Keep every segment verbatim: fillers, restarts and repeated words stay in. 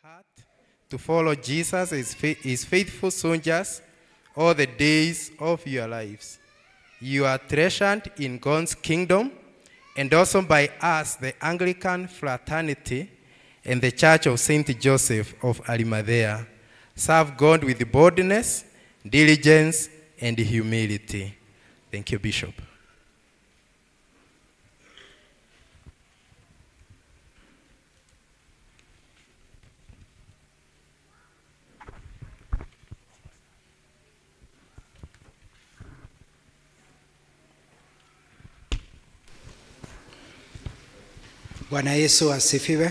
heart to follow Jesus as his faithful soldiers all the days of your lives. You are treasured in God's kingdom and also by us, the Anglican Fraternity and the Church of Saint Joseph of Arimathea. Serve God with boldness, diligence, and humility. Thank you, Bishop. Bwana Yesu asifiwe.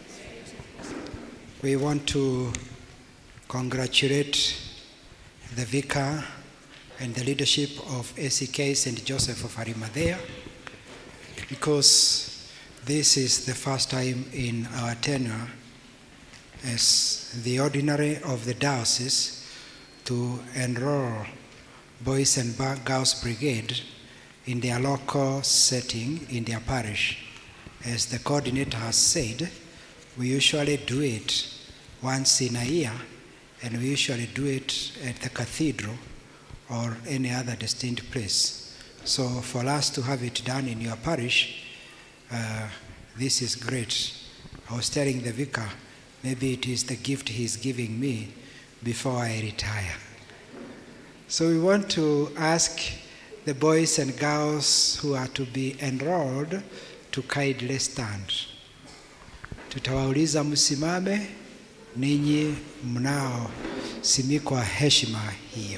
We want to congratulate the vicar and the leadership of A C K Saint Joseph of Arimathea, because this is the first time in our tenure as the ordinary of the diocese to enroll Boys and Girls Brigade in their local setting in their parish. As the coordinator has said, we usually do it once in a year, and we usually do it at the cathedral or any other distinct place. So for us to have it done in your parish, uh, this is great. I was telling the vicar, maybe it is the gift he's giving me before I retire. So we want to ask the boys and girls who are to be enrolled to kindly stand. Tutawauliza msimame ninyi mnao simikwa heshima hiyo.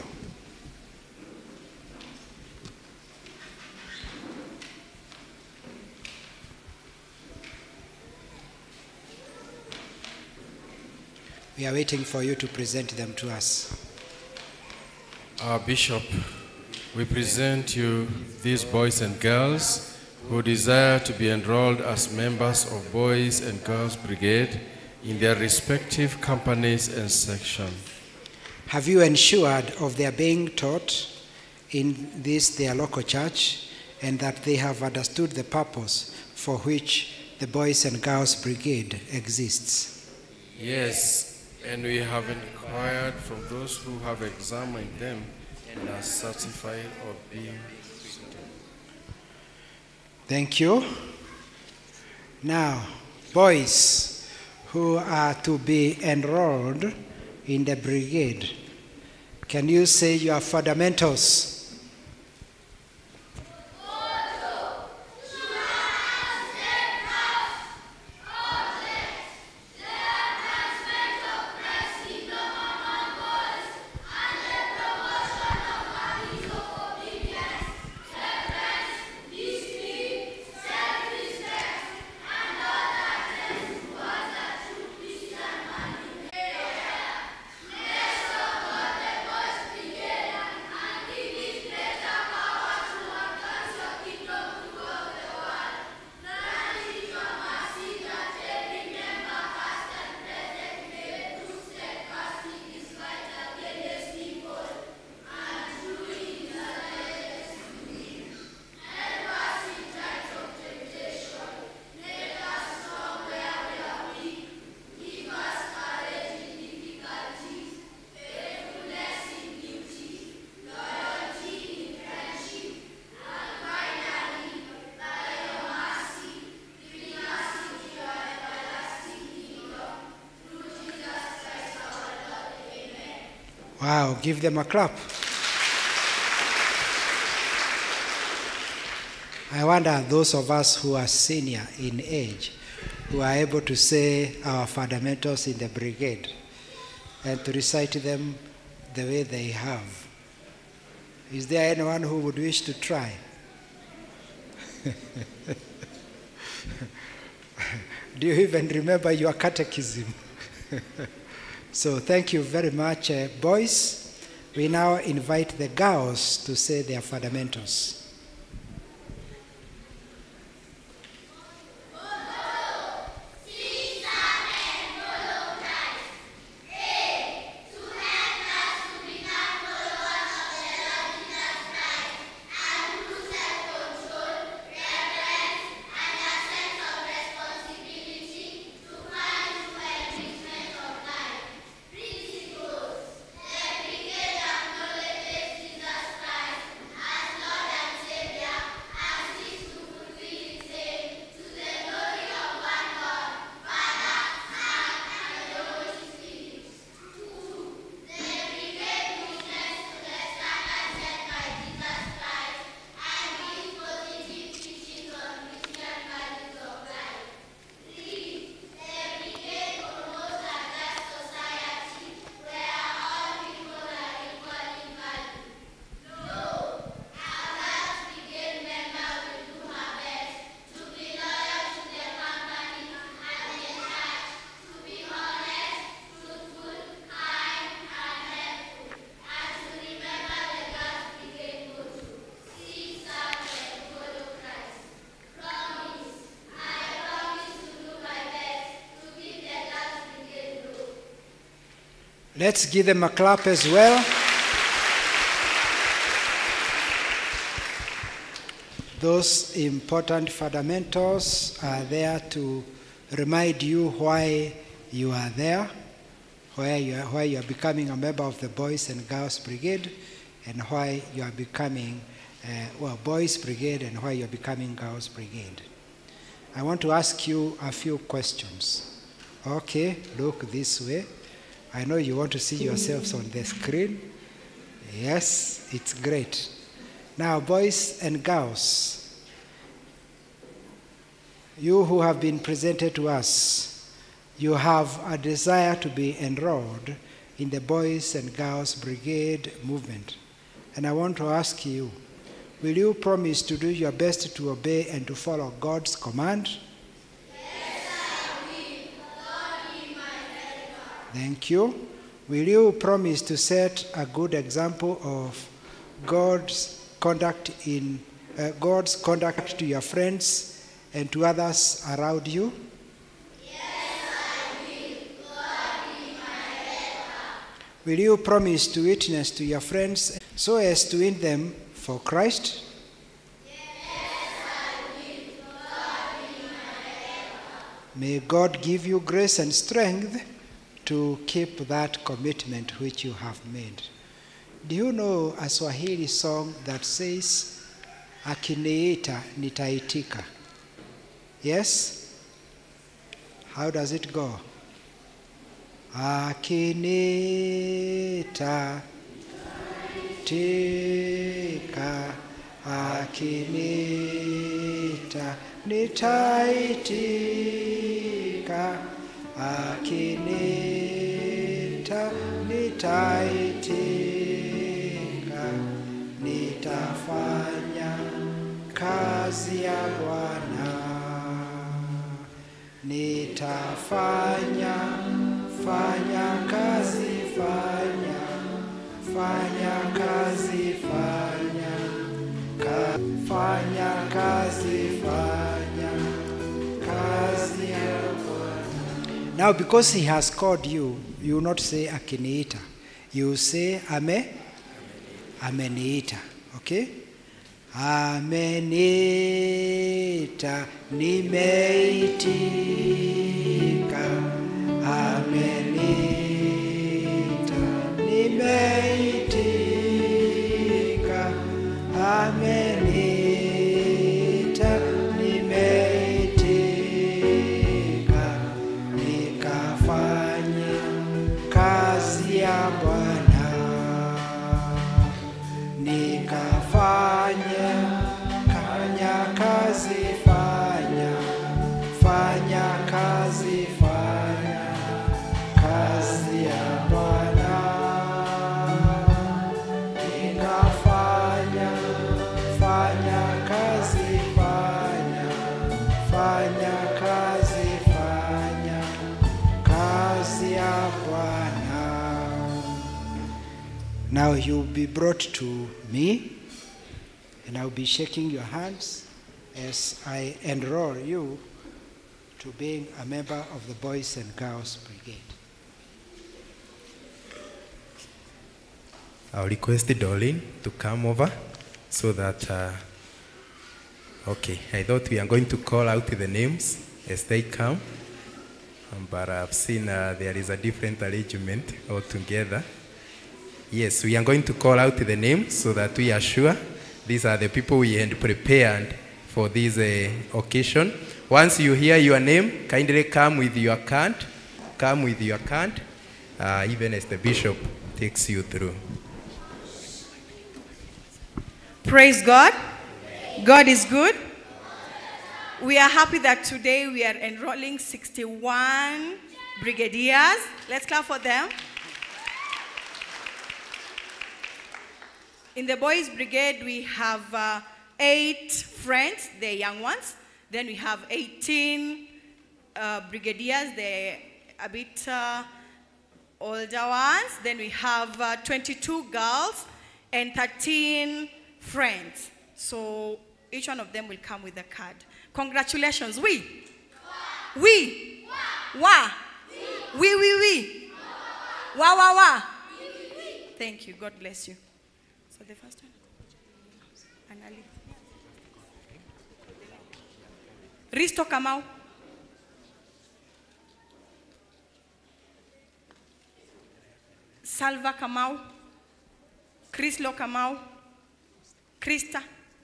We are waiting for you to present them to us. Our Bishop, we present you these boys and girls who desire to be enrolled as members of Boys and Girls Brigade in their respective companies and section. Have you ensured of their being taught in this their local church, and that they have understood the purpose for which the Boys and Girls Brigade exists? Yes, and we have inquired from those who have examined them and are certified of being. Thank you. Now, boys who are to be enrolled in the brigade, can you say your fundamentals? Wow, give them a clap. I wonder those of us who are senior in age, who are able to say our fundamentals in the brigade and to recite them the way they have. Is there anyone who would wish to try? Do you even remember your catechism? So thank you very much, uh, boys. We now invite the girls to say their fundamentals. Let's give them a clap as well. Those important fundamentals are there to remind you why you are there, why you are, why you are becoming a member of the Boys and Girls Brigade, and why you are becoming, uh, well, Boys Brigade, and why you are becoming Girls Brigade. I want to ask you a few questions. Okay, look this way. I know you want to see yourselves on the screen. Yes, it's great. Now, boys and girls, you who have been presented to us, you have a desire to be enrolled in the Boys and Girls Brigade movement. And I want to ask you, will you promise to do your best to obey and to follow God's command? Thank you. Will you promise to set a good example of God's conduct in uh, God's conduct to your friends and to others around you? Yes, I will. God be my helper. Will you promise to witness to your friends so as to win them for Christ? Yes, I will. God be my helper. May God give you grace and strength to keep that commitment which you have made. Do you know a Swahili song that says, akiniita nitaitika? Yes? How does it go? Akiniita tika, akiniita nitaitika. Akinita nitaitika, nitafanya kazi ya Bwana, nitafanya, fanya kazi, fanya, fanya kazi, fanya, ka, fanya kazi, fanya kazi ya Bwana. Now, because he has called you, you will not say akiniita. You will say ame, ameniita. Okay? Ameniita, nimeitika. Ameniita, nimeitika. Ameniita, nimeitika. Nikafanye kazi ya Bwana. Nikafanye, fanya kazi, fanya, fanya kazi, fanya kazi ya Bwana. Nikafanya, fanya kazi, fanya, fanya kazi, fanya kazi ya Bwana. Now you'll be brought to me, and I'll be shaking your hands as I enroll you to being a member of the Boys and Girls Brigade. I'll request Doreen to come over so that, uh, okay, I thought we are going to call out the names as they come, um, but I've seen uh, there is a different arrangement altogether. Yes, we are going to call out the names so that we are sure these are the people we had prepared for this uh, occasion. Once you hear your name, kindly come with your card, come with your card, uh, even as the bishop takes you through. Praise God. God is good. We are happy that today we are enrolling sixty-one brigadiers. Let's clap for them. In the Boys Brigade, we have uh, eight friends, the young ones. Then we have eighteen uh, brigadiers, the a bit uh, older ones. Then we have uh, twenty-two girls and thirteen friends. So each one of them will come with a card. Congratulations. We. We. Wa. We, we, we. Wa wa wa. Thank you. God bless you. So the first one. Anali. Risto Kamau. Salva Kamau. Krislo Kamau. Krista.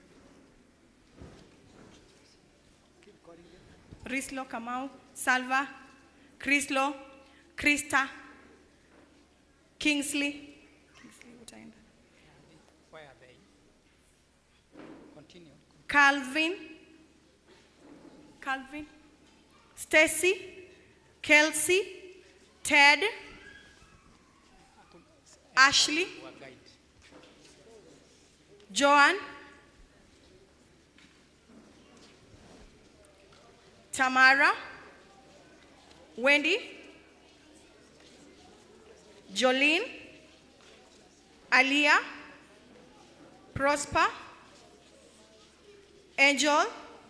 Rislo Kamau. Salva. Krislo. Krista. Kingsley. Kingsley, utaenda. Where are they? Continue. Calvin. Calvin. Stacy. Kelsey. Ted. Ashley. Joan. Tamara. Wendy. Jolene. Aliyah. Prosper. Angel.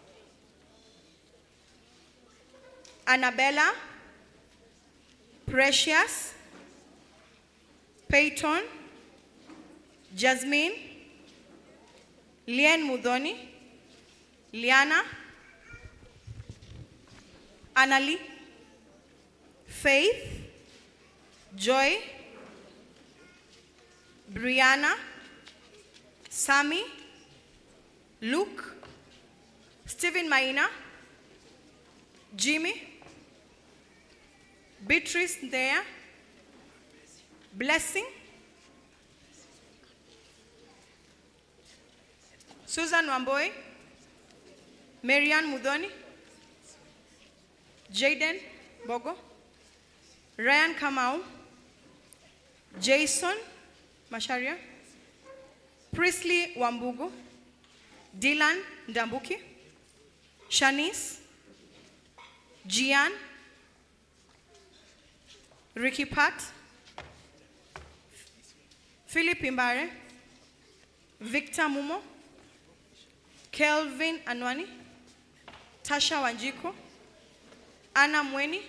Annabella. Precious. Peyton. Jasmine. Lian Mudoni. Liana. Annalie. Faith. Joy. Brianna. Sammy. Luke. Stephen Maina. Jimmy. Beatrice there. Blessing. Susan Wamboy. Marianne Mudoni. Jaden Bogo. Ryan Kamau. Jason Masharia. Priestley Wambugu. Dylan Ndambuki. Shanice. Gian. Ricky Pat. Philip Imbare. Victor Mumo. Kelvin Anwani. Tasha Wanjiko. Anna Mweni.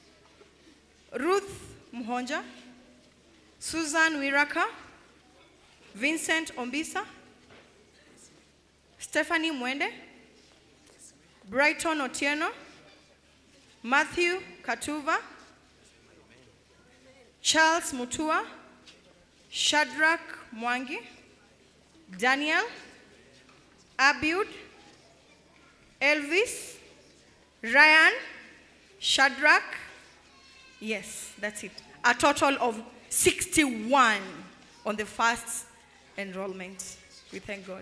Ruth Mhonja. Susan Wiraka. Vincent Ombisa. Stephanie Mwende. Brighton Otieno. Matthew Katuva. Charles Mutua. Shadrach Mwangi. Daniel. Abiud. Elvis. Ryan. Shadrach. Yes, that's it. A total of sixty-one on the first enrollment. We thank God.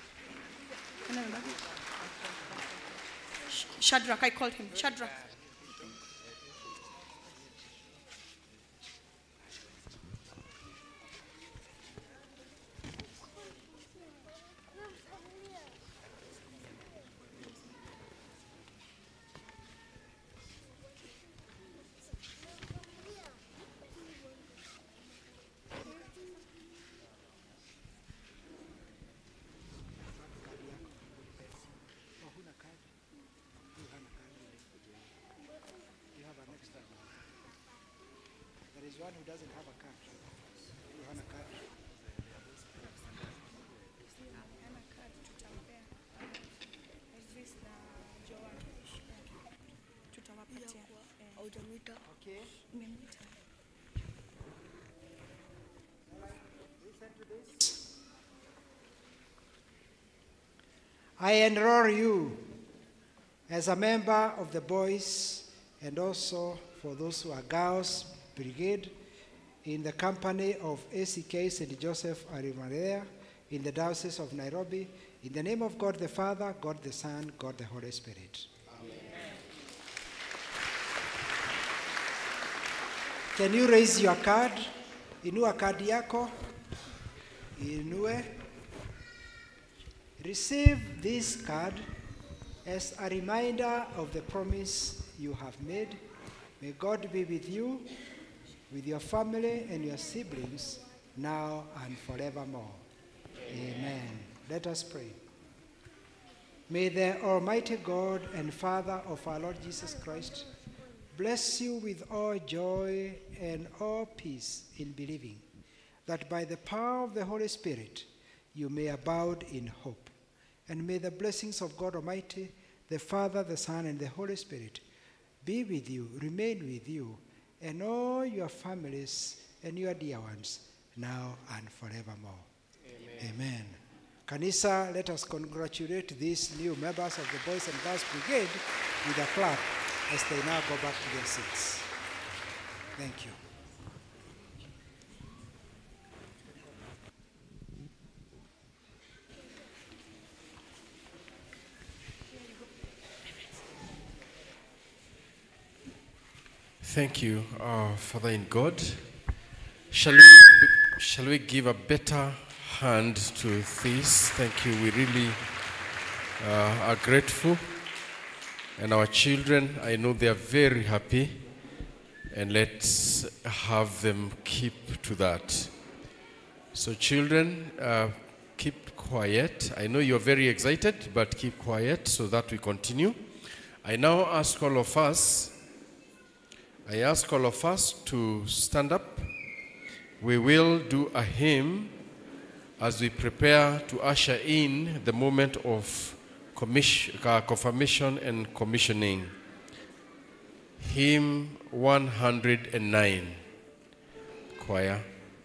Shadrach, I called him. Shadrach. One who doesn't have a card. You have a card. Okay. Listen to this. I enroll you as a member of the boys and also for those who are girls Brigade in the company of A C K Saint Joseph Arimathea in the Diocese of Nairobi, in the name of God the Father, God the Son, God the Holy Spirit. Amen. Can you raise your card? Inua kadi yako. Inue. Receive this card as a reminder of the promise you have made. May God be with you, with your family and your siblings, now and forevermore. Amen. Amen. Let us pray. May the Almighty God and Father of our Lord Jesus Christ bless you with all joy and all peace in believing, that by the power of the Holy Spirit you may abound in hope. And may the blessings of God Almighty, the Father, the Son, and the Holy Spirit be with you, remain with you, and all your families and your dear ones, now and forevermore. Amen. Amen. Kanisa, let us congratulate these new members of the Boys and Girls Brigade with a clap as they now go back to their seats. Thank you. Thank you, uh, Father in God. Shall we, shall we give a better hand to this? Thank you. We really uh, are grateful. And our children, I know they are very happy. And let's have them keep to that. So children, uh, keep quiet. I know you're very excited, but keep quiet so that we continue. I now ask all of us I ask all of us to stand up. We will do a hymn as we prepare to usher in the moment of confirmation and commissioning. Hymn one hundred nine. Choir.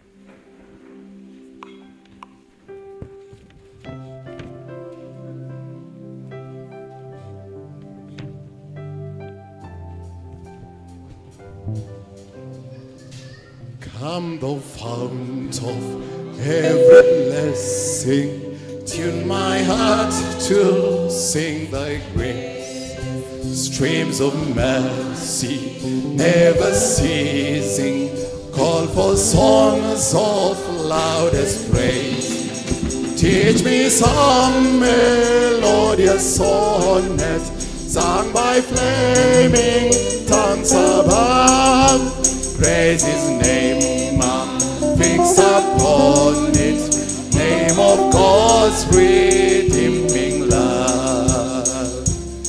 Come, thou fount of every blessing, tune my heart to sing thy grace. Streams of mercy, never ceasing, call for songs of loudest praise. Teach me some melodious sonnet, sung by flaming tongues above. Praise his name, um, fix upon it, name of God's redeeming love.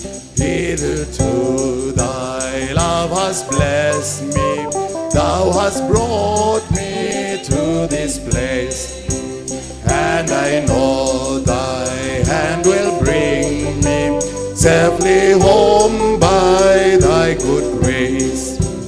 Hitherto thy love has blessed me, thou hast brought me to this place, and I know thy hand will bring me safely home by thy good grace.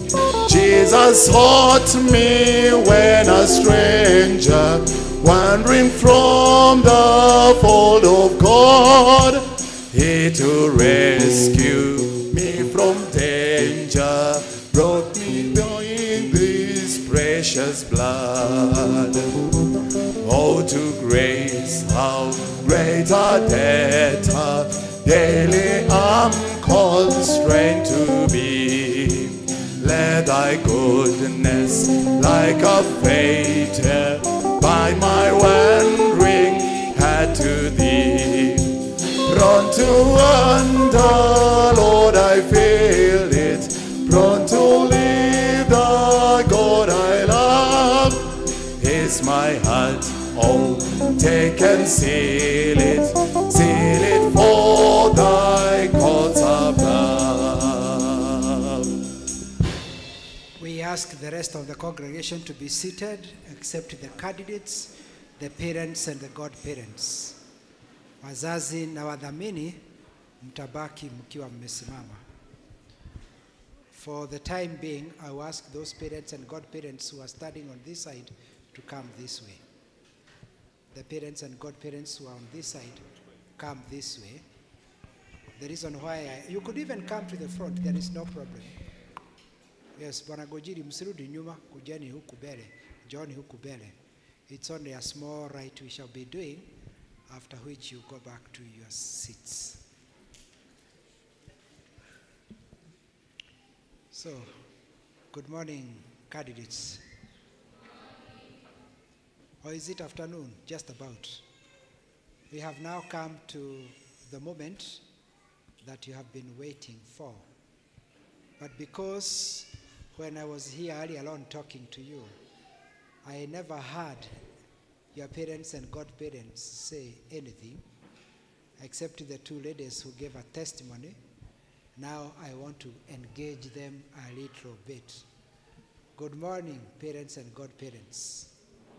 Jesus sought me when a stranger, wandering from the fold of God. He to rescue me from danger, brought me in this precious blood. Oh, to grace, how great a debtor daily I'm constrained to be. Let thy goodness, like a freighter, bind my wandering head to thee. Prone to wander, Lord, I feel it. Prone to leave the God I love. Is my heart, oh, take and seal it. Seal it for thy cause above. We ask the rest of the congregation to be seated, except the candidates, the parents, and the godparents. Wazazi na wadhamini, mtabaki mkiwa mmesimama. For the time being, I will ask those parents and godparents who are standing on this side to come this way. The parents and godparents who are on this side, come this way. The reason why I, you could even come to the front, there is no problem. Yes, Bwana Gojiri, msirudi nyuma, kujeni huku mbele, John huku mbele. It's only a small rite we shall be doing, after which you go back to your seats. So, good morning, candidates. Or is it afternoon? Just about. We have now come to the moment that you have been waiting for. But because when I was here earlier on talking to you, I never heard your parents and godparents say anything, except the two ladies who gave a testimony, Now I want to engage them a little bit. Good morning, parents and godparents.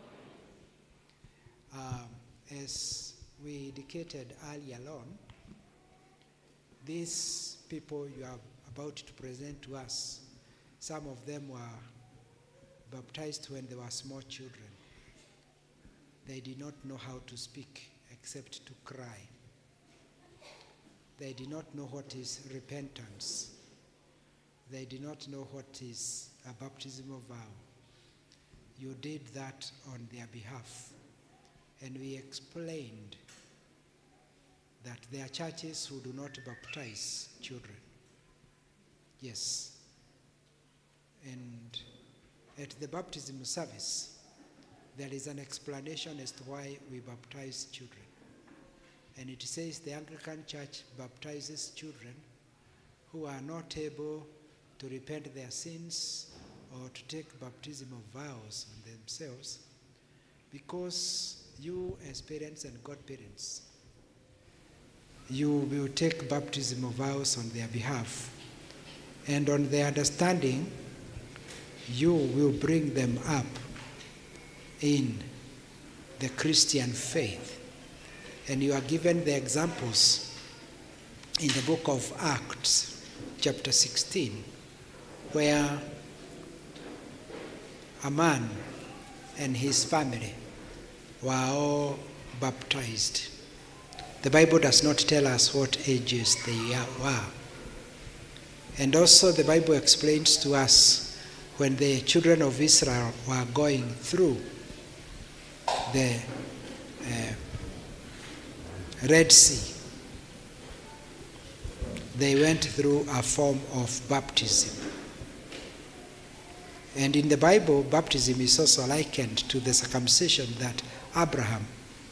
Um, as we indicated earlier on, these people you are about to present to us, some of them were baptized when they were small children. They did not know how to speak except to cry. They did not know what is repentance. They did not know what is a baptismal vow. You did that on their behalf. And we explained that there are churches who do not baptize children. Yes. And at the baptism service, there is an explanation as to why we baptize children. And it says the Anglican Church baptizes children who are not able to repent their sins or to take baptismal vows on themselves, because you as parents and godparents, you will take baptismal vows on their behalf. And on their understanding, you will bring them up in the Christian faith. And you are given the examples in the book of Acts, chapter sixteen, where a man and his family were all baptized. The Bible does not tell us what ages they were. And also the Bible explains to us when the children of Israel were going through the uh, Red Sea, they went through a form of baptism. And in the Bible, baptism is also likened to the circumcision that Abraham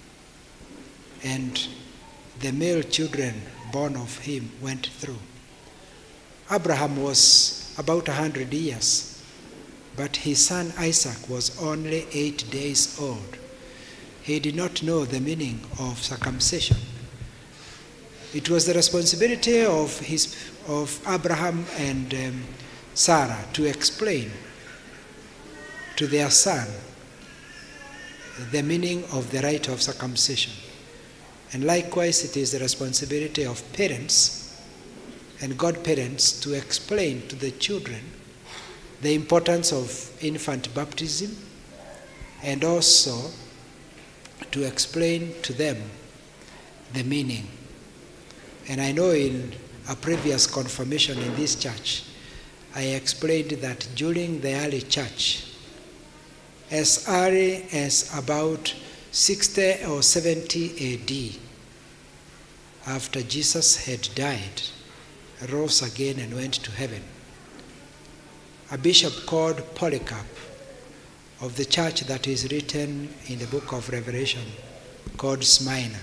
and the male children born of him went through. Abraham was about a hundred years, but his son Isaac was only eight days old. He did not know the meaning of circumcision. It was the responsibility of, his, of Abraham and um, Sarah to explain to their son the meaning of the rite of circumcision. And likewise, it is the responsibility of parents and godparents to explain to the children the importance of infant baptism, and also to explain to them the meaning. And I know in a previous confirmation in this church, I explained that during the early church, as early as about sixty or seventy A D, after Jesus had died, rose again and went to heaven, a bishop called Polycarp of the church that is written in the book of Revelation, called Smyrna,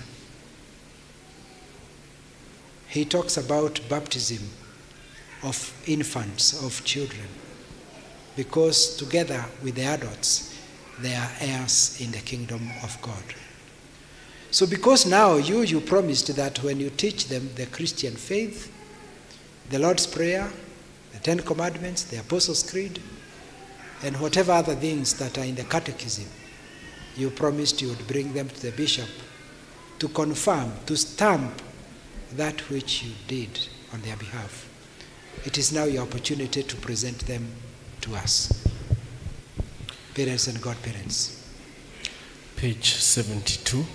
he talks about baptism of infants, of children, because together with the adults, they are heirs in the kingdom of God. So because now you, you promised that when you teach them the Christian faith, the Lord's Prayer, the Ten Commandments, the Apostles' Creed, and whatever other things that are in the catechism, you promised you would bring them to the bishop to confirm, to stamp that which you did on their behalf. It is now your opportunity to present them to us, parents and godparents. Page seventy-two.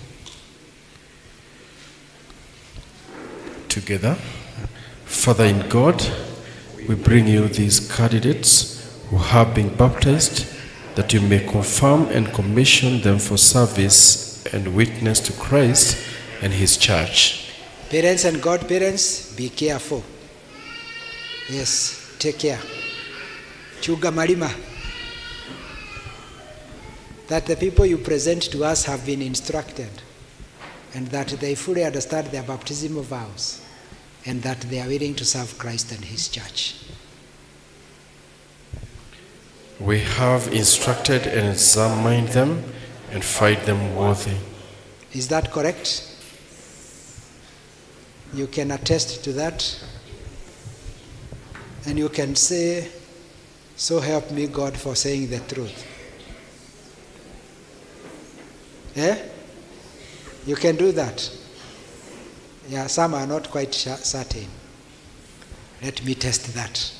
Together. Father in God, we bring you these candidates who have been baptized, that you may confirm and commission them for service and witness to Christ and his church. Parents and godparents, be careful. Yes, take care. Chuga malima. That the people you present to us have been instructed, and that they fully understand their baptismal vows, and that they are willing to serve Christ and his church. We have instructed and examined them and find them worthy. Is that correct? You can attest to that? And you can say, so help me God for saying the truth. Yeah? You can do that. Yeah, some are not quite certain. Let me test that.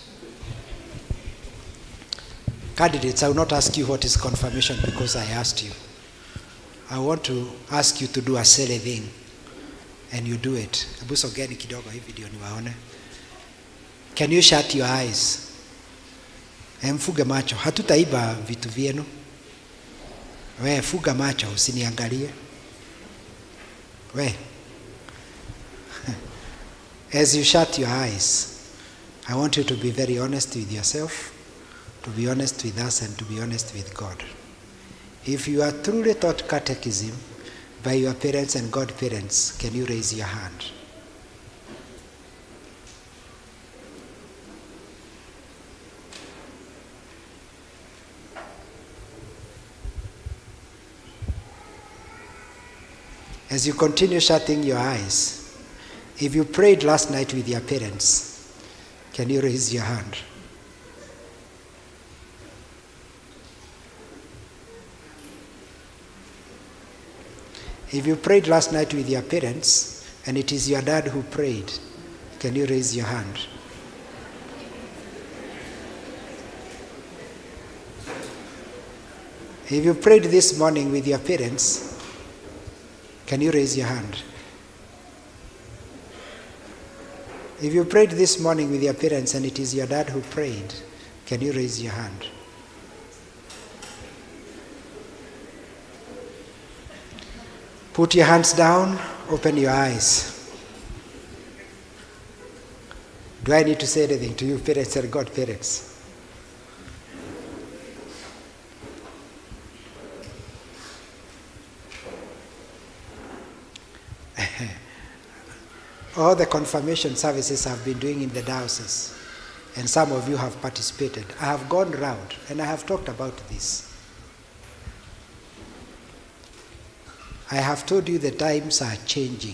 Candidates, I will not ask you what is confirmation because I asked you. I want to ask you to do a silly thing. And you do it. Can you shut your eyes? Mfuge macho. Hatutaiba vitu vyenu. We, fuga macho, usiniangalie. We. As you shut your eyes, I want you to be very honest with yourself, to be honest with us, and to be honest with God. If you are truly taught catechism by your parents and godparents, can you raise your hand? As you continue shutting your eyes, if you prayed last night with your parents, can you raise your hand? If you prayed last night with your parents, and it is your dad who prayed, can you raise your hand? If you prayed this morning with your parents, can you raise your hand? If you prayed this morning with your parents and it is your dad who prayed, can you raise your hand? Put your hands down, open your eyes. Do I need to say anything to you, parents and godparents? All the confirmation services I've been doing in the diocese, and some of you have participated. I have gone round and I have talked about this. I have told you the times are changing.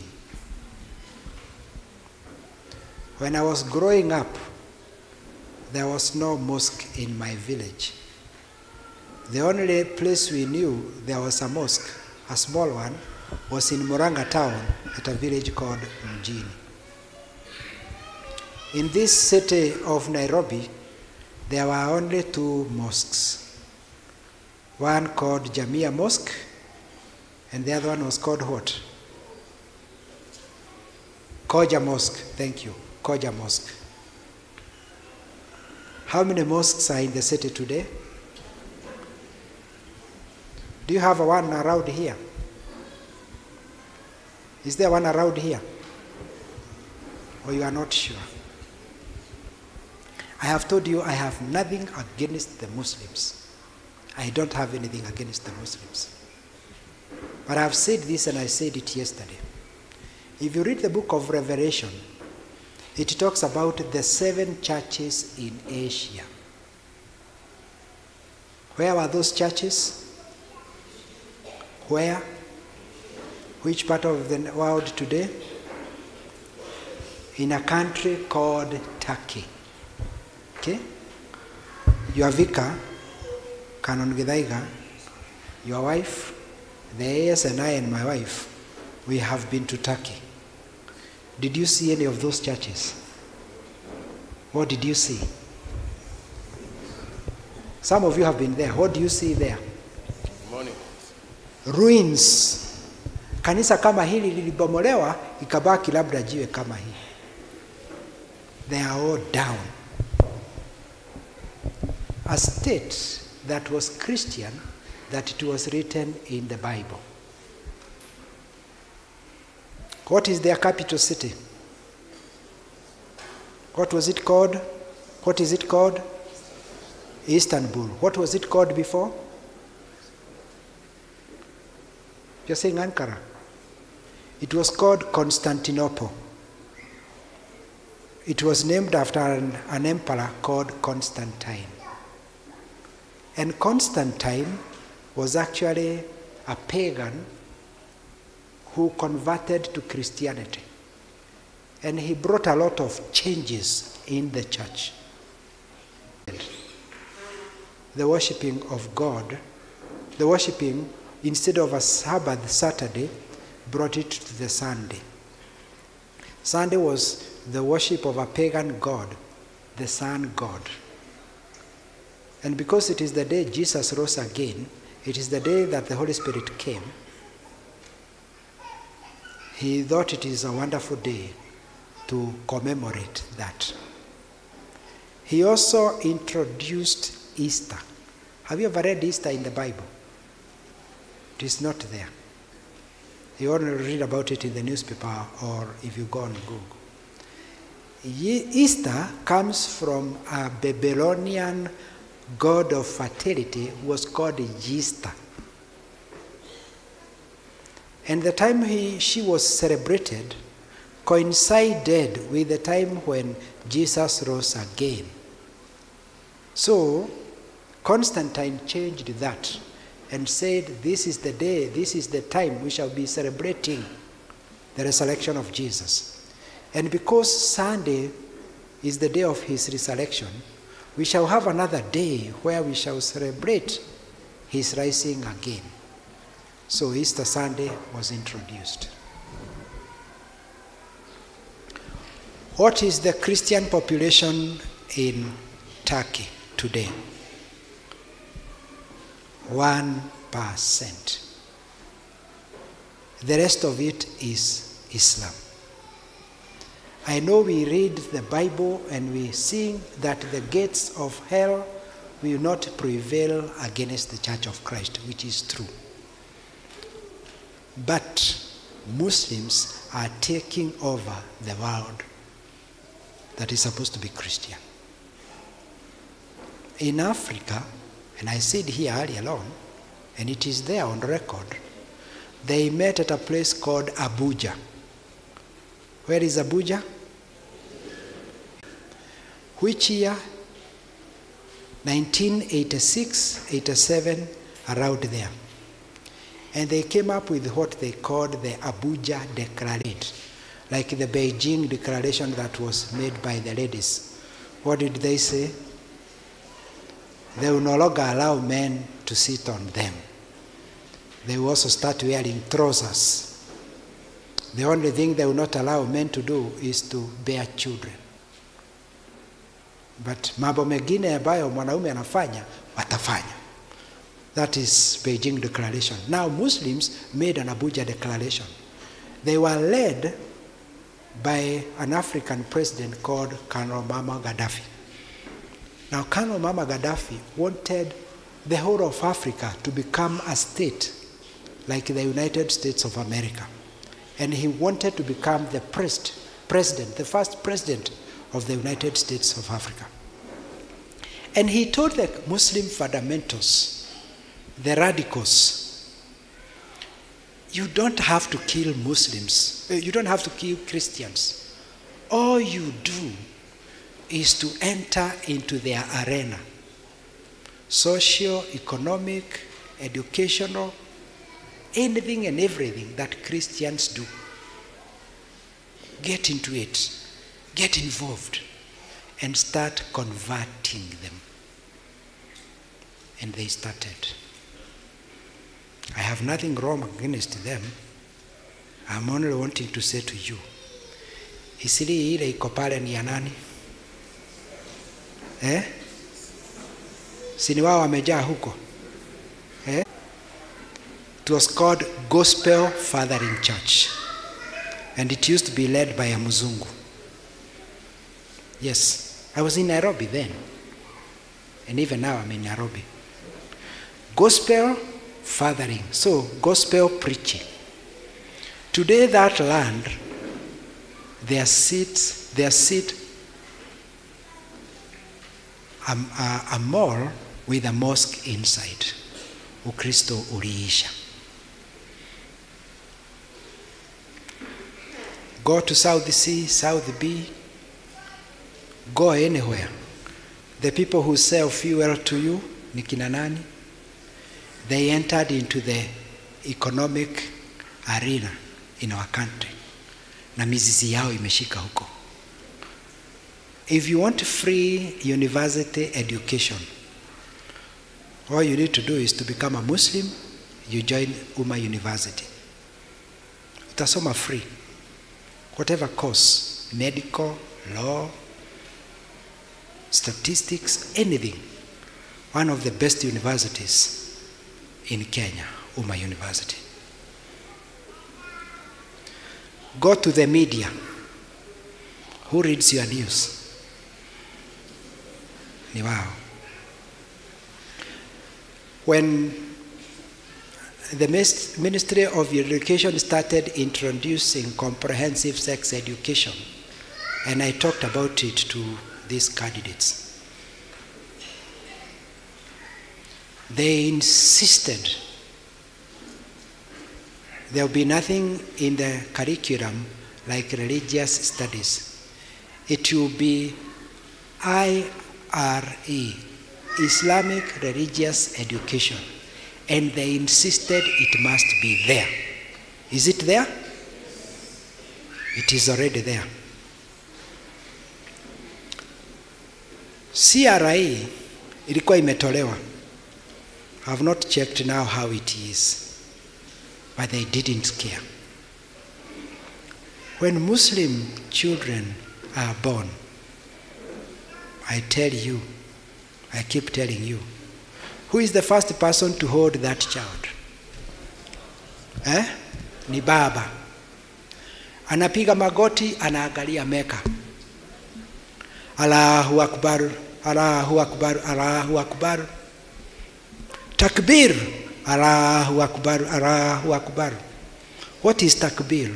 When I was growing up, there was no mosque in my village. The only place we knew there was a mosque, a small one, was in Muranga town at a village called Mjini. In this city of Nairobi, there were only two mosques. One called Jamia Mosque, and the other one was called what? Koja Mosque, thank you, Koja Mosque. How many mosques are in the city today? Do you have one around here? Is there one around here? Or you are not sure? I have told you I have nothing against the Muslims. I don't have anything against the Muslims. But I have said this and I said it yesterday. If you read the book of Revelation, it talks about the seven churches in Asia. Where were those churches? Where? Which part of the world today? In a country called Turkey. Okay? Your vicar, Canon Githaiga, your wife, the A S and I and my wife, we have been to Turkey. Did you see any of those churches? What did you see? Some of you have been there. What do you see there? Morning. Ruins. Kanisa kama hili lilibomolewa ikabaki labda jiwe kama hii. They are all down. A state that was Christian, that it was written in the Bible. What is their capital city? What was it called? What is it called? Istanbul. What was it called before? You're saying Ankara. It was called Constantinople. It was named after an, an emperor called Constantine. And Constantine was actually a pagan who converted to Christianity. And he brought a lot of changes in the church. the worshiping of God, the worshiping, instead of a Sabbath Saturday, brought it to the Sunday. Sunday was the worship of a pagan god, the sun god. And because it is the day Jesus rose again, it is the day that the Holy Spirit came, he thought it is a wonderful day to commemorate that. He also introduced Easter. Have you ever read Easter in the Bible? It is not there. You only read about it in the newspaper or if you go on Google. Easter comes from a Babylonian god of fertility who was called Easter. And the time he, she was celebrated coincided with the time when Jesus rose again. So Constantine changed that and said, this is the day, this is the time we shall be celebrating the resurrection of Jesus. And because Sunday is the day of his resurrection, we shall have another day where we shall celebrate his rising again. So Easter Sunday was introduced. What is the Christian population in Turkey today? One percent. The rest of it is Islam. I know we read the Bible and we sing that the gates of hell will not prevail against the Church of Christ, which is true. But Muslims are taking over the world that is supposed to be Christian. In Africa, and I said here earlier on, and it is there on record, they met at a place called Abuja. Where is Abuja? Which year? nineteen eighty-six, eighty-seven, around there. And they came up with what they called the Abuja Declaration, like the Beijing Declaration that was made by the ladies. What did they say? They will no longer allow men to sit on them. They will also start wearing trousers. The only thing they will not allow men to do is to bear children. But mambo mengine ambayo mwanaume anafanya, watafanya. That is Beijing Declaration. Now Muslims made an Abuja Declaration. They were led by an African president called Colonel Muammar Gaddafi. Now Colonel Muammar Gaddafi wanted the whole of Africa to become a state like the United States of America. And he wanted to become the first president, the first president of the United States of Africa. And he told the Muslim fundamentals, the radicals, you don't have to kill Muslims. You don't have to kill Christians. All you do is to enter into their arena. Social, economic, educational, anything and everything that Christians do. Get into it. Get involved. And start converting them. And they started. I have nothing wrong against them. I'm only wanting to say to you, Isili ile iko pale ni ya nani? Eh? Sini wao wamejaa huko? Eh? It was called Gospel Fathering Church. And it used to be led by a Muzungu. Yes, I was in Nairobi then. And even now I'm in Nairobi. Gospel fathering, so gospel preaching. Today that land, their seat, their seat, a, a, a mall with a mosque inside. Ukristo uliisha. Go to South C, South B, go anywhere. The people who sell fuel to you, ni kina nani? They entered into the economic arena in our country. Na mizizi yao imeshika huko. If you want free university education, All you need to do is to become a Muslim, you join Umma University. Utasoma free. Whatever course, medical, law, statistics, anything. One of the best universities in Kenya, Umma University. Go to the media. Who reads your news? Ni wao. When the Ministry of Education started introducing comprehensive sex education, and I talked about it to these candidates, they insisted there will be nothing in the curriculum like religious studies. It will be I R E, Islamic Religious Education. And they insisted it must be there. Is it there? It is already there. C R I ilikuwa imetolewa. I have not checked now how it is, but they didn't care. When Muslim children are born, I tell you, I keep telling you, who is the first person to hold that child? Eh? Ni baba. Anapiga magoti, anaangalia Meka. Allahu Akbar, Allahu Akbar, Allahu Akbar. Takbir, Allahu Akbar, Allahu Akbar. What is takbir?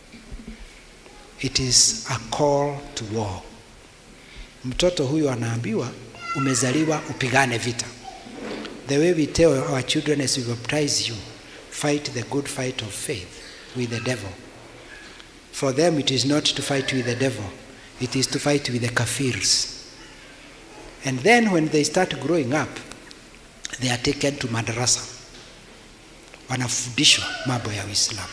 It is a call to war. Mtoto huyu anaambiwa, umezaliwa upigane vita. The way we tell our children as we baptize you, fight the good fight of faith with the devil. For them it is not to fight with the devil, it is to fight with the kafirs. And then when they start growing up, they are taken to madrasa. Wanafundishwa mambo ya Uislamu.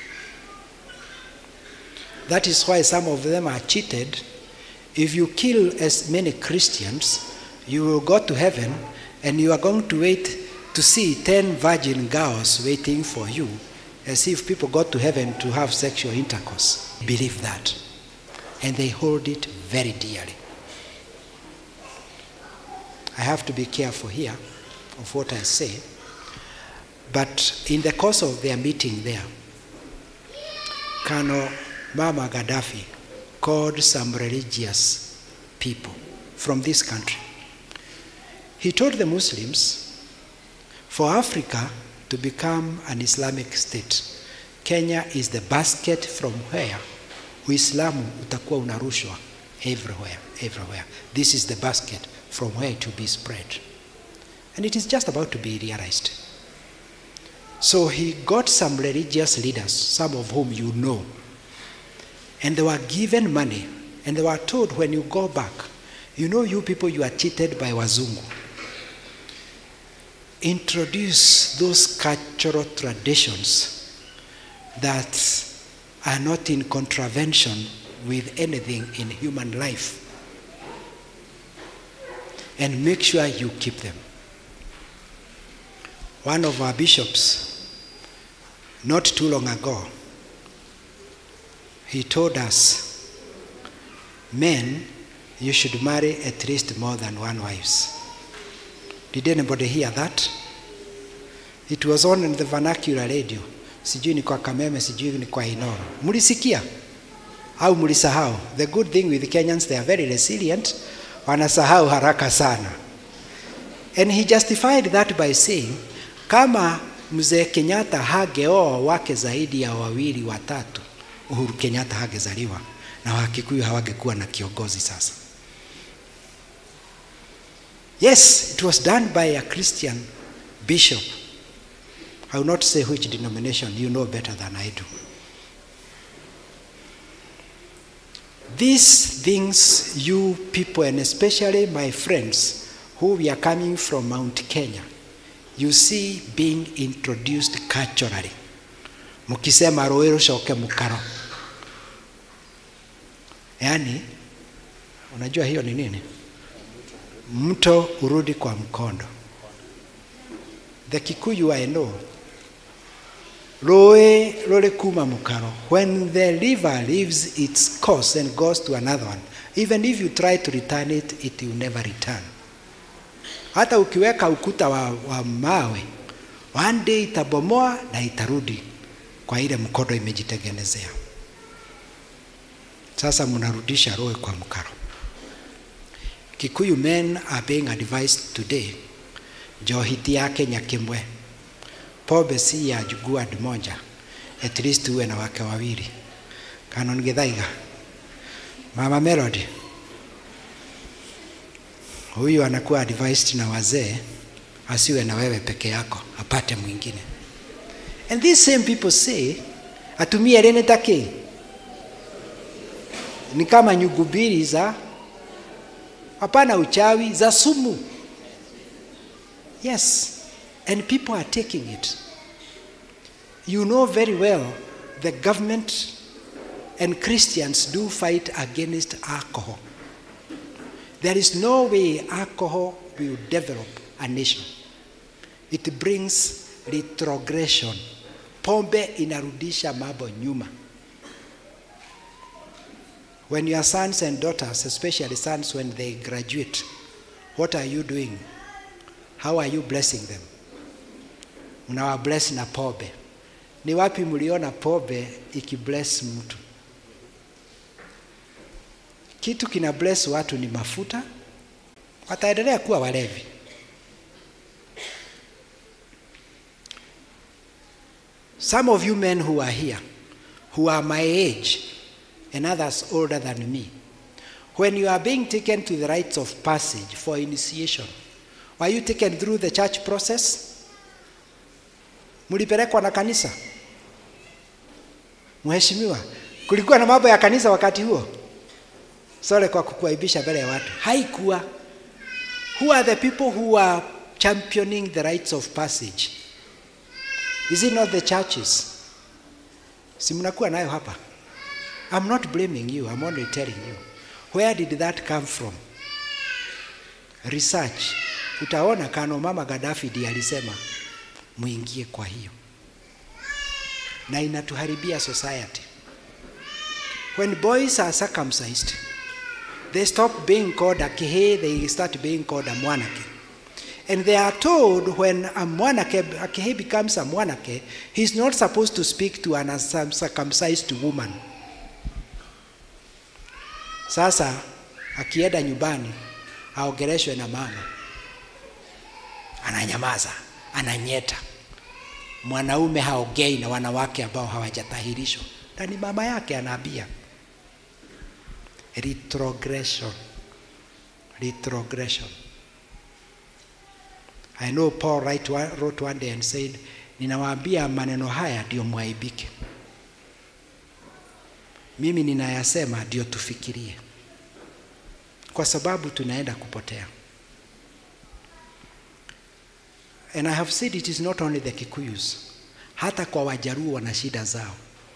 That is why some of them are cheated. If you kill as many Christians, you will go to heaven and you are going to wait to see ten virgin girls waiting for you, as if people go to heaven to have sexual intercourse. Believe that. And they hold it very dearly. I have to be careful here of what I say. But in the course of their meeting there, Colonel Mama Gaddafi called some religious people from this country. He told the Muslims, for Africa to become an Islamic state, Kenya is the basket from where Uislamu utakuwa unarushwa everywhere, everywhere. This is the basket from where it will be spread. And it is just about to be realized. So he got some religious leaders, some of whom you know, and they were given money, and they were told, when you go back, you know, you people, you are cheated by Wazungu. Introduce those cultural traditions that are not in contravention with anything in human life, and make sure you keep them. One of our bishops, not too long ago, he told us, men, you should marry at least more than one wife. Did anybody hear that? It was on in the vernacular radio. Sijui ni kwa Kameme, sijui ni kwa Inoro. Mulisikia? Au mulisahau? The good thing with Kenyans, they are very resilient. Wanasahau haraka sana. And he justified that by saying, kama mzee Kenyatta hageoa wake zaidi ya wawili watatu, Uhuru Kenyatta hagezaliwa na Wakikuyu hawangekuwa na kiongozi sasa. Yes, it was done by a Christian bishop. I will not say which denomination, you know better than I do. These things, you people, and especially my friends who we are coming from Mount Kenya, you see being introduced culturally. Mukisema roero shoke mukaro. Yani, unajua hiyo ni nini? Mto urudi kwa mkondo. The Kikuyu I know, Roe Role Kuma Mukaro, when the river leaves its course and goes to another one, even if you try to return it, it will never return. Hata ukiweka ukuta wa, wa mawe, one day itabomoa na itarudi kwa ile mkondo imejitengenezea. Sasa mnarudisha roho kwa mkaro. Kikuyu men are being advised today, johiti yake nyakimwe, pombe si ya jugua moja, at least uwe na wake wawili. Kanon Githaiga, Mama Melody, huyu anakuwa advised na wazee, asiwe na wewe peke yako, apate mwingine. And these same people say, atumie rene take. Ni kama nyugubiri za, hapana uchawi, za sumu. Yes, and people are taking it. You know very well the government and Christians do fight against alcohol. There is no way alcohol will develop a nation. It brings retrogression. Pombe inarudisha mambo nyuma. When your sons and daughters, especially sons when they graduate, what are you doing? How are you blessing them? Unawa bless na pombe. Ni wapi mliona pombe ikibless mtu? Kitu kina bless watu ni mafuta, wataendelea kuwa walevi. Some of you men who are here, who are my age, and others older than me, when you are being taken to the rites of passage for initiation, were you taken through the church process? Mulipelekwa na kanisa? Mheshimiwa, kulikuwa na mambo ya kanisa wakati huo? Sole kwa kukuaibisha mbele ya watu. Haikuwa. Who are the people who are championing the rites of passage? Is it not the churches? Si mnakuwa nayo hapa. I'm not blaming you, I'm only telling you. Where did that come from? Research. Utaona kano Mama Gaddafi ndiye alisema muingie kwa hiyo. Na inatuharibia society. When boys are circumcised, they stop being called a kihe, they start being called a mwanake. And they are told when a mwanake, a kihe becomes a mwanake, he's not supposed to speak to an uncircumcised woman. Sasa, akienda nyumbani, aogeleshwe na mama. Ananyamaza, ananyeta. Mwanaume haogei na wanawake ambao hawajatahirishwa. Na ni mama yake anaambia. Retrogression. Retrogression. I know Paul wrote one day and said, ninawaambia maneno haya ndio mwaibike. Mimi ninayasema ndio tufikirie. Kwa sababu tunaenda kupotea. And I have said it is not only the Kikuyus. Hata kwa Wajaruo wana shida zao.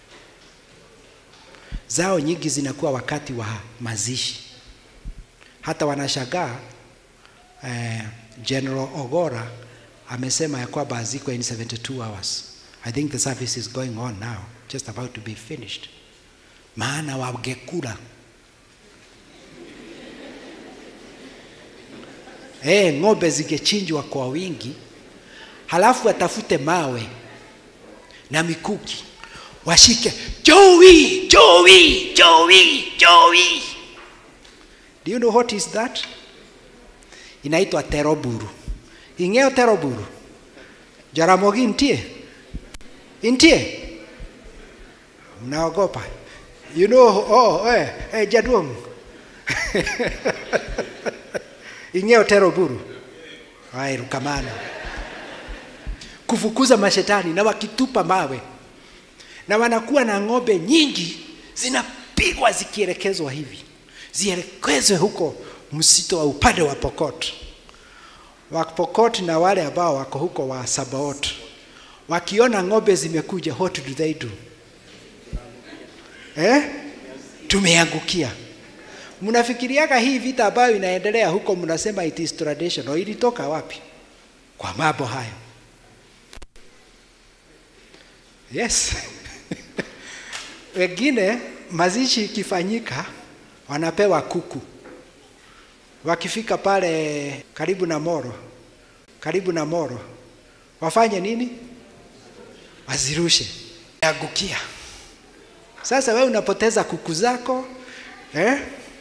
Zao nyingi zinakuwa wakati wa mazishi. Hata wanashangaa eh, General Ogora amesema ya kwamba ziko in seventy-two hours. I think the service is going on now, just about to be finished. Maana wagekula. Eh, ng'ombe zingechinjwa kwa wingi, halafu atafute mawe na mikuki, washike Joey, Joey, Joey, Joey. Do you know what is that? Inaitwa teroburu. Ingeo teroburu. Jaramogi ntie. Intie. Mnaogopa. You know, oh, eh, eh, Jadwong. Ingeo teroburu. Hai, rukamana. Kufukuza mashetani na wakitupa mawe. Na wanakuwa na ng'ombe nyingi zinapigwa zikielekezwa hivi. Zielekezwe huko msito wa upande wa Pokot. Wa Pokot na wale ambao wako huko wa Sabaot. Wakiona ng'ombe zimekuja, what do they do? Eh? Tumeangukia. Mnafikiriaga hii vita ambayo inaendelea huko mnasema it is traditional, ilitoka wapi? Kwa mambo hayo. Yes. Wengine mazishi ikifanyika wanapewa kuku. Wakifika pale karibu na Moro, karibu na Moro, wafanye nini? Wazirushe. Yagukia. Sasa wewe unapoteza kuku zako, eh?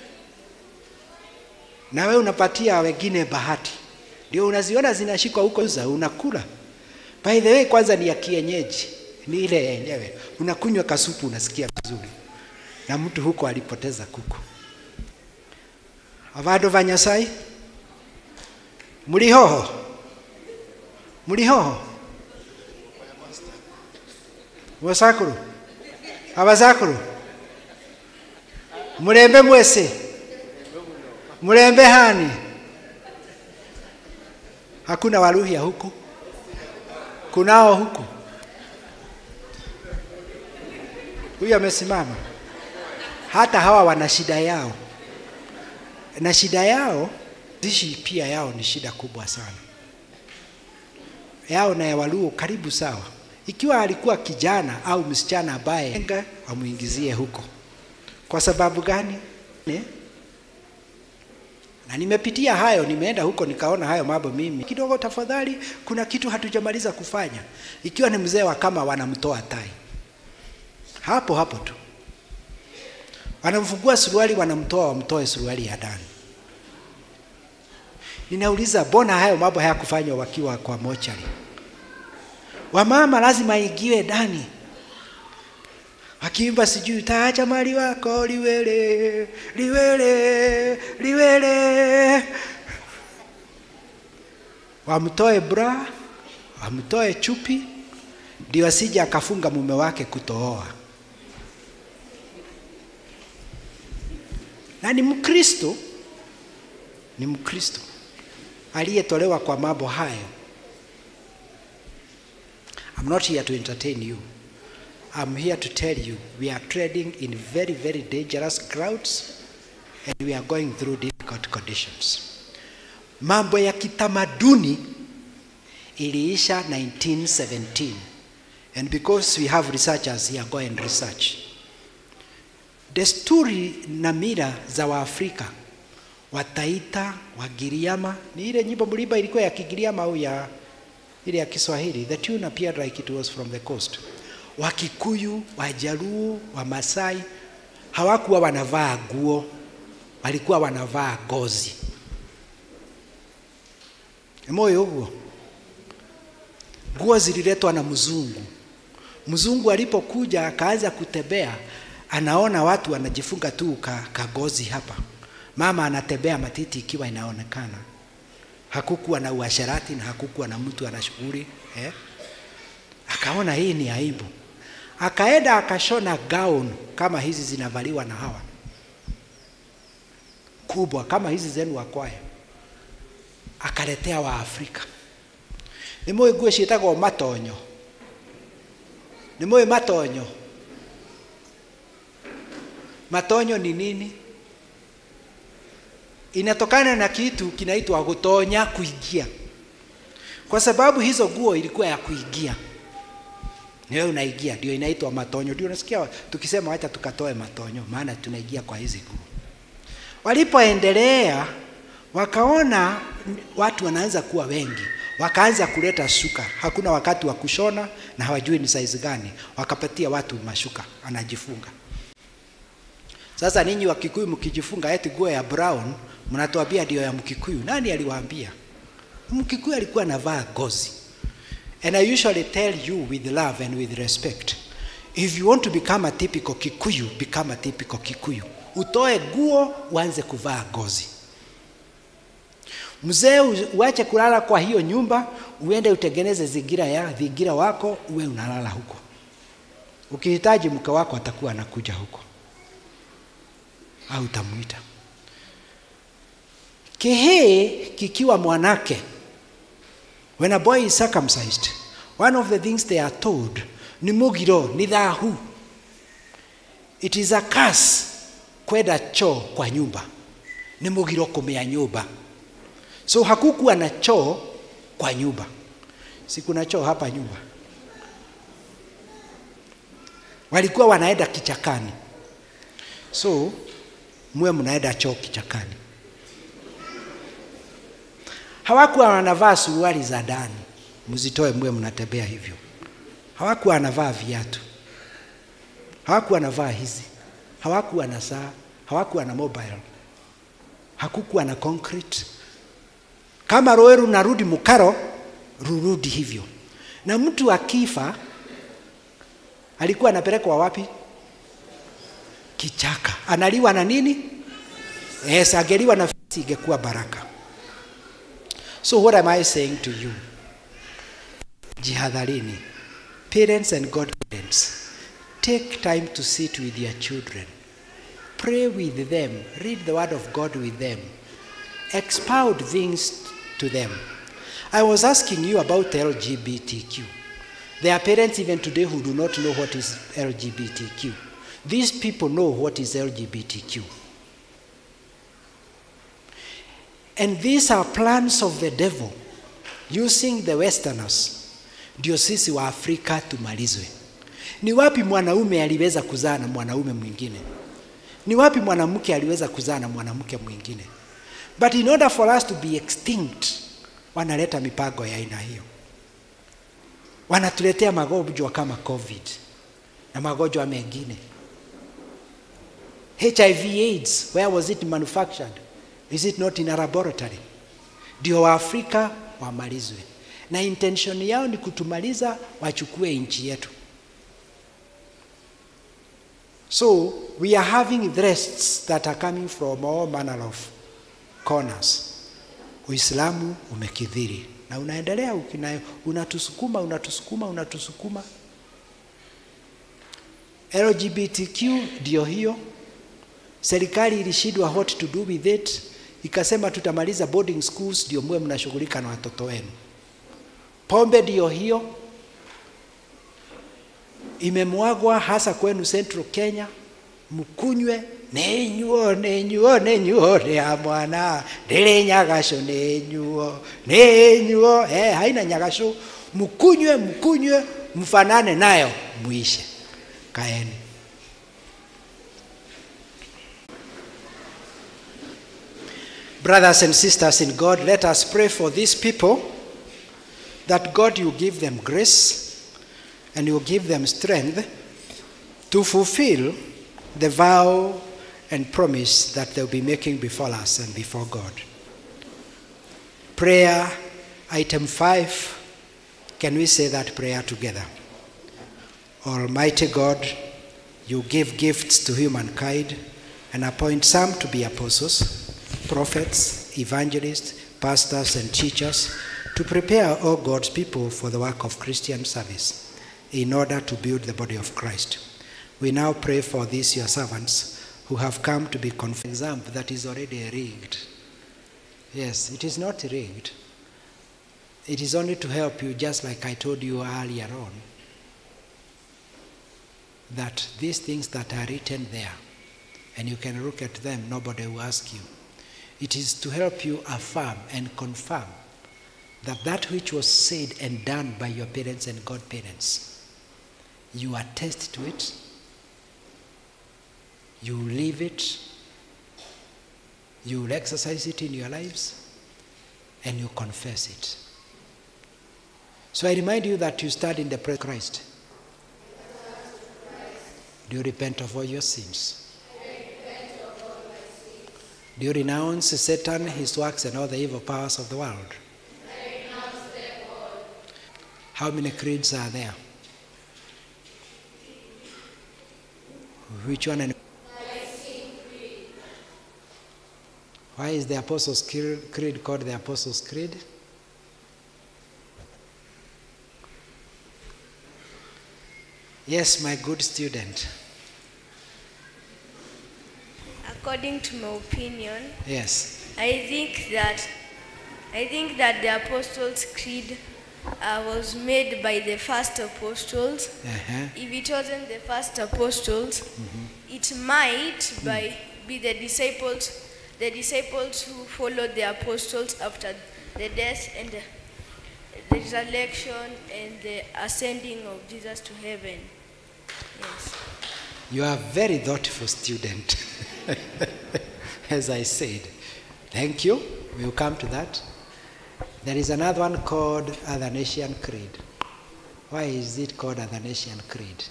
Na wewe unapatia wengine bahati. Ndio unaziona zinashikwa huko za unakula. By the way, kwanza ni ya kienyeji. Ni ile yenyewe. Unakunywa kasupu unasikia vizuri. Na mtu huko alipoteza kuku. Avado vanyasai? Mulihoho? Mulihoho? Wasakuru? Abazakuru? Mulembe mwese? Mulembe hani? Hakuna Waluhya huku? Kunao huku? Huyu amesimama. Hata hawa wana shida yao. Na shida yao, zishi pia yao ni shida kubwa sana. Yao na ya Waluo karibu sawa. Ikiwa alikuwa kijana au msichana ambaye enga amuingizie huko. Kwa sababu gani? Ne? Na nimepitia hayo, nimeenda huko nikaona hayo mambo mimi. Kidogo tafadhali, kuna kitu hatujamaliza kufanya. Ikiwa ni mzee wa kama wanamtoa tai. Hapo hapo tu. Wanamfungua suruali, wanamtoa wamtoe suruali ya ndani. Ninauliza, bona hayo mambo hayakufanywa wakiwa kwa mochari? Wamama lazima ingiwe ndani. Wakiimba sijui taacha mali wako liwele, liwele, liwele. Wamtoe bra, wamtoe chupi, ndio asije akafunga mume wake kutooa. Na ni Mkristo, ni Mkristo aliyetolewa kwa mambo hayo. I'm not here to entertain you. I'm here to tell you we are treading in very, very dangerous crowds and we are going through difficult conditions. Mambo ya kitamaduni iliisha nineteen seventeen. And because we have researchers here, go and research. Desturi na mila za Waafrika, Wataita, Wagiriama, ni ile nyimbo mliba ilikuwa ya Kigiriama au ya ile ya Kiswahili. The tune appeared like it was from the coast. Wakikuyu, Wajaluo, Wamasai hawakuwa wanavaa nguo, walikuwa wanavaa gozi. Moyo huo. Nguo zililetwa na mzungu. Mzungu alipokuja akaanza kutembea, anaona watu wanajifunga tu ka, kagozi hapa. Mama anatembea matiti ikiwa inaonekana. Hakukuwa na uasherati na hakukuwa na mtu anashughuli, eh? Akaona hii ni aibu. Akaenda akashona gown kama hizi zinavaliwa na hawa. Kubwa kama hizi zenu wa kwaya. Akaletea wa Afrika. Nimoi nguo ciitagwo matonyo. Nimoi matonyo. Matonyo ni nini? Inatokana na kitu kinaitwa gutonya, kuingia. Kwa sababu hizo nguo ilikuwa ya kuingia. Wewe unaingia, ndio inaitwa matonyo. Ndio unasikia tukisema acha tukatoe matonyo, maana tunaingia kwa hizi nguo. Walipoendelea wakaona watu wanaanza kuwa wengi, wakaanza kuleta shuka. Hakuna wakati wa kushona na hawajui ni size gani, wakapatia watu mashuka anajifunga. Sasa ninyi wa Kikuyu mkijifunga eti nguo ya brown, mnatuambia ndio ya Mkikuyu. Nani aliwaambia? Mkikuyu alikuwa anavaa gozi. And I usually tell you with love and with respect, if you want to become a typical Kikuyu, become a typical Kikuyu. Utoe nguo uanze kuvaa gozi. Mzee uache kulala kwa hiyo nyumba, uende utengeneze zingira ya zingira wako, uwe unalala huko. Ukihitaji mke wako atakuwa anakuja huko. Au utamuita. Kehe kikiwa mwanake, when a boy is circumcised, one of the things they are told, ni mugiro, ni dhahu. It is a curse kwenda choo kwa nyumba. Ni mugiro kumea nyumba. So hakukuwa na choo kwa nyumba. Si kuna choo hapa nyumba. walikuwa wanaenda kichakani. So mwe mnaenda choo kichakani. Hawakuwa wanavaa suruali za ndani, mzitoe mwe mnatembea hivyo. Hawakuwa wanavaa viatu, hawakuwa wanavaa hizi, hawakuwa na saa, hawakuwa na mobile, hakukuwa na concrete. Kama roeru narudi mukaro, rurudi hivyo. Na mtu akifa alikuwa anapelekwa wapi? Kichaka. Analiwa na nini? Yes, ageliwa na fisi, ingekuwa baraka. So what am I saying to you? Jihadharini. Parents and godparents, take time to sit with your children. Pray with them. Read the word of God with them. Expound things to them. I was asking you about L G B T Q. There are parents even today who do not know what is L G B T Q. These people know what is L G B T Q. And these are plans of the devil using the Westerners. Ndio sisi wa Afrika tumalizwe. Ni wapi mwanaume aliweza kuzaa na mwanaume mwingine? Ni wapi mwanamke aliweza kuzaa na mwanamke mwingine? But in order for us to be extinct, wanaleta mipango ya aina hiyo. Wanatuletea magonjwa kama COVID na magonjwa mengine. H I V AIDS, where was it manufactured? Is it not in a laboratory? Ndio wa Afrika wamalizwe. Na intention yao ni kutumaliza, wachukue nchi yetu. So we are having threats that are coming from all manner of corners. Uislamu umekithiri na unaendelea ukinayo, unatusukuma unatusukuma unatusukuma. L G B T Q ndio hiyo. Serikali ilishindwa what to do with it, ikasema tutamaliza boarding schools, ndio mwe mnashughulika na watoto wenu. Pombe ndio hiyo, imemwagwa hasa kwenu Central Kenya, mkunywe nenyuo nenyuo nenyuo ya mwana ndele nyagasho nenyuo nenyuo eh haina nyagasho, mkunywe mkunywe mfanane nayo muishe. Kaeni. Brothers and sisters in God, let us pray for these people, that God will give them grace and will give them strength to fulfill the vow and promise that they'll be making before us and before God. Prayer item five, can we say that prayer together? Almighty God, you give gifts to humankind and appoint some to be apostles, prophets, evangelists, pastors, and teachers to prepare all God's people for the work of Christian service in order to build the body of Christ. We now pray for these your servants who have come to be confirmed. Exam that is already rigged. Yes, it is not rigged. It is only to help you, just like I told you earlier on, that these things that are written there, and you can look at them, nobody will ask you. It is to help you affirm and confirm that that which was said and done by your parents and godparents, you attest to it, you live it, you will exercise it in your lives, and you confess it. So I remind you that you stand in the presence of Christ. Do you repent of all your sins? Do you renounce Satan, his works, and all the evil powers of the world? I renounce them all. How many creeds are there? Which one? And why is the Apostles' Creed called the Apostles' Creed? Yes, my good student. According to my opinion, Yes. I think that I think that the Apostles' Creed uh, was made by the first apostles. Uh-huh. If it wasn't the first apostles, mm-hmm. it might by be the disciples, the disciples who followed the apostles after the death and the, the resurrection and the ascending of Jesus to heaven. Yes. You are a very thoughtful student, as I said. Thank you. We'll come to that. There is another one called Athanasian Creed. Why is it called Athanasian Creed?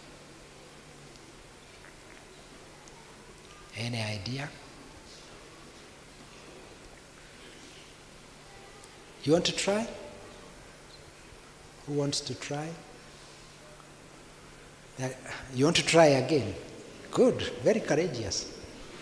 Any idea? You want to try? Who wants to try? You want to try again? Good, very courageous.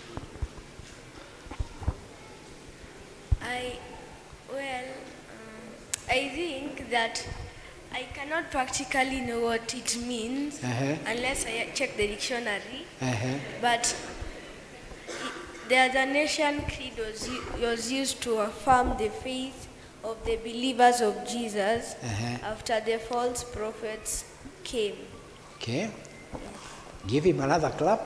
I, well, um, I think that I cannot practically know what it means uh-huh. unless I check the dictionary. Uh-huh. But the Athanasian Creed was, was used to affirm the faith of the believers of Jesus uh-huh. after the false prophets came. Okay. Give him another clap.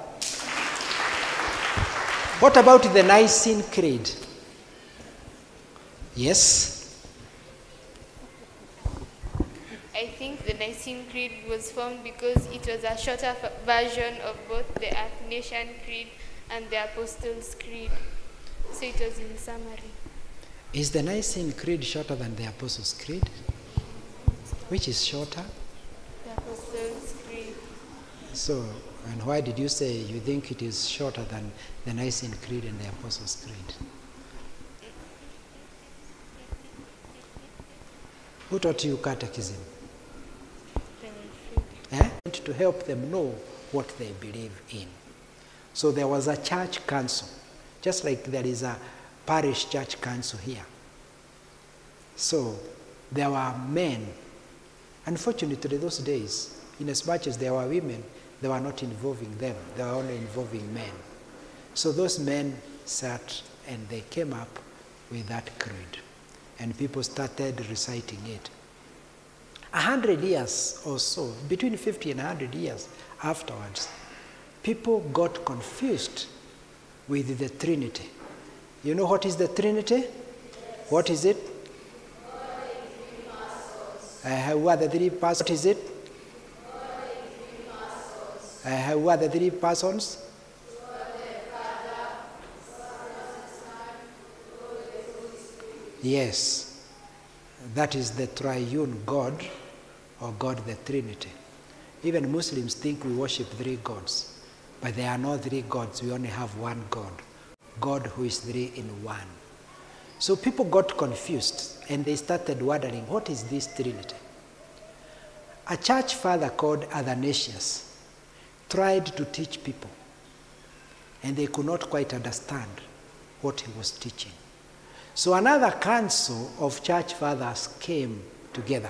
What about the Nicene Creed? Yes? I think the Nicene Creed was formed because it was a shorter version of both the Athanasian Creed and the Apostles' Creed. So it was in summary. Is the Nicene Creed shorter than the Apostles' Creed? Which is shorter? The Apostles' Creed. So, and why did you say you think it is shorter than the Nicene Creed and the Apostles' Creed? Who taught you catechism? Eh? To help them know what they believe in. So there was a church council, just like there is a parish church council here. So there were men. Unfortunately, those days, in as much as there were women, they were not involving them. They were only involving men. So those men sat and they came up with that creed. And people started reciting it. A hundred years or so, between fifty and a hundred years afterwards, people got confused with the Trinity. You know what is the Trinity? What is it? Uh, who are the three persons? What is it? Uh, who are the three persons? Yes, that is the triune God, or God the Trinity. Even Muslims think we worship three gods, but there are no three gods, we only have one God. God who is three in one. So people got confused and they started wondering, what is this Trinity? A church father called Athanasius tried to teach people and they could not quite understand what he was teaching. So another council of church fathers came together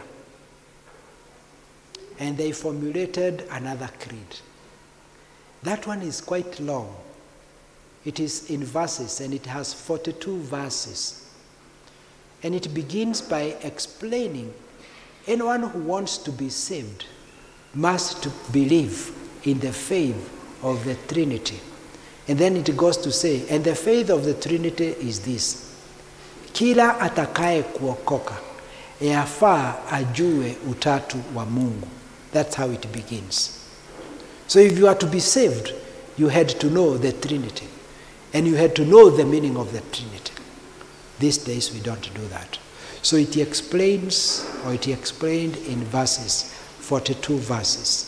and they formulated another creed. That one is quite long. It is in verses and it has forty-two verses. And it begins by explaining anyone who wants to be saved must believe in the faith of the Trinity. And then it goes to say, and the faith of the Trinity is this: kila atakaye kuokoka yafaa ajue utatu wa Mungu. That's how it begins. So if you are to be saved, you had to know the Trinity. And you had to know the meaning of the Trinity. These days we don't do that. So it explains, or it explained in verses, forty-two verses.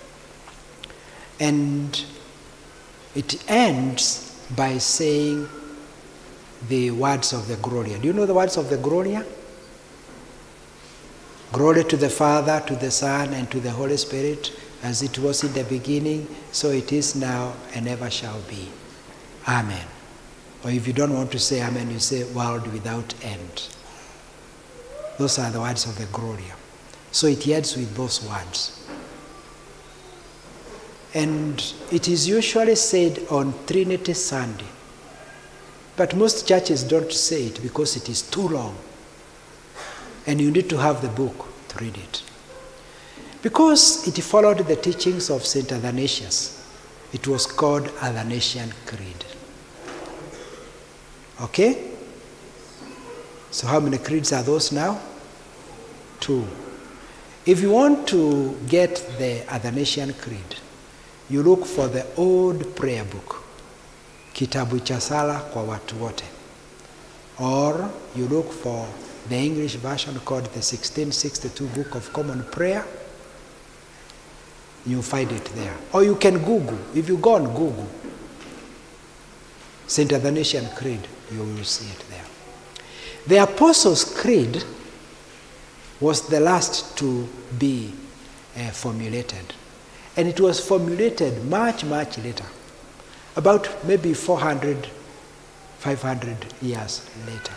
And it ends by saying the words of the Gloria. Do you know the words of the Gloria? Glory to the Father, to the Son, and to the Holy Spirit, as it was in the beginning, so it is now, and ever shall be. Amen. Or if you don't want to say amen, you say world without end. Those are the words of the Gloria. So it ends with those words. And it is usually said on Trinity Sunday. But most churches don't say it because it is too long. And you need to have the book to read it. Because it followed the teachings of Saint Athanasius, it was called Athanasian Creed. Okay? So how many creeds are those now? Two. If you want to get the Athanasian Creed, you look for the old prayer book, kitabu cha sala kwa watu wote, or you look for the English version called the sixteen sixty-two Book of Common Prayer. You find it there. Or you can Google. If you go on Google, Saint Athanasian Creed, you will see it there. The Apostles' Creed was the last to be uh, formulated. And it was formulated much, much later. About maybe four hundred, five hundred years later.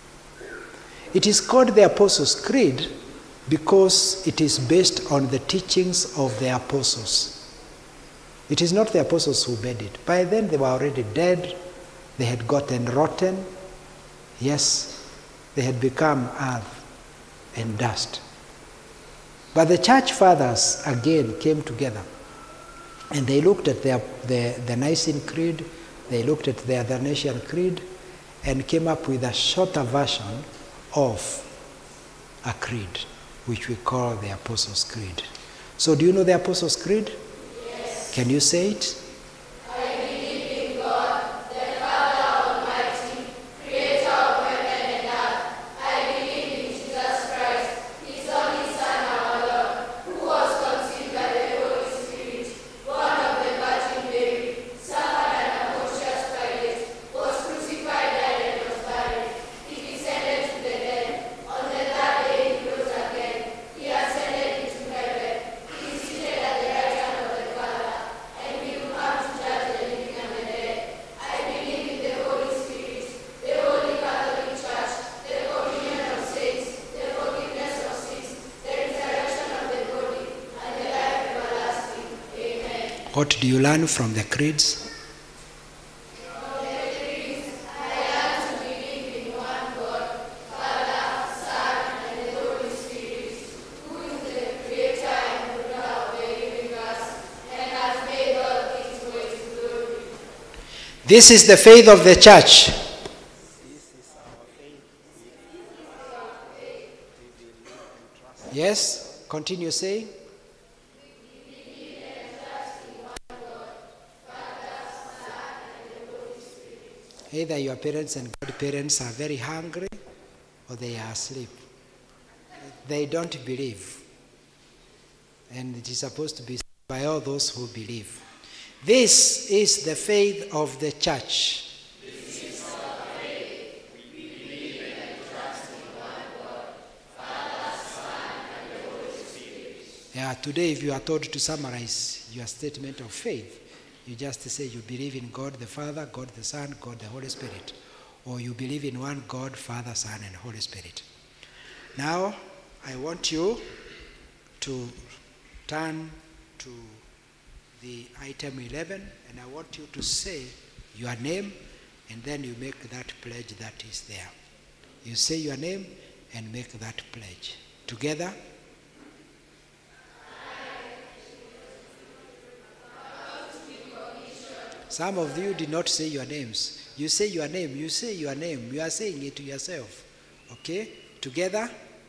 It is called the Apostles' Creed because it is based on the teachings of the apostles. It is not the apostles who made it. By then they were already dead. They had gotten rotten. Yes, they had become earth and dust. But the church fathers again came together and they looked at their, the, the Nicene Creed, they looked at the Athanasian Creed and came up with a shorter version of a creed, which we call the Apostles' Creed. So do you know the Apostles' Creed? Yes. Can you say it? I believe in God, the Father Almighty, creator of heaven and earth. I believe in Jesus Christ, his only Son, our Lord, who was conceived by the Holy Spirit, born of the Virgin Mary, suffered under Pontius Pilate, was crucified, died, and was buried. He descended to the dead. On the third day he rose again. He ascended into heaven. He is seated at the right hand of the Father, and he will come to judge the living and the dead. I believe in the Holy Spirit, the Holy Catholic Church, the communion of saints, the forgiveness of sins, the resurrection of the body, and the life everlasting. Amen. What do you learn from the creeds? From the creeds, I learn to believe in one God, Father, Son, and the Holy Spirit, who is the creator and ruler of the universe, and has made all things for his glory. This is the faith of the church. Yes? Continue saying. Either your parents and godparents are very hungry or they are asleep. They don't believe. And it is supposed to be by all those who believe. This is the faith of the church. Yeah, today if you are told to summarize your statement of faith, you just say you believe in God the Father, God the Son, God the Holy Spirit. Or you believe in one God, Father, Son, and Holy Spirit. Now, I want you to turn to the item eleven, and I want you to say your name, and then you make that pledge that is there. You say your name and make that pledge. Together. Some of you did not say your names. You say your name, you say your name. You are saying it to yourself. Okay? Together.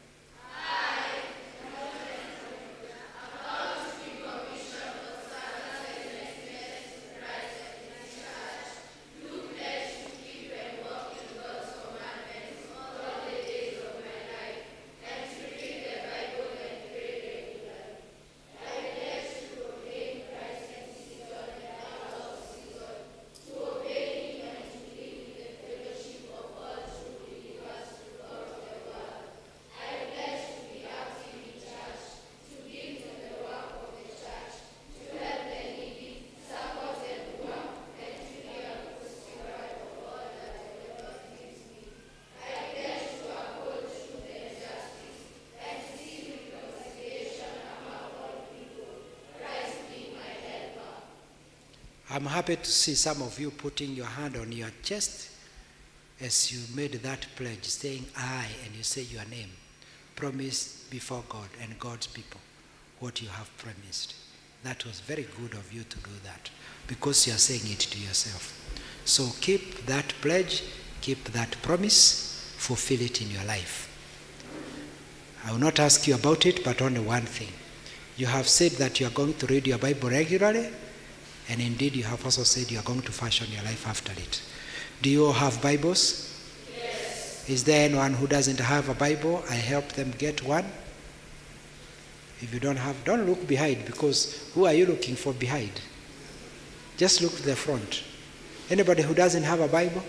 I'm happy to see some of you putting your hand on your chest as you made that pledge, saying I, and you say your name. Promise before God and God's people what you have promised. That was very good of you to do that because you are saying it to yourself. So keep that pledge, keep that promise, fulfill it in your life. I will not ask you about it, but only one thing. You have said that you are going to read your Bible regularly, And indeed, you have also said you are going to fashion your life after it. Do you all have Bibles? Yes. Is there anyone who doesn't have a Bible? I help them get one. If you don't have, don't look behind, because who are you looking for behind? Just look to the front. Anybody who doesn't have a Bible?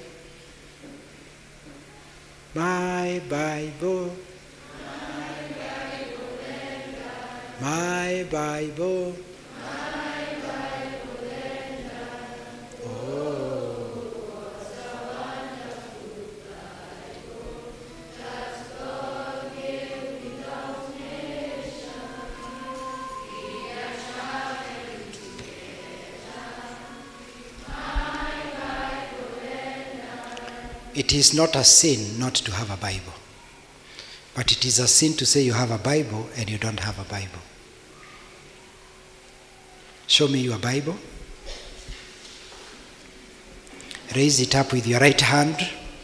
My Bible. My Bible. It is not a sin not to have a Bible. But it is a sin to say you have a Bible and you don't have a Bible. Show me your Bible. Raise it up with your right hand.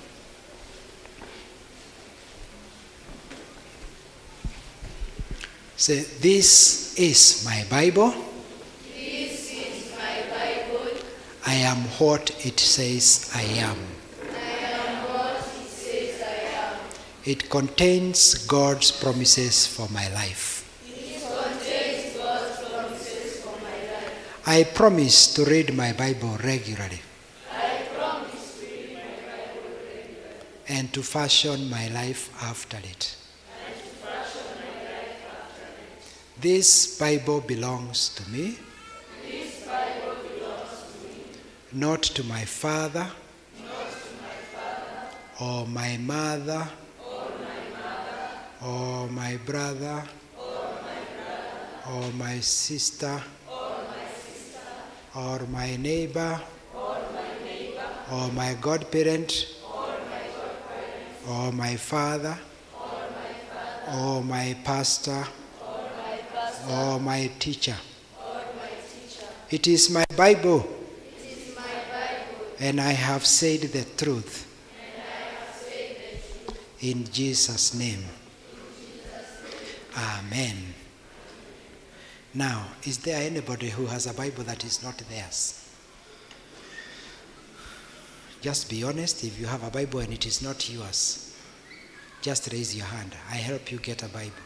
Say, this is my Bible. This is my Bible. I am what it says I am. It contains God's promises for my life. It contains God's promises for my life. I promise to read my Bible regularly. I promise to read my Bible regularly. And to fashion my life after it. And to fashion my life after it. This Bible belongs to me. This Bible belongs to me. Not to my father. Not to my father. Or my mother. Or my brother, or my brother, or my sister, or my sister, or my neighbor, or my neighbor, or my godparent, or my godparent, or my father, or my father, or my pastor, or my pastor, or my teacher. or my teacher. It is my Bible, It is my Bible, and I have said the truth. and I have said the truth. In Jesus' name. Amen. Now, is there anybody who has a Bible that is not theirs? Just be honest. If you have a Bible and it is not yours, just raise your hand. I help you get a Bible.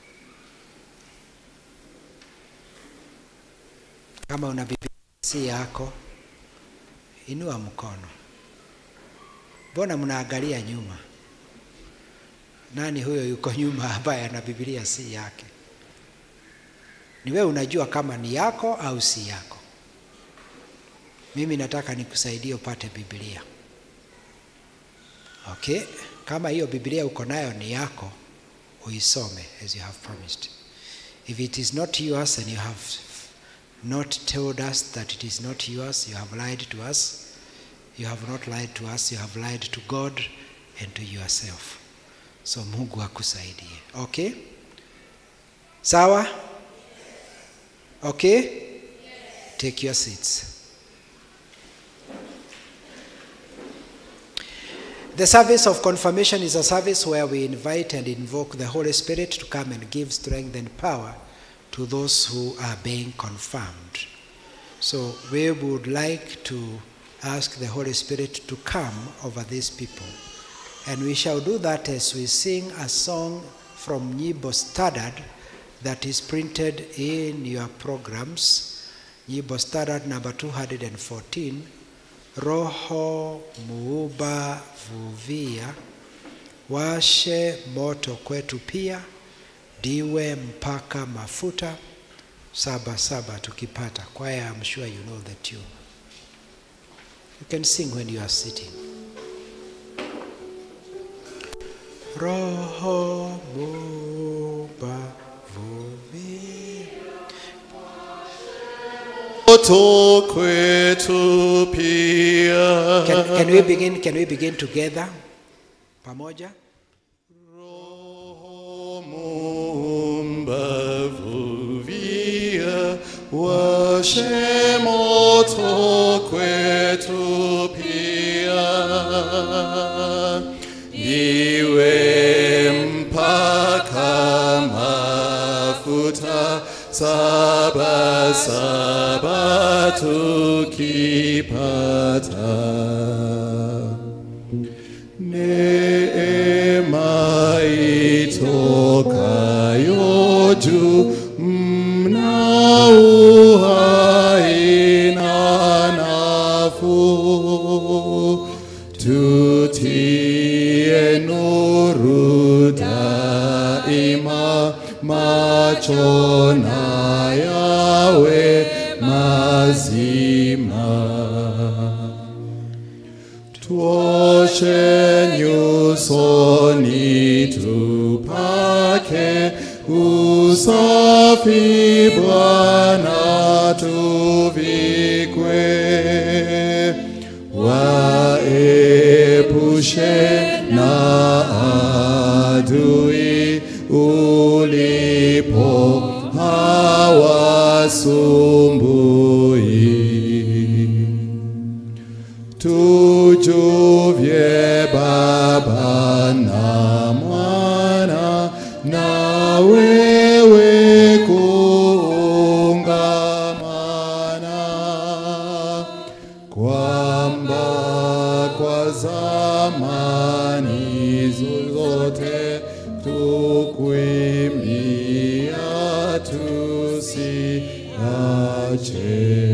Kama una Biblia si yako, inua mkono. Mbona mnaangalia nyuma? Nani huyo yuko nyuma ambaye ana Biblia si yake? Ni wewe unajua kama ni yako au si yako. Mimi nataka nikusaidie upate Biblia. Okay? Kama hiyo Biblia uko nayo ni yako, uisome as you have promised. If it is not yours and you have not told us that it is not yours, you have lied to us. You have not lied to us, you have lied to God and to yourself. So Mungu akusaidie. Okay? Sawa? Okay? Yes. Take your seats. The service of confirmation is a service where we invite and invoke the Holy Spirit to come and give strength and power to those who are being confirmed. So we would like to ask the Holy Spirit to come over these people. And we shall do that as we sing a song from Nyimbo Standard that is printed in your programs. Nyimbo Standard number two hundred fourteen. Roho Muuba Vuvia, washe moto kwetu pia, diwe mpaka mafuta, saba saba tukipata. Choir, I'm sure you know the tune. You can sing when you are sitting. Roho Muuba Vuvia, moto kwetu pia. Can, can we begin? Can we begin together? Pamoja. Roho Muumba vuvia, washe moto kwetu pia. Iwe mpaka mafuta, saba saba tukipata neema itokayo juu mna uhai na nafuu tutie nuru daima macho na yawe mazima tuoshe nyusoni tupake usafi Bwana tuvikwe waepushe na adui ulipo hawasumbui tujuvye Baba na Mwana na wewe kuungamana kwamba kwa zamani zote tukuimbia tusiache.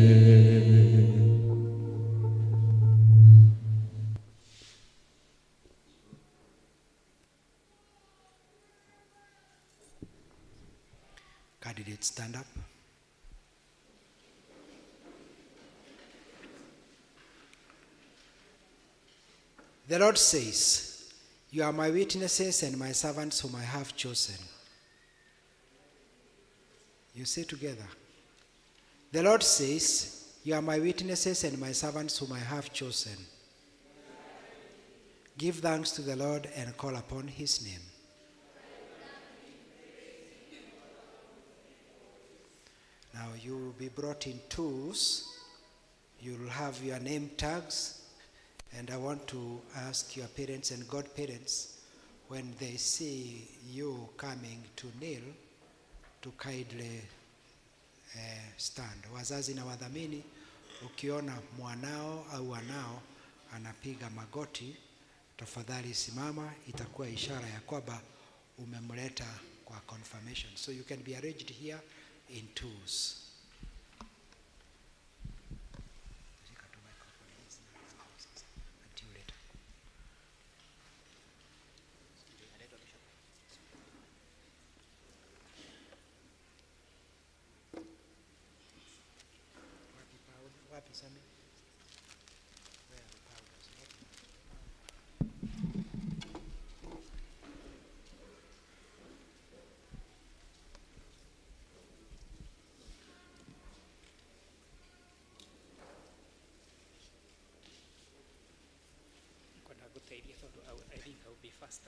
Candidates, stand up. The Lord says, "You are my witnesses and my servants whom I have chosen." You say together. The Lord says, "You are my witnesses and my servants whom I have chosen." Give thanks to the Lord and call upon his name. Now you will be brought in twos. You will have your name tags. And I want to ask your parents and godparents, when they see you coming to kneel, to kindly uh, stand. Wazazi na wadhamini, ukiona mwanao au wanao anapiga magoti, tafadhali simama, itakuwa ishara ya kwamba umemleta kwa confirmation. So you can be arranged here in twos. I think I will be faster.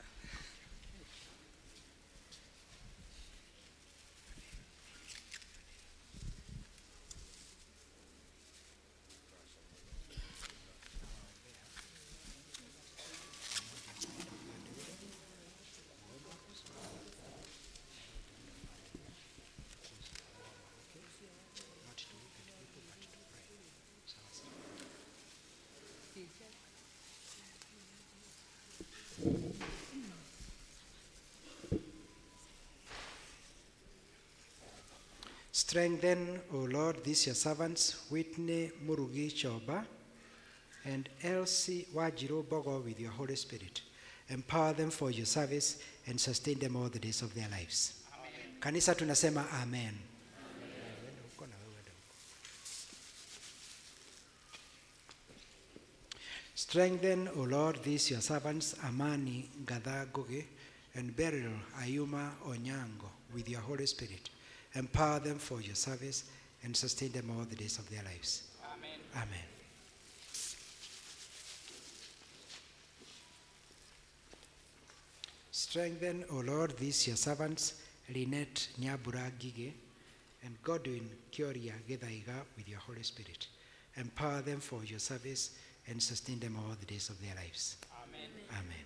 Strengthen, O Lord, these your servants, Whitney Murugi Choba and Elsie Wajiro Bogo, with your Holy Spirit. Empower them for your service and sustain them all the days of their lives. Amen. Kanisa tunasema amen. Amen. Strengthen, O Lord, these your servants, Amani Gadhagoge and Beryl Ayuma Onyango, with your Holy Spirit. Empower them for your service and sustain them all the days of their lives. Amen. Amen. Strengthen, O Lord, these your servants, Lynette Nyabura Gige and Godwin Kioria Gedaiga, with your Holy Spirit. Empower them for your service and sustain them all the days of their lives. Amen. Amen.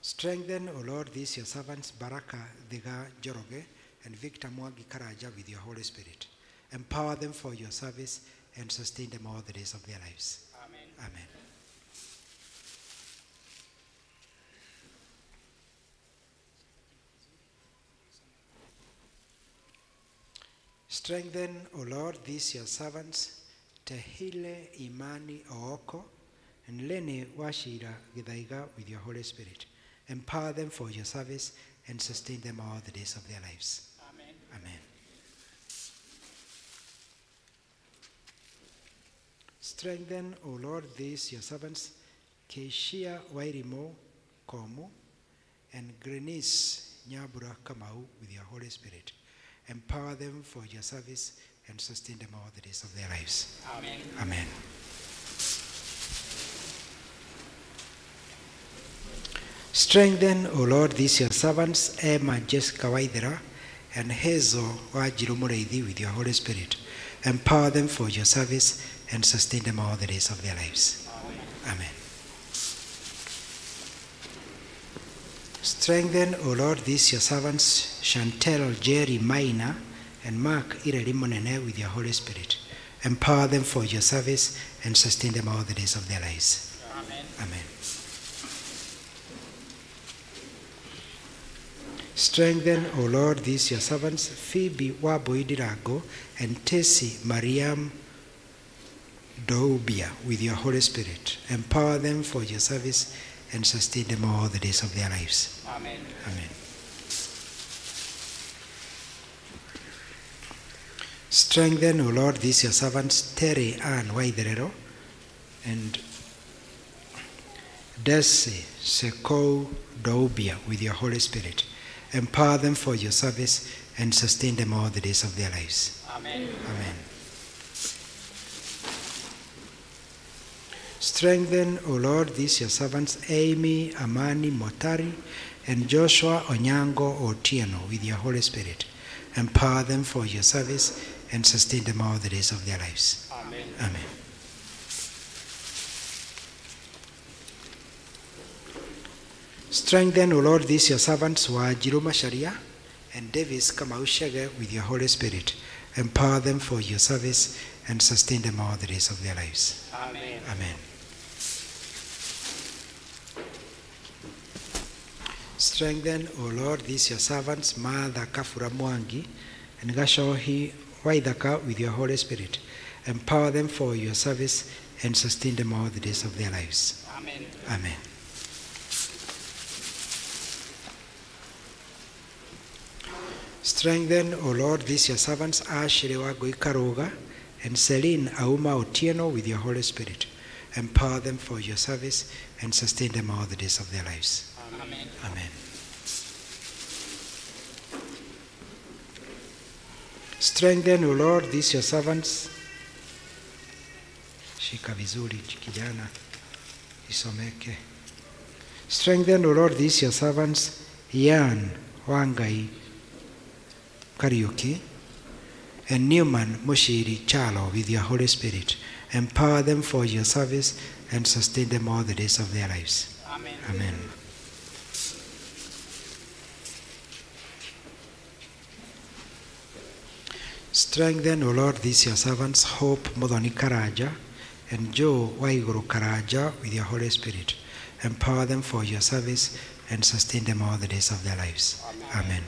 Strengthen, O Lord, these your servants, Baraka Diga Joroge and Victor Mwagi Karaja, with your Holy Spirit. Empower them for your service and sustain them all the days of their lives. Amen. Amen. Strengthen, O Lord, these your servants, Tehile Imani Ooko and Lene Washira Gidaiga, with your Holy Spirit. Empower them for your service and sustain them all the days of their lives. Amen. Amen. Strengthen, O Lord, these your servants, Keishia Wairimo Komu and Grenice Nyabura Kamau, with your Holy Spirit. Empower them for your service and sustain them all the days of their lives. Amen. Amen. Strengthen, O Lord, these your servants, Emma Jessica Waidera and Hazel Wajirumureithi, with your Holy Spirit. Empower them for your service and sustain them all the days of their lives. Amen. Amen. Strengthen, O Lord, these your servants, Chantel Jerry Maina and Mark Irelimonene, with your Holy Spirit. Empower them for your service and sustain them all the days of their lives. Amen. Amen. Strengthen, O Lord, these your servants, Phoebe Waboidirago and Tessie Mariam Doubia, with your Holy Spirit. Empower them for your service and sustain them all the days of their lives. Amen. Amen. Strengthen, O Lord, these your servants, Terry Ann Waiderero and Desi Sekou Doubia, with your Holy Spirit. Empower them for your service and sustain them all the days of their lives. Amen. Amen. Strengthen, O Lord, these your servants, Amy Amani Motari and Joshua Onyango Otieno, with your Holy Spirit. Empower them for your service and sustain them all the days of their lives. Amen. Amen. Strengthen, O Lord, these your servants, Wajiruma Sharia and Davis Kamaushege, with your Holy Spirit. Empower them for your service and sustain them all the days of their lives. Amen. Amen. Strengthen, O Lord, these your servants, Mother Kafura Mwangi and Gashohi Waidaka, with your Holy Spirit. Empower them for your service and sustain them all the days of their lives. Amen. Amen. Strengthen, O Lord, these your servants, Ashley Wagoikaroga and Celine Auma Otieno, with your Holy Spirit. Empower them for your service and sustain them all the days of their lives. Amen. Amen. Strengthen, O Lord, these your servants. Shika vizuri kijana isomeke. Strengthen, O Lord, these your servants, Ian Wangai Kariuki and Newman Mushiri Chalo, with your Holy Spirit. Empower them for your service and sustain them all the days of their lives. Amen. Amen. Strengthen, O Lord, these your servants, Hope Modoni Karaja and Joe Waiguru Karaja, with your Holy Spirit. Empower them for your service and sustain them all the days of their lives. Amen. Amen.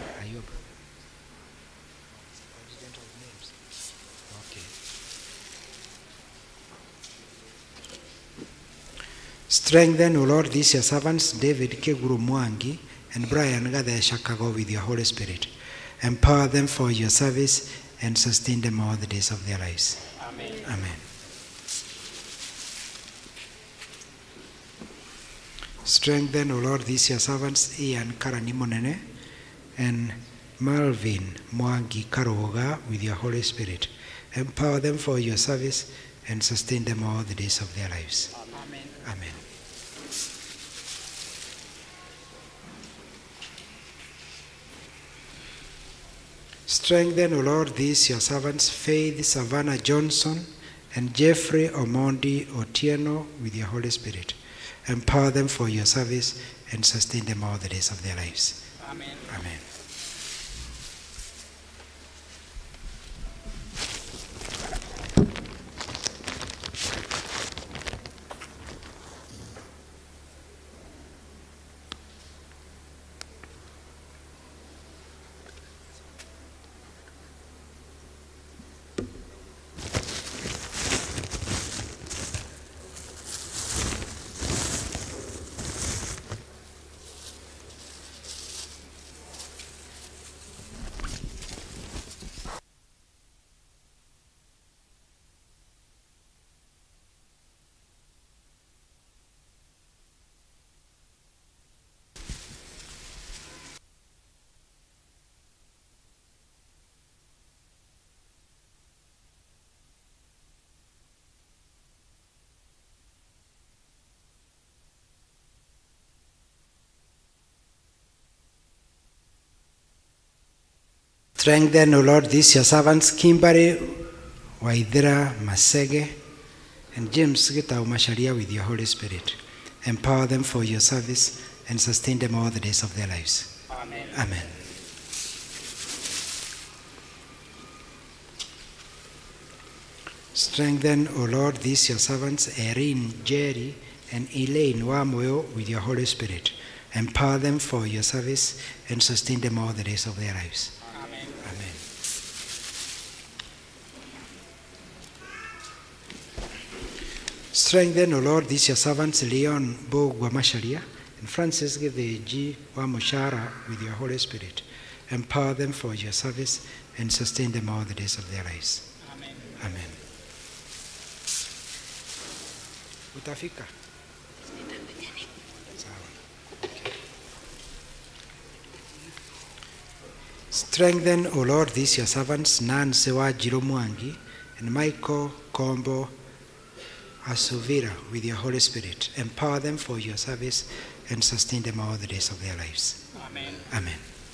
Strengthen, O Lord, these your servants, David Keguru Mwangi and Brian Gadeshakago, with your Holy Spirit. Empower them for your service and sustain them all the days of their lives. Amen. Amen. Strengthen, O Lord, these your servants, Ian Karanimonene and Malvin Mwangi Karoga, with your Holy Spirit. Empower them for your service and sustain them all the days of their lives. Amen. Amen. Strengthen, O Lord, these your servants, Faith Savannah Johnson and Jeffrey Omondi Otieno, with your Holy Spirit. Empower them for your service and sustain them all the days of their lives. Amen. Amen. Strengthen, O Lord, these your servants, Kimberly, Waidira, Masege, and James Gitau Masharia with your Holy Spirit. Empower them for your service and sustain them all the days of their lives. Amen. Amen. Strengthen, O Lord, these your servants, Erin, Jerry, and Elaine Wamoyo with your Holy Spirit. Empower them for your service and sustain them all the days of their lives. Amen. Amen. Strengthen, O Lord, these your servants, Leon Bo Guamasharia and Francis G. Wamoshara with your Holy Spirit. Empower them for your service and sustain them all the days of their lives. Amen. Amen. Utafika. Strengthen, O Lord, these your servants, Nan Sewa Jiromwangi and Michael Kombo Asuvira with your Holy Spirit. Empower them for your service and sustain them all the days of their lives. Amen. Amen.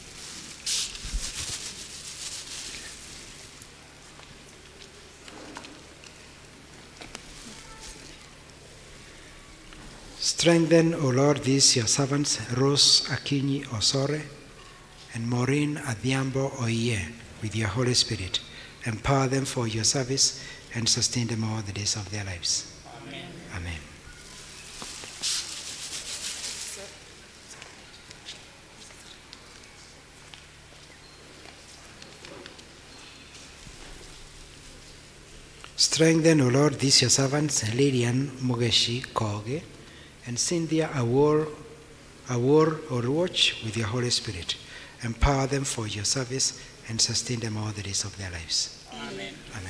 Strengthen, O Lord, these your servants, Rose Akinyi Osore and Maureen Adhiambo Oye with your Holy Spirit. Empower them for your service and sustain them all the days of their lives. Amen. Amen. Strengthen, O Lord, these your servants, Lilian Mugeshi Koge and Cynthia Awor, Awor Orwatch with your Holy Spirit. Empower them for your service and sustain them all the days of their lives. Amen. Amen.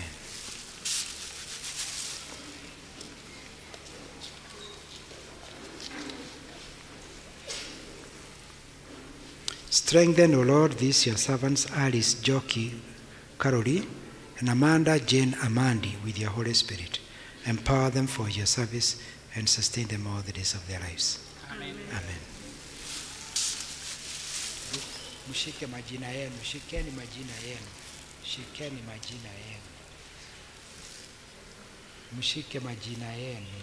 Strengthen, O Lord, these your servants, Alice Joki Karoli and Amanda Jane Amandi with your Holy Spirit. Empower them for your service and sustain them all the days of their lives. Amen. Amen. Mshike majina yenu, shikeni majina yenu, shikeni majina yenu, mshike majina yenu.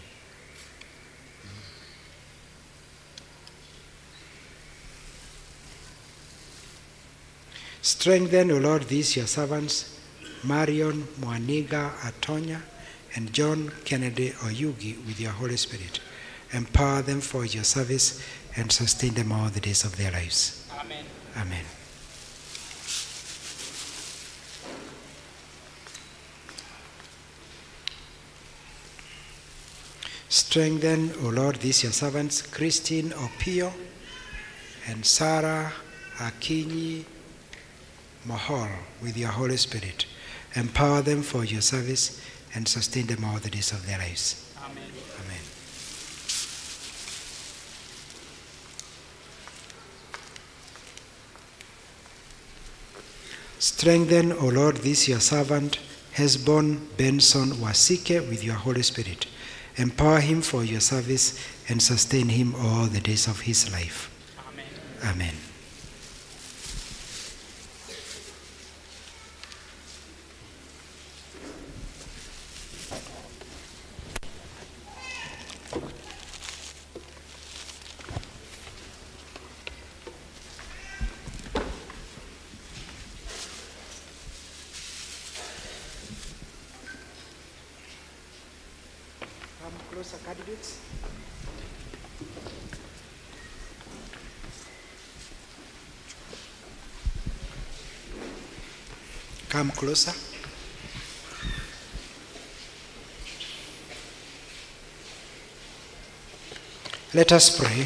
Strengthen, O Lord, these your servants, Marion Mwaniga Atonya and John Kennedy Oyugi with your Holy Spirit. Empower them for your service and sustain them all the days of their lives. Amen. Amen. Strengthen, O Lord, these your servants, Christine Opio and Sarah Akinyi Mahal with your Holy Spirit. Empower them for your service and sustain them all the days of their lives. Amen. Amen. Strengthen, O Lord, this your servant, Hesbon Benson Wasike with your Holy Spirit. Empower him for your service and sustain him all the days of his life. Amen. Amen. closer, candidates. Come closer. Let us pray.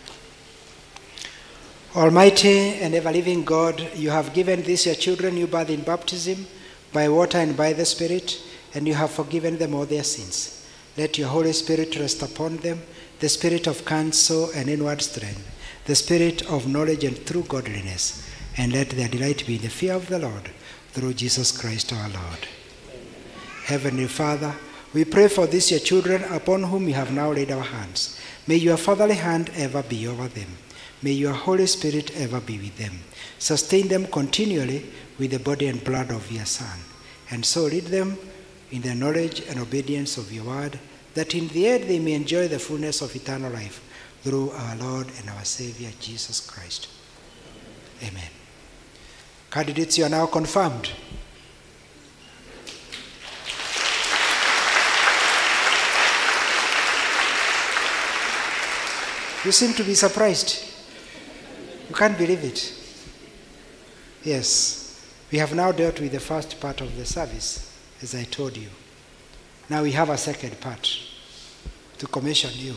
Almighty and ever-living God, you have given these your children new birth in baptism by water and by the Spirit, and you have forgiven them all their sins. Let your Holy Spirit rest upon them, the spirit of counsel and inward strength, the spirit of knowledge and true godliness, and let their delight be in the fear of the Lord, through Jesus Christ our Lord. Amen. Heavenly Father, we pray for these your children upon whom we have now laid our hands. May your fatherly hand ever be over them. May your Holy Spirit ever be with them. Sustain them continually with the body and blood of your Son, and so lead them in the knowledge and obedience of your word, that in the end they may enjoy the fullness of eternal life through our Lord and our Savior, Jesus Christ. Amen. Candidates, you are now confirmed. You seem to be surprised. You can't believe it. Yes, we have now dealt with the first part of the service, as I told you. Now we have a second part to commission you.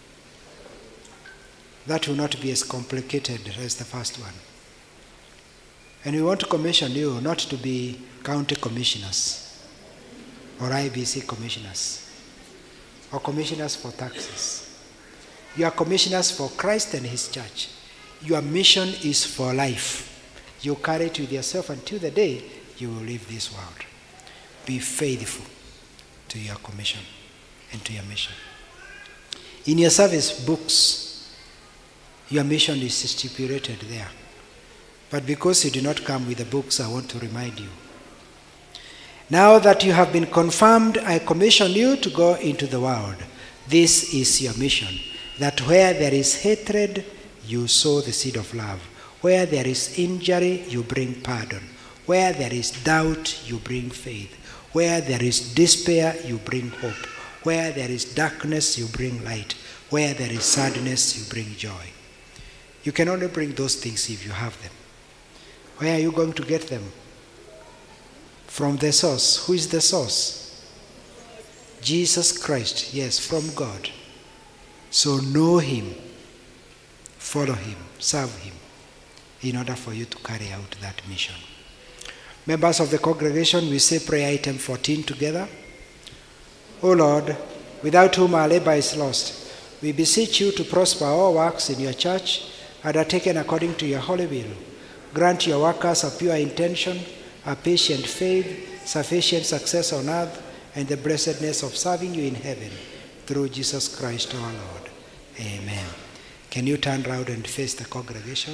That will not be as complicated as the first one. And we want to commission you not to be county commissioners or I B C commissioners or commissioners for taxes. You are commissioners for Christ and his church. Your mission is for life. You carry it with yourself until the day you will leave this world. Be faithful to your commission and to your mission. In your service books, your mission is stipulated there. But because you did not come with the books, I want to remind you. Now that you have been confirmed, I commission you to go into the world. This is your mission. That where there is hatred, you sow the seed of love. Where there is injury, you bring pardon. Where there is doubt, you bring faith. Where there is despair, you bring hope. Where there is darkness, you bring light. Where there is sadness, you bring joy. You can only bring those things if you have them. Where are you going to get them? From the source. Who is the source? Jesus Christ. Yes, from God. So know him, follow him, serve him, in order for you to carry out that mission. Members of the congregation, we say prayer item fourteen together. O Lord, without whom our labor is lost, we beseech you to prosper all works in your church, undertaken according to your holy will. Grant your workers a pure intention, a patient faith, sufficient success on earth, and the blessedness of serving you in heaven, through Jesus Christ our Lord. Amen. Can you turn around and face the congregation?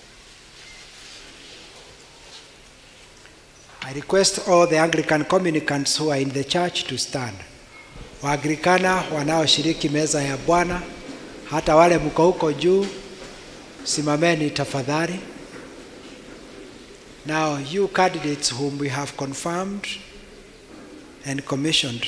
I request all the Anglican communicants who are in the church to stand. Waanglikana wanaoshiriki meza ya Bwana, hata wale mko huko juu, simameni tafadhali. Now, you candidates whom we have confirmed and commissioned,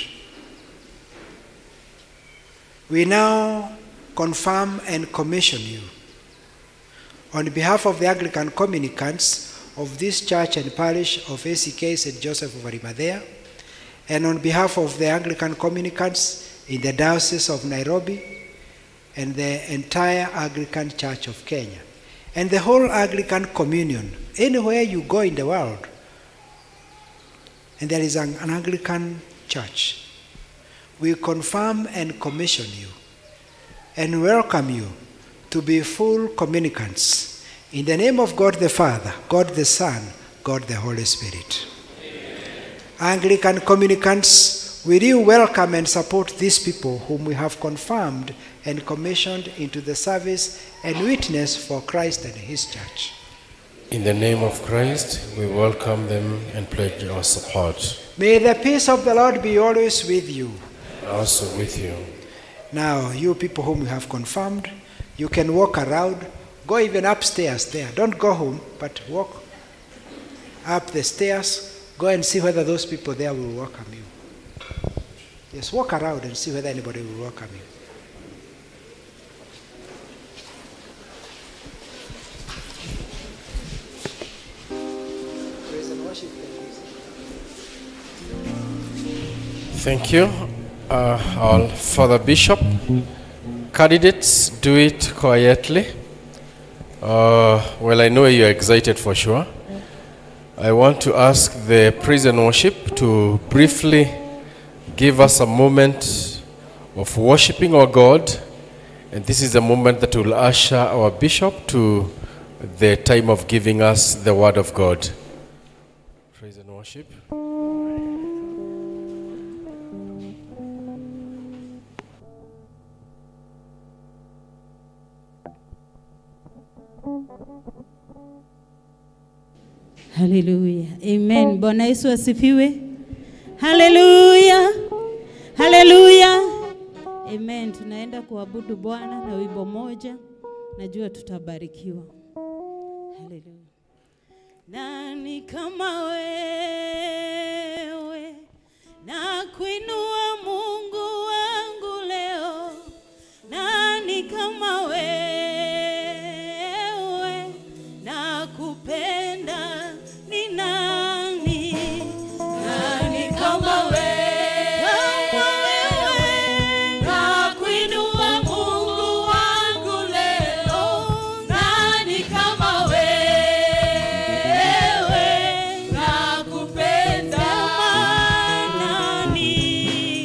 we now confirm and commission you. On behalf of the Anglican communicants of this church and parish of A C K Saint Joseph of Arimathea, and on behalf of the Anglican communicants in the Diocese of Nairobi and the entire Anglican Church of Kenya, and the whole Anglican communion, anywhere you go in the world, and there is an, an Anglican church, we confirm and commission you and welcome you to be full communicants in the name of God the Father, God the Son, God the Holy Spirit. Amen. Anglican communicants, will you welcome and support these people whom we have confirmed and commissioned into the service and witness for Christ and his church? In the name of Christ, we welcome them and pledge our support. May the peace of the Lord be always with you. Also with you. Now, you people whom we have confirmed, you can walk around, go even upstairs there. Don't go home, but walk up the stairs, go and see whether those people there will welcome you. Yes, walk around and see whether anybody will welcome you. Praise and worship. Thank you. Uh, our Father Bishop, candidates, do it quietly. Uh, well, I know you're excited for sure. I want to ask the praise and worship to briefly give us a moment of worshiping our God. And this is the moment that will usher our bishop to the time of giving us the word of God. Praise and worship. Hallelujah. Amen. Bwana Yesu asifiwe. Hallelujah. Hallelujah. Amen. Tunaenda kuabudu Bwana na wimbo moja. Najua tutabarikiwa. Hallelujah. Nani kama wewe? Na kuinua Mungu wangu leo. Nani kama wewe? Na kupenda ni nani? Nani kama wewe? Na kuinua Mungu wangu leo. Nani kama wewe? Na kupenda nani?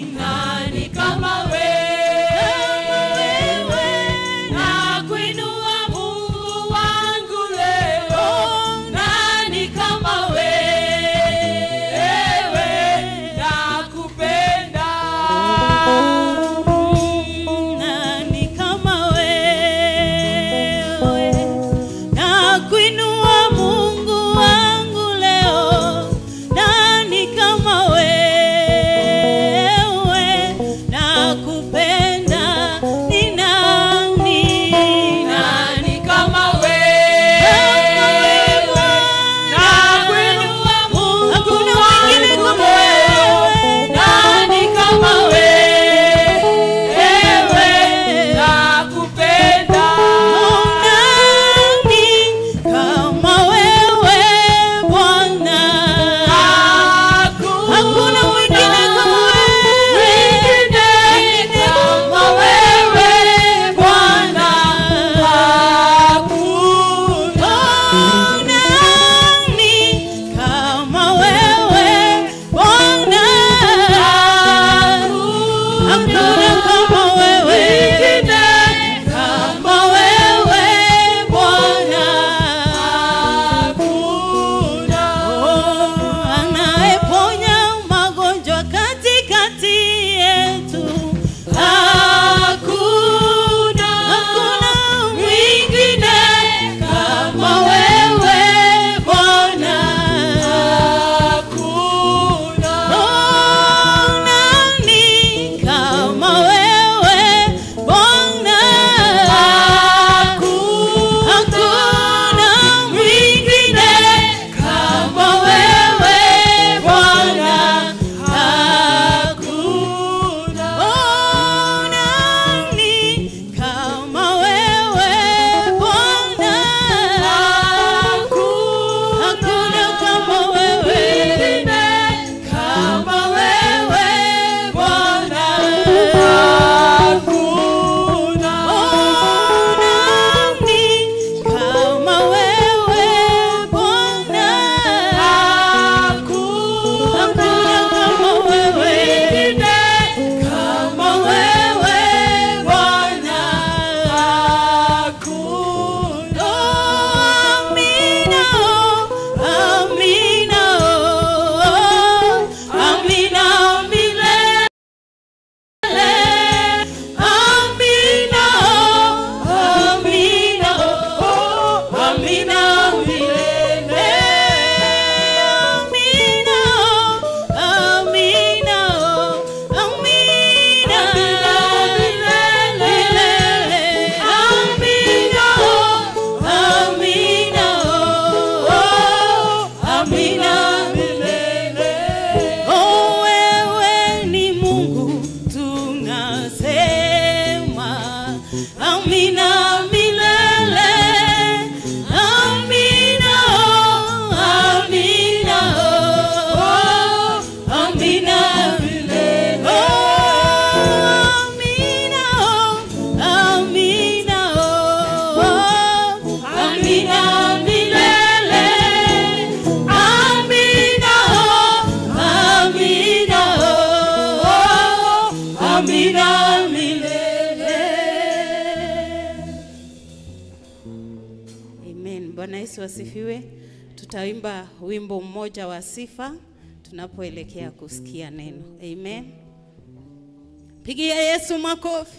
Amen. Bwana Yesu asifiwe. Tutaimba wimbo mmoja wa sifa tunapoelekea kusikia neno. Amen. Pigia Yesu makofi.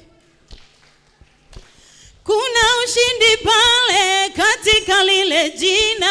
Kuna ushindi pale katika lile jina.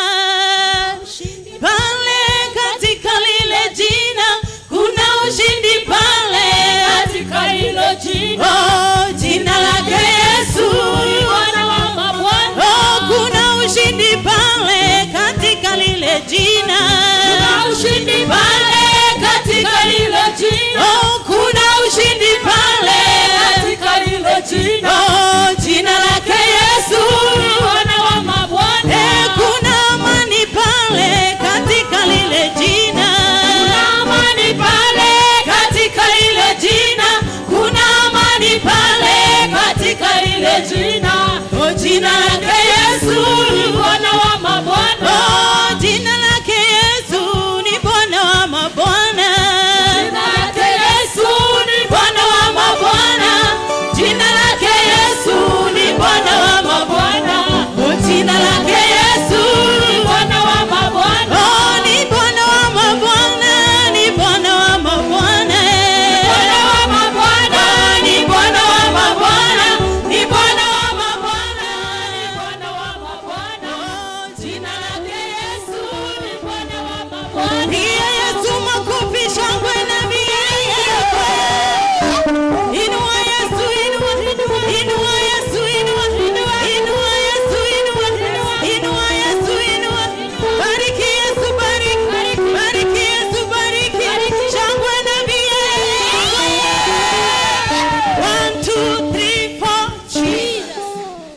Pale katika lile jina. Kuna ushindi pale katika lile jina. Oh, jina lake Yesu ni Bwana wa mabwana. Oh, kuna ushindi pale katika lile jina. Kuna ushindi pale katika lile jina. Oh, kuna ushindi pale katika lile jina. Oh, jina lake Yesu ni Bwana wa mabwana. Eh, kuna amani pale katika lile jina. Kuna amani pale katika lile jina. Kuna amani pale katika lile jina. Oh, jina lake Yesu ni Bwana wa mabwana. Oh, jina lake Yesu ni Bwana wa mabwana. Jina lake Yesu ni Bwana wa mabwana. Jina lake Yesu ni Bwana wa mabwana. Oh, jina lake Yesu ni Bwana wa mabwana. Oh, ni Bwana wa mabwana, ni Bwana wa mabwana. Bwana wa mabwana, ni Bwana wa mabwana. Ni Bwana wa mabwana, ni Bwana wa mabwana. Oh, jina lake Yesu ni Bwana wa mabwana. Pigia Yesu makofi, shangwe na vigelegele. Inua Yesu, inua, inua Yesu, inua, inua Yesu, inua, inua Yesu, inua. Bariki Yesu, bariki, bariki Yesu, bariki. Shangwe na vigelegele. One, two, three, four, Jesus.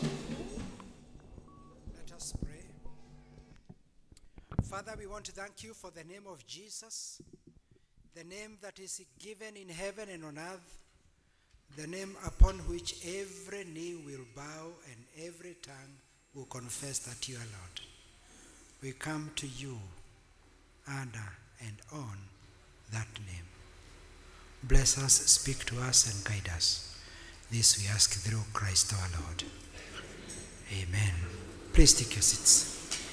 Let us pray. Father, we want to thank you for the name of Jesus, the name that is given in heaven and on earth, the name upon which every knee will bow and every tongue will confess that you are Lord. We come to you under and on that name. Bless us, speak to us, and guide us. This we ask through Christ our Lord. Amen. Please take your seats.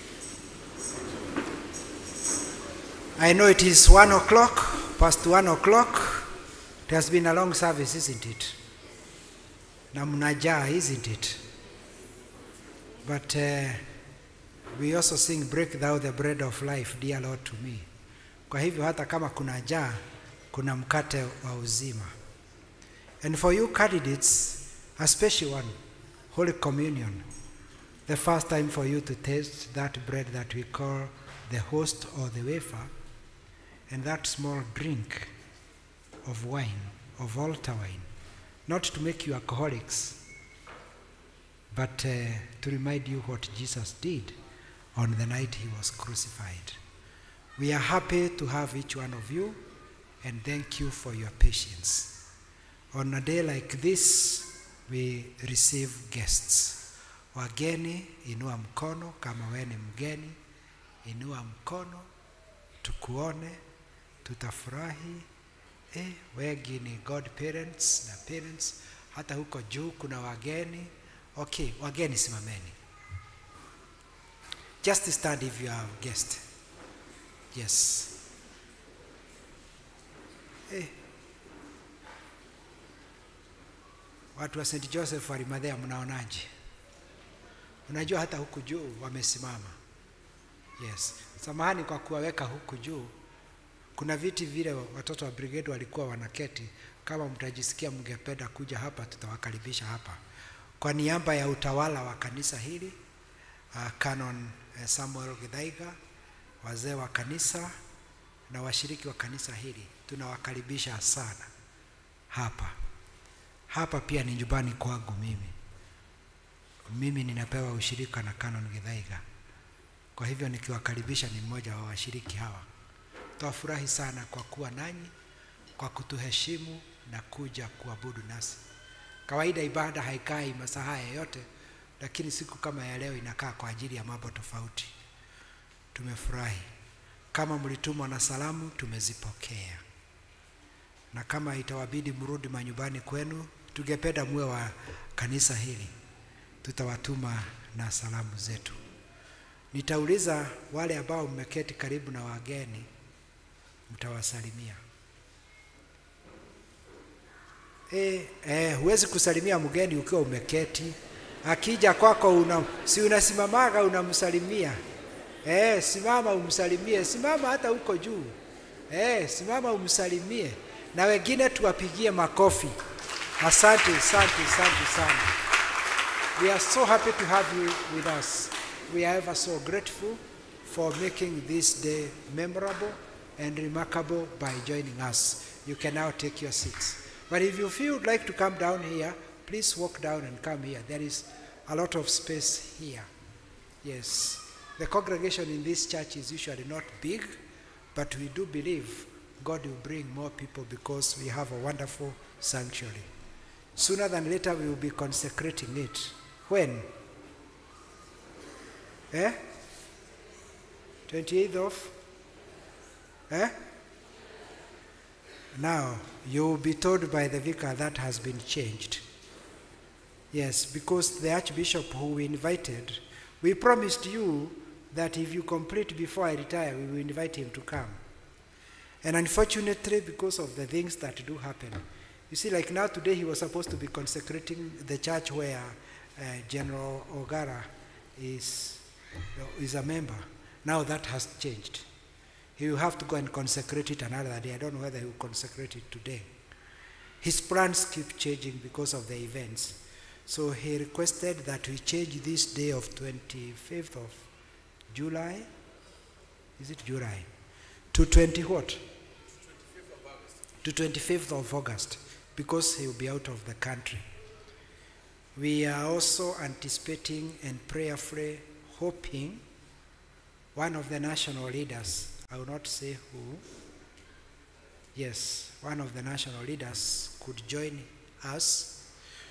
I know it is one o'clock, past one o'clock. It has been a long service, isn't it? Na mnajaa, isn't it? But uh, we also sing, break thou the bread of life, dear Lord, to me. Kwa hivyo hata kama kuna jaa, kuna mkate wa uzima. And for you candidates, a special one, Holy Communion. The first time for you to taste that bread that we call the host or the wafer, and that small drink of wine, of altar wine, not to make you alcoholics, but uh, to remind you what Jesus did on the night he was crucified. We are happy to have each one of you, and thank you for your patience. On a day like this, we receive guests. Wageni, inua mkono, kama wewe ni mgeni, inua mkono, tukuone, tutafurahi. Eh, wengi ni God parents na parents, hata huko juu kuna wageni. Okay, wageni simameni. Just stand if you are a guest. Yes. Eh. Watu wa Saint Joseph wa Arimathea mnaonaje? Unajua hata huku juu wamesimama. Yes. Samahani kwa kuwaweka huku juu. Kuna viti vile watoto wa brigade walikuwa wanaketi. Kama mtajisikia mngependa kuja hapa, tutawakaribisha hapa. Kwa niaba ya utawala wa kanisa hili, uh, Canon uh, Samuel Githaiga, wazee wa kanisa na washiriki wa kanisa hili, tunawakaribisha sana hapa. Hapa pia ni nyumbani kwangu mimi. Mimi ninapewa ushirika na Canon Githaiga. Kwa hivyo nikiwakaribisha ni mmoja wa washiriki hawa. Tuwafurahi sana kwa kuwa nanyi, kwa kutuheshimu na kuja kuabudu nasi. Kawaida ibada haikai masaa haya yote, lakini siku kama ya leo inakaa kwa ajili ya mambo tofauti. Tumefurahi. Kama mlitumwa na salamu, tumezipokea. Na kama itawabidi mrudi manyumbani kwenu, tungependa muwe wa kanisa hili. tutawatuma na salamu zetu. Nitauliza wale ambao mmeketi karibu na wageni, mtawasalimia. Eh, eh, huwezi kusalimia mgeni ukiwa umeketi. Akija kwako una, si unasimamaga unamsalimia. Eh, simama umsalimie, simama hata huko juu. Eh, simama umsalimie. Na wengine tuwapigie makofi. Asante, asante, asante sana. We are so happy to have you with us. We are ever so grateful for making this day memorable and remarkable by joining us. You can now take your seats. But if you feel like to come down here, please walk down and come here. There is a lot of space here. Yes. The congregation in this church is usually not big, but we do believe God will bring more people because we have a wonderful sanctuary. Sooner than later, we will be consecrating it. When? Eh? twenty-eighth of? Eh? Now, you will be told by the vicar that has been changed. Yes, because the Archbishop who we invited, we promised you that if you complete before I retire, we will invite him to come. And unfortunately, because of the things that do happen, you see, like now today, he was supposed to be consecrating the church where uh, General Ogara is, is a member. Now that has changed. He will have to go and consecrate it another day. I don't know whether he will consecrate it today. His plans keep changing because of the events. So he requested that we change this day of twenty-fifth of July. Is it July? To twenty what? To twenty-fifth of August, because he will be out of the country. We are also anticipating and prayerfully hoping one of the national leaders, I will not say who, yes, one of the national leaders could join us.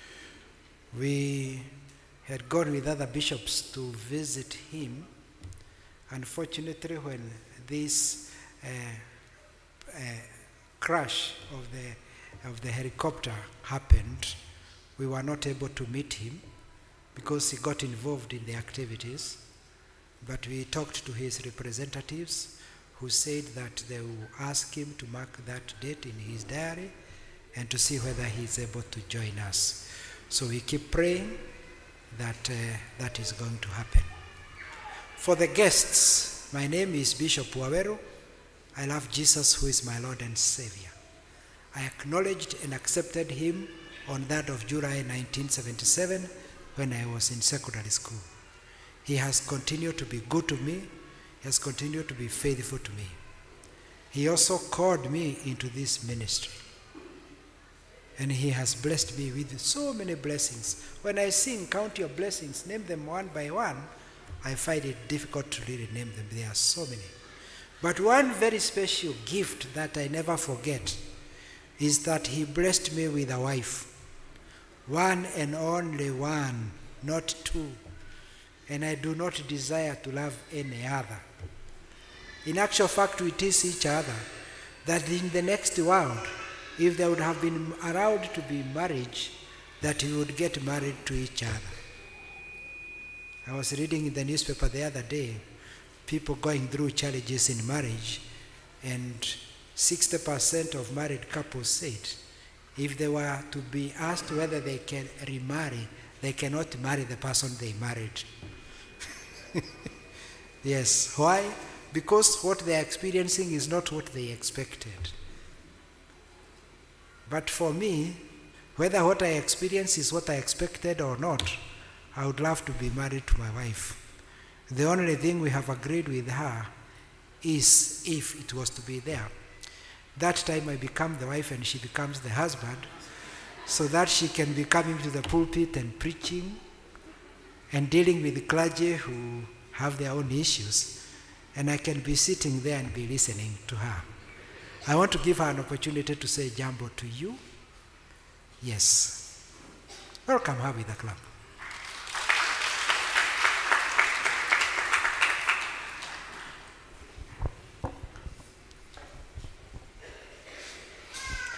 We had gone with other bishops to visit him. Unfortunately, when this uh, uh, crash of the, of the helicopter happened, we were not able to meet him because he got involved in the activities. But we talked to his representatives who said that they will ask him to mark that date in his diary and to see whether he is able to join us. So we keep praying that uh, that is going to happen. For the guests, my name is Bishop Waweru. I love Jesus, who is my Lord and Savior. I acknowledged and accepted him on that of July nineteen seventy-seven when I was in secondary school. He has continued to be good to me. He has continued to be faithful to me. He also called me into this ministry. And he has blessed me with so many blessings. When I sing, count your blessings, name them one by one, I find it difficult to really name them. There are so many. But one very special gift that I never forget is that he blessed me with a wife. One and only one, not two. And I do not desire to love any other. In actual fact, we teach each other that in the next world, if they would have been allowed to be married, that we would get married to each other. I was reading in the newspaper the other day, people going through challenges in marriage, and sixty percent of married couples said, if they were to be asked whether they can remarry, they cannot marry the person they married. Yes, why? Because what they are experiencing is not what they expected. But for me, whether what I experience is what I expected or not, I would love to be married to my wife. The only thing we have agreed with her is if it was to be there. That time I become the wife and she becomes the husband, so that she can be coming to the pulpit and preaching and dealing with the clergy who have their own issues, and I can be sitting there and be listening to her. I want to give her an opportunity to say jambo to you. Yes. Welcome her with a clap.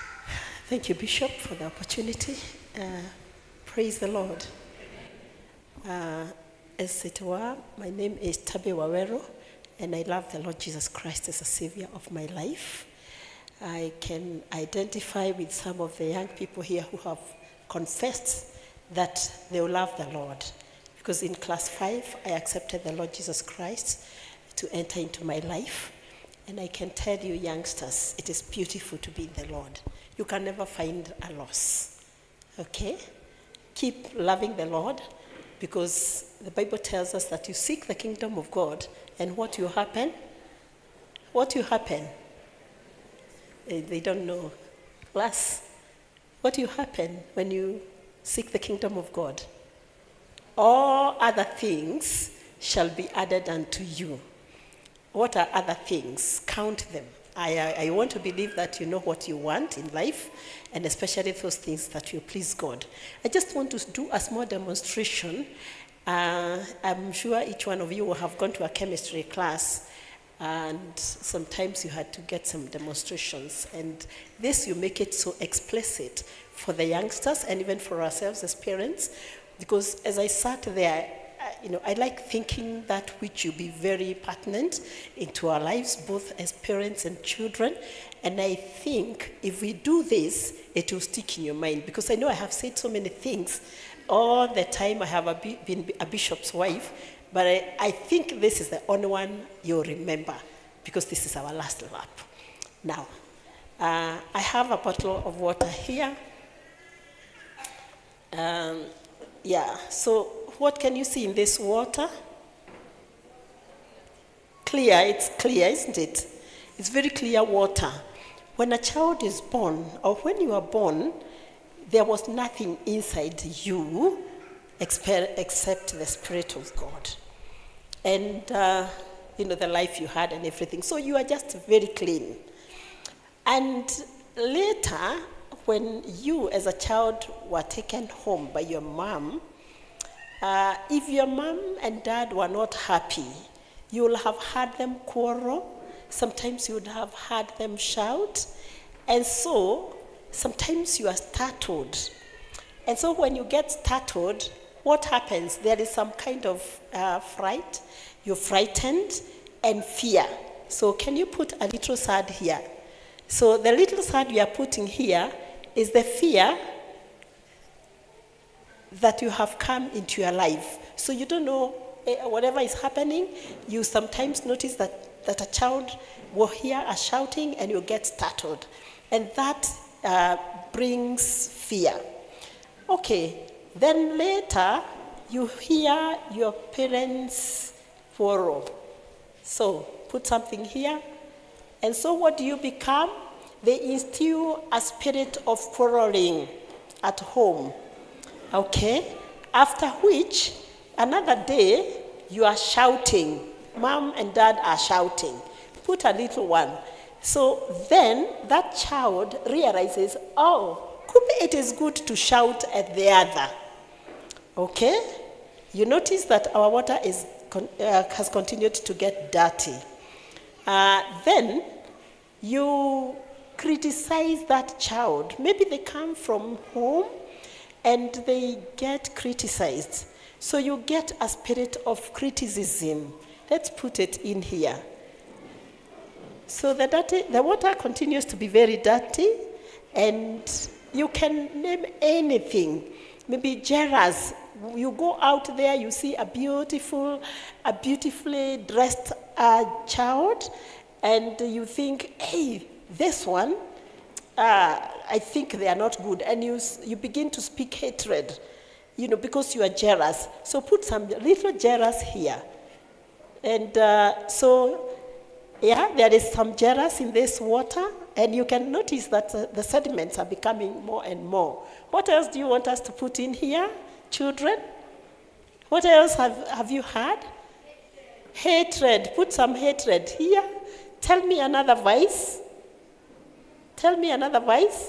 Thank you, Bishop, for the opportunity. Uh, praise the Lord. Uh, as it were, my name is Tabe Wawero, and I love the Lord Jesus Christ as a Savior of my life. I can identify with some of the young people here who have confessed that they will love the Lord. Because in class five, I accepted the Lord Jesus Christ to enter into my life. And I can tell you, youngsters, it is beautiful to be in the Lord. You can never find a loss. Okay? Keep loving the Lord, because the Bible tells us that you seek the kingdom of God, and what will happen? What will happen? They don't know. Plus, what will happen when you seek the kingdom of God? All other things shall be added unto you. What are other things? Count them. I, I, I want to believe that you know what you want in life, and especially those things that will please God. I just want to do a small demonstration. Uh, I'm sure each one of you will have gone to a chemistry class, and sometimes you had to get some demonstrations. And this, you make it so explicit for the youngsters and even for ourselves as parents, because as I sat there, you know, I like thinking that which will be very pertinent into our lives, both as parents and children. And I think if we do this, it will stick in your mind. Because I know I have said so many things. All the time I have a, been a bishop's wife, but I, I think this is the only one you'll remember, because this is our last lap. Now, uh, I have a bottle of water here. Um, yeah, so what can you see in this water? Clear, it's clear, isn't it? It's very clear water. When a child is born, or when you are born, there was nothing inside you except the Spirit of God. And, uh, you know, the life you had and everything. So you are just very clean. And later, when you as a child were taken home by your mom, Uh, if your mom and dad were not happy, you will have heard them quarrel. Sometimes you would have heard them shout. And so, sometimes you are startled. And so when you get startled, what happens? There is some kind of uh, fright. You're frightened and fear. So can you put a little sad here? So the little sad you are putting here is the fear that you have come into your life. So you don't know eh, whatever is happening. You sometimes notice that, that a child will hear a shouting and you get startled. And that uh, brings fear. Okay, then later you hear your parents quarrel. So put something here. And so what do you become? They instill a spirit of quarreling at home. Okay, after which, another day, you are shouting. Mom and dad are shouting. Put a little one. So then that child realizes, oh, it is good to shout at the other. Okay? You notice that our water is, uh, has continued to get dirty. Uh, then you criticize that child. Maybe they come from home and they get criticized. So you get a spirit of criticism. Let's put it in here. So the, dirty, the water continues to be very dirty, and you can name anything. Maybe jealous. You go out there, you see a beautiful, a beautifully dressed uh, child, and you think, hey, this one, Uh, I think they are not good, and you, you begin to speak hatred, you know, because you are jealous. So put some little jealous here. And uh, so, yeah, there is some jealous in this water, and you can notice that uh, the sediments are becoming more and more. What else do you want us to put in here, children? What else have, have you had? Hatred. Put some hatred here. Tell me another vice. Tell me another vice.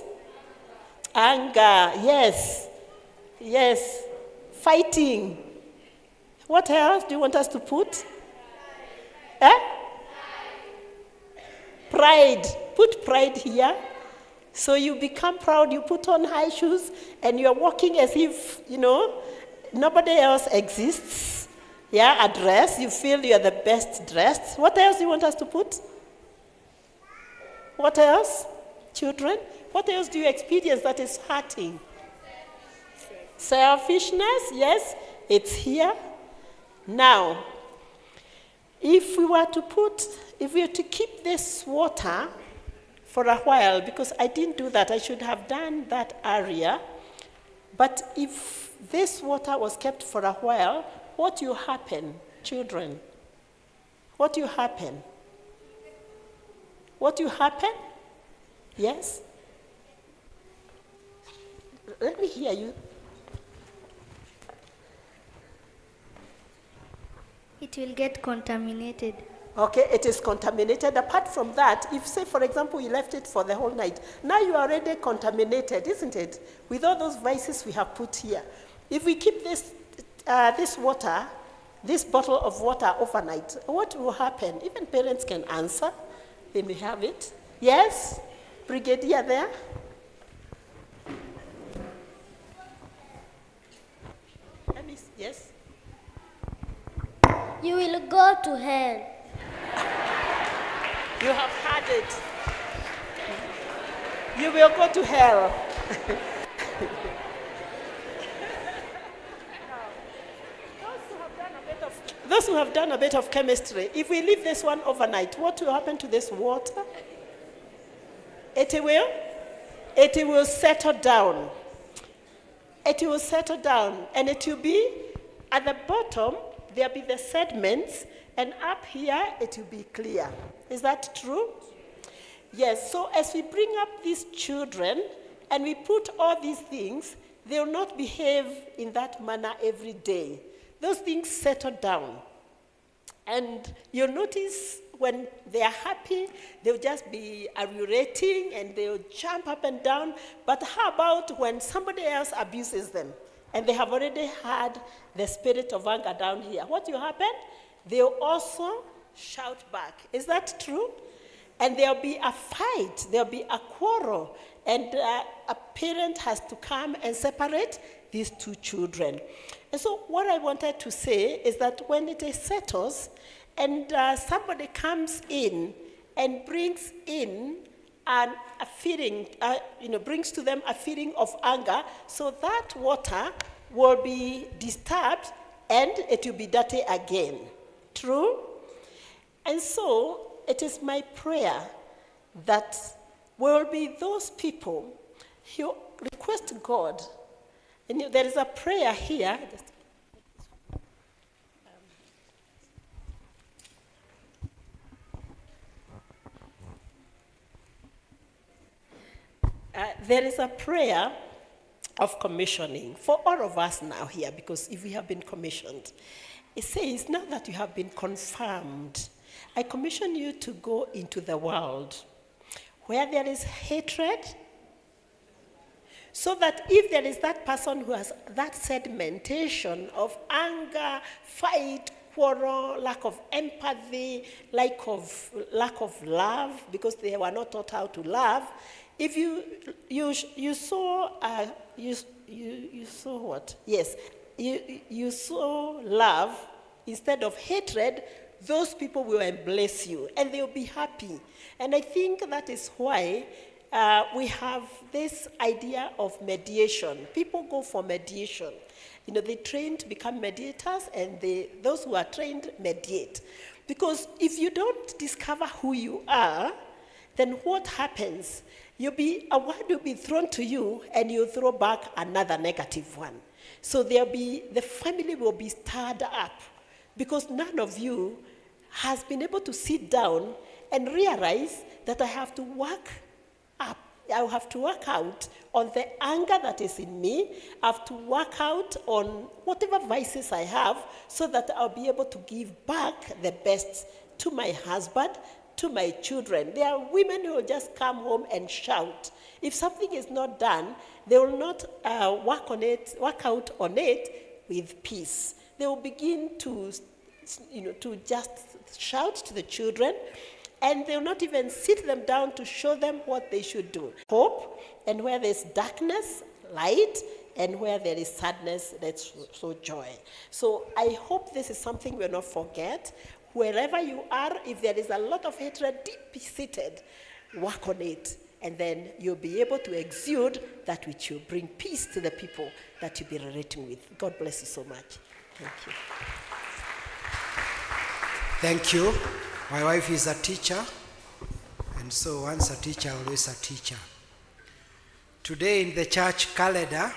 Anger, yes. Yes. Fighting. What else do you want us to put? Eh? Pride. Put pride here. So you become proud, you put on high shoes, and you're walking as if, you know, Nobody else exists. Yeah, a dress. You feel you're the best dressed. What else do you want us to put? What else? Children? What else do you experience that is hurting? Selfishness, yes, it's here. Now, if we were to put, if we were to keep this water for a while, because I didn't do that, I should have done that area, but if this water was kept for a while, what will happen, children? What will happen? What will happen? Yes? Let me hear you. It will get contaminated. Okay, it is contaminated. Apart from that, if, say, for example, you left it for the whole night, now you are already contaminated, isn't it? With all those vices we have put here. If we keep this, uh, this water, this bottle of water overnight, what will happen? Even parents can answer. They may have it. Yes? Brigadier there? Yes? You will go to hell. You have had it. You will go to hell. Those who have done a bit of chemistry, if we leave this one overnight, what will happen to this water? It will? It will settle down. It will settle down, and it will be at the bottom, there'll be the sediments, and up here, it will be clear. Is that true? Yes, so as we bring up these children, and we put all these things, they will not behave in that manner every day. Those things settle down. And you'll notice when they are happy, they'll just be urinating and they'll jump up and down. But how about when somebody else abuses them and they have already had the spirit of anger down here? What will happen? They'll also shout back. Is that true? And there'll be a fight, there'll be a quarrel, and uh, a parent has to come and separate these two children. And so what I wanted to say is that when it settles and uh, somebody comes in and brings in an, a feeling, uh, you know, brings to them a feeling of anger, so that water will be disturbed and it will be dirty again. True? And so it is my prayer that will be those people who request God. And there is a prayer here. Uh, there is a prayer of commissioning for all of us now here, because if we have been commissioned, it says, now that you have been confirmed, I commission you to go into the world where there is hatred, so that if there is that person who has that sedimentation of anger, fight, quarrel, lack of empathy, lack of, lack of love, because they were not taught how to love, if you, you, you saw, uh, you, you, you saw what? Yes, you, you saw love instead of hatred, those people will embrace you and they'll be happy. And I think that is why uh, we have this idea of mediation. People go for mediation. You know, they train to become mediators, and they, those who are trained mediate. Because if you don't discover who you are, then what happens? You'll be, a word will be thrown to you and you throw back another negative one. So there'll be, the family will be stirred up, because none of you has been able to sit down and realize that I have to work up. I have to work out on the anger that is in me. I have to work out on whatever vices I have, so that I'll be able to give back the best to my husband, to my children. There are women who will just come home and shout. If something is not done, they will not uh, work on it, work out on it with peace. They will begin to, you know, to just shout to the children, and they will not even sit them down to show them what they should do. Hope, and where there's darkness, light, and where there is sadness, let's sow joy. So I hope this is something we'll not forget. Wherever you are, if there is a lot of hatred deep seated, work on it, and then you'll be able to exude that which will bring peace to the people that you'll be relating with. God bless you so much. Thank you. Thank you. My wife is a teacher, and so once a teacher, always a teacher. Today in the church calendar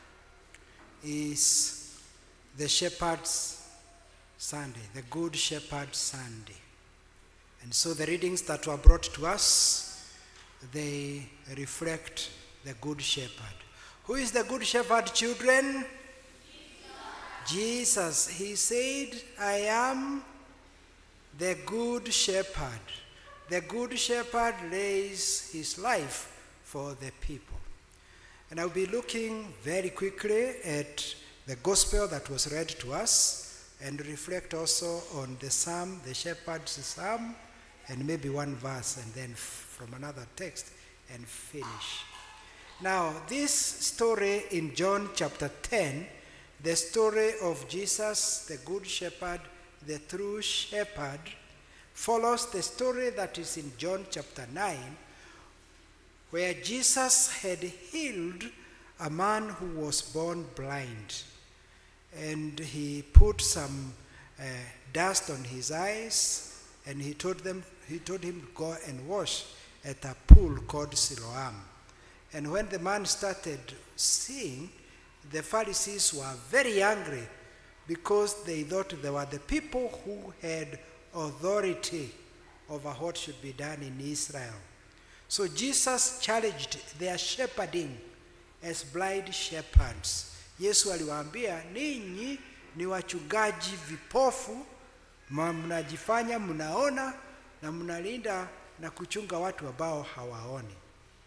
is the Shepherd's Sunday, the Good Shepherd Sunday. And so the readings that were brought to us, they reflect the Good Shepherd. Who is the Good Shepherd, children? Jesus. Jesus. He said, I am the Good Shepherd. The Good Shepherd lays his life for the people. And I'll be looking very quickly at the gospel that was read to us and reflect also on the psalm, the shepherd's psalm, and maybe one verse and then from another text and finish. Now, this story in John chapter ten, the story of Jesus, the Good Shepherd, the true shepherd, follows the story that is in John chapter nine, where Jesus had healed a man who was born blind. And he put some uh, dust on his eyes, and he told them, he told him to go and wash at a pool called Siloam. And when the man started seeing, the Pharisees were very angry because they thought they were the people who had authority over what should be done in Israel. So Jesus challenged their shepherding as blind shepherds. Yesu aliwaambia, ninyi ni wachungaji vipofu, mnajifanya mnaona na mnalinda na kuchunga watu ambao hawaoni.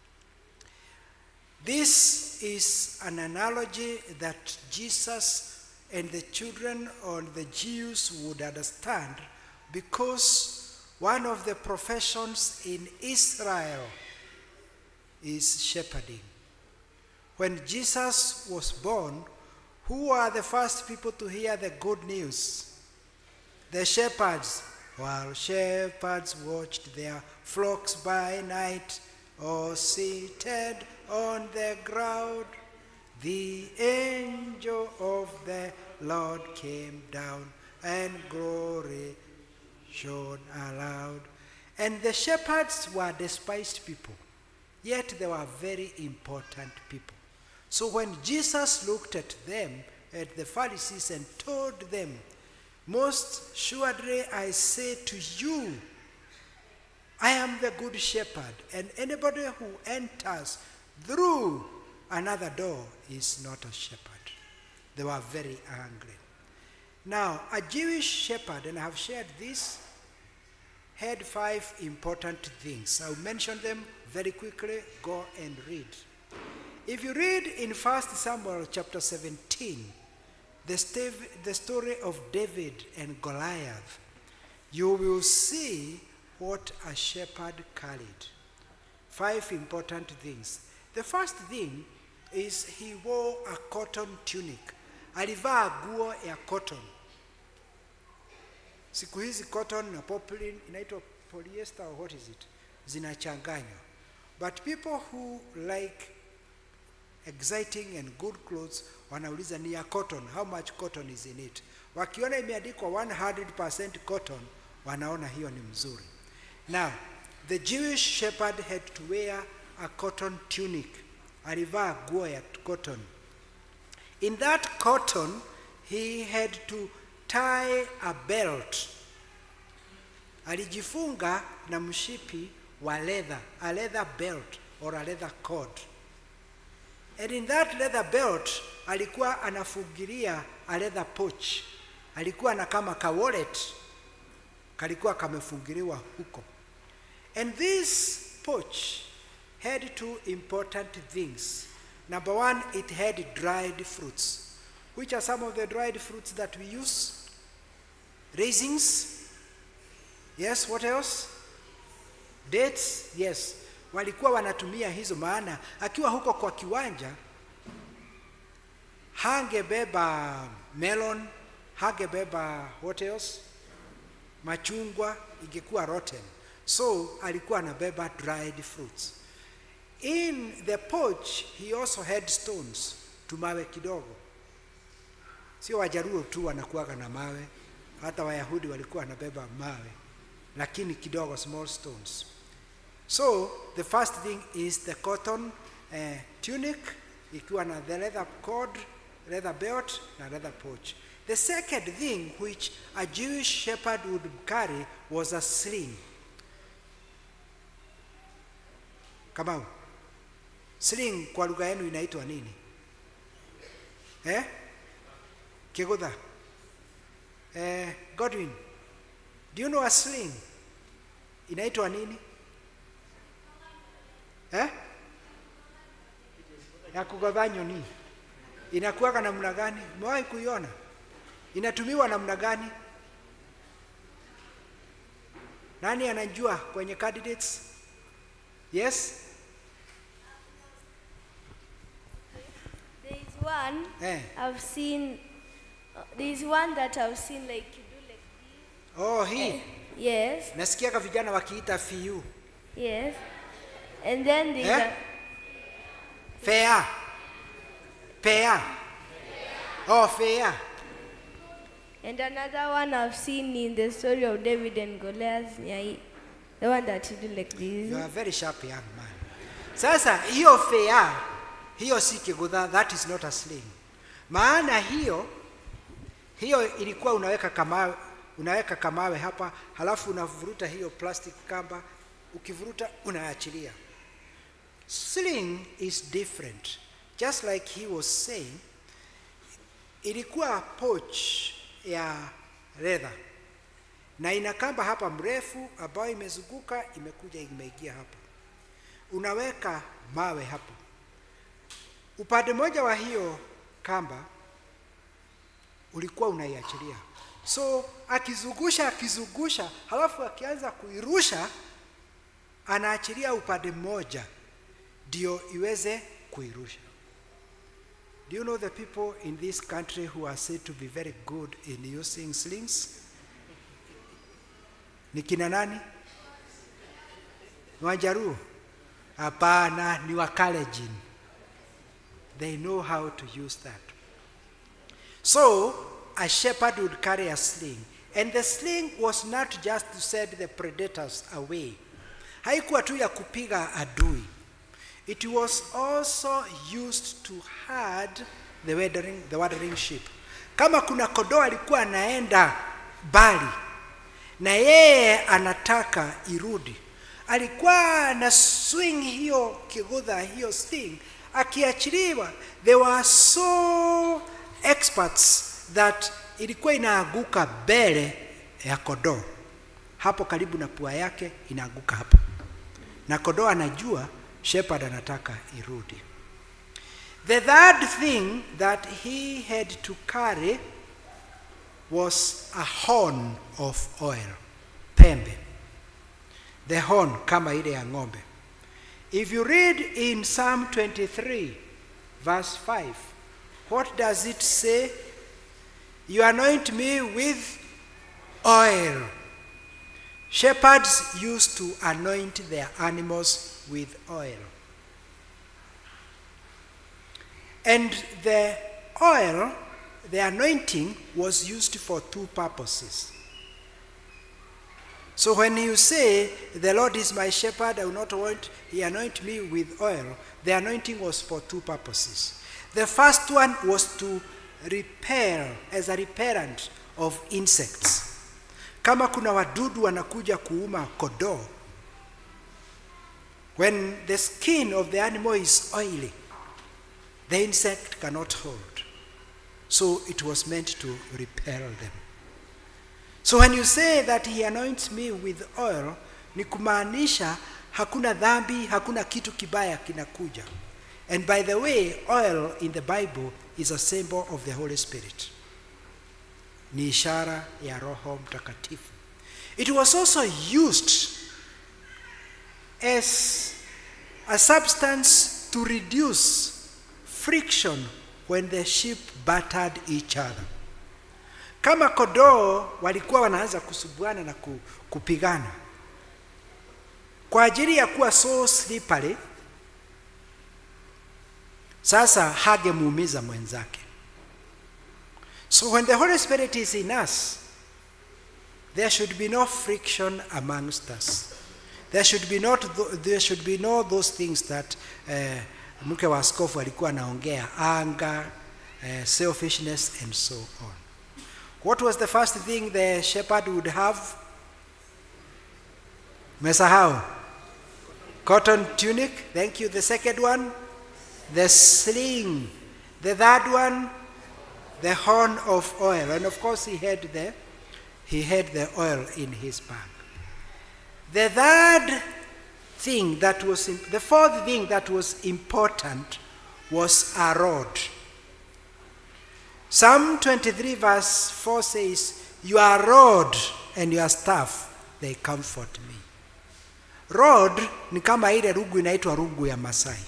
This is an analogy that Jesus and the children or the Jews would understand, because one of the professions in Israel is shepherding. When Jesus was born, who were the first people to hear the good news? The shepherds. While shepherds watched their flocks by night, or seated on the ground, the angel of the Lord came down, and glory shone aloud. And the shepherds were despised people, yet they were very important people. So when Jesus looked at them, at the Pharisees, and told them, most surely I say to you, I am the good shepherd, and anybody who enters through another door is not a shepherd. They were very angry. Now, a Jewish shepherd, and I have shared this, had five important things. I'll mention them very quickly. Go and read. If you read in First Samuel chapter seventeen, the, st- the story of David and Goliath, you will see what a shepherd carried. Five important things. The first thing is he wore a cotton tunic. Alivaa guo ya cotton. Siku hizi cotton na poplin inaitwa polyester, or what is it? Zinachanganywa. But people who like exciting and good clothes wanauliza ni ya cotton, how much cotton is in it? Wakiona imeandikwa one hundred percent cotton, wanaona hiyo ni mzuri. Now, the Jewish shepherd had to wear a cotton tunic. Alivaa guo ya cotton. In that cotton, he had to tie a belt. Alijifunga na mshipi wa leather, a leather belt or a leather cord. And in that leather belt, alikuwa anafungilia a leather pouch. Alikuwa na kama ka wallet, kalikuwa kamefungiliwa huko. And this pouch had two important things. Number one, it had dried fruits. Which are some of the dried fruits that we use? Raisins. Yes, what else? Dates. Yes. Walikuwa wanatumia hizo, maana akiwa huko kwa kiwanja hangebeba melon, hangebeba what else? Machungwa, ingekuwa rotten. So alikuwa anabeba dried fruits. In the porch he also had stones, tumawe kidogo. Sio Wajaruo tu wanakuwa na mawe, hata Wayahudi walikuwa wanabeba mawe, lakini kidogo, small stones. So the first thing is the cotton uh, tunic, ikiwa na the leather cord, leather belt na leather pouch. The second thing which a Jewish shepherd would carry was a sling. Kamau, sling kwa lugha yenu inaitwa nini? Eh? Kigudha. Eh, Godwin, do you know a sling? Inaitwa nini? Eh? Ya kugodha nyoni. Inakuwa namna gani? Umewahi kuiona? Inatumiwa namna gani? Nani anajua kwenye candidates? Yes? There is one Eh. I've seen. Uh, there is one that I've seen like you do like this. Oh, hii. Eh, yes. Nasikia ka vijana wakiita fiu. Yes. And then there's Eh? a, Fair. Fair. Oh, fair. and another one I've seen in the story of David and Goliath. Yeah, the one that you do like this. You are a very sharp young man. Sasa hiyo fair, hiyo si kigudha, that is not a sling. Maana hiyo hiyo ilikuwa unaweka kamawe, unaweka kamawe hapa, halafu unavuruta hiyo plastic kamba, ukivuruta unaachilia. Sling is different. Just like he was saying, ilikuwa pouch ya leather na ina kamba hapa mrefu ambayo imezunguka, imekuja imeingia hapa. Unaweka mawe hapo. Upande moja wa hiyo kamba ulikuwa unaiachilia. So akizungusha akizungusha, halafu akianza kuirusha, anaachilia upande mmoja ndio iweze kuirusha. Do you know the people in this country who are said to be very good in using slings? Ni kina nani? Wajaruo? Hapana, ni Wakalenjin. They know how to use that. So a shepherd would carry a sling, and the sling was not just to send the predators away. Haikuwa tu ya kupiga adui. It was also used to herd the wandering, the wandering sheep. Kama kuna kondoo alikuwa anaenda bali na yeye anataka irudi, alikuwa na swing hiyo kigudha, hiyo sling, akiachiliwa. They were so experts that ilikuwa inaaguka mbele ya kondoo, hapo karibu na pua yake, inaaguka hapo, na kondoo anajua shepherd anataka irudi. The third thing that he had to carry was a horn of oil, pembe. The horn kama ile ya ng'ombe. If you read in Psalm twenty-three verse five, what does it say? You anoint me with oil. Shepherds used to anoint their animals with oil. And the oil, the anointing, was used for two purposes. So when you say, the Lord is my shepherd, I will not want, he anoint me with oil, the anointing was for two purposes. The first one was to repel, as a repellent of insects. Kama kuna wadudu wanakuja kuuma kondoo, when the skin of the animal is oily, the insect cannot hold. So it was meant to repel them. So when you say that he anoints me with oil, ni kumaanisha hakuna dhambi, hakuna kitu kibaya kinakuja. And by the way, oil in the Bible is a symbol of the Holy Spirit. Ni ishara ya Roho Mtakatifu. It was also used as a substance to reduce friction when the sheep battered each other. Kama kondoo walikuwa wanaanza kusubuana na kupigana kwa ajili ya kuwa so slippery, sasa hagemuumiza mwenzake. So when the Holy Spirit is in us, there should be no friction amongst us. There should be not there should be no those things that uh, mke wa askofu alikuwa anaongea, anger, uh, selfishness and so on. What was the first thing the shepherd would have? Mesahau. Cotton tunic. Thank you. The second one, the sling. The third one, the horn of oil. And of course he had the he had the oil in his bag. The third thing that was the fourth thing that was important was a rod. Psalm twenty-three verse four says, "Your rod and your staff, they comfort me." Rod ni kama ile rugu inaitwa rugu ya Masai.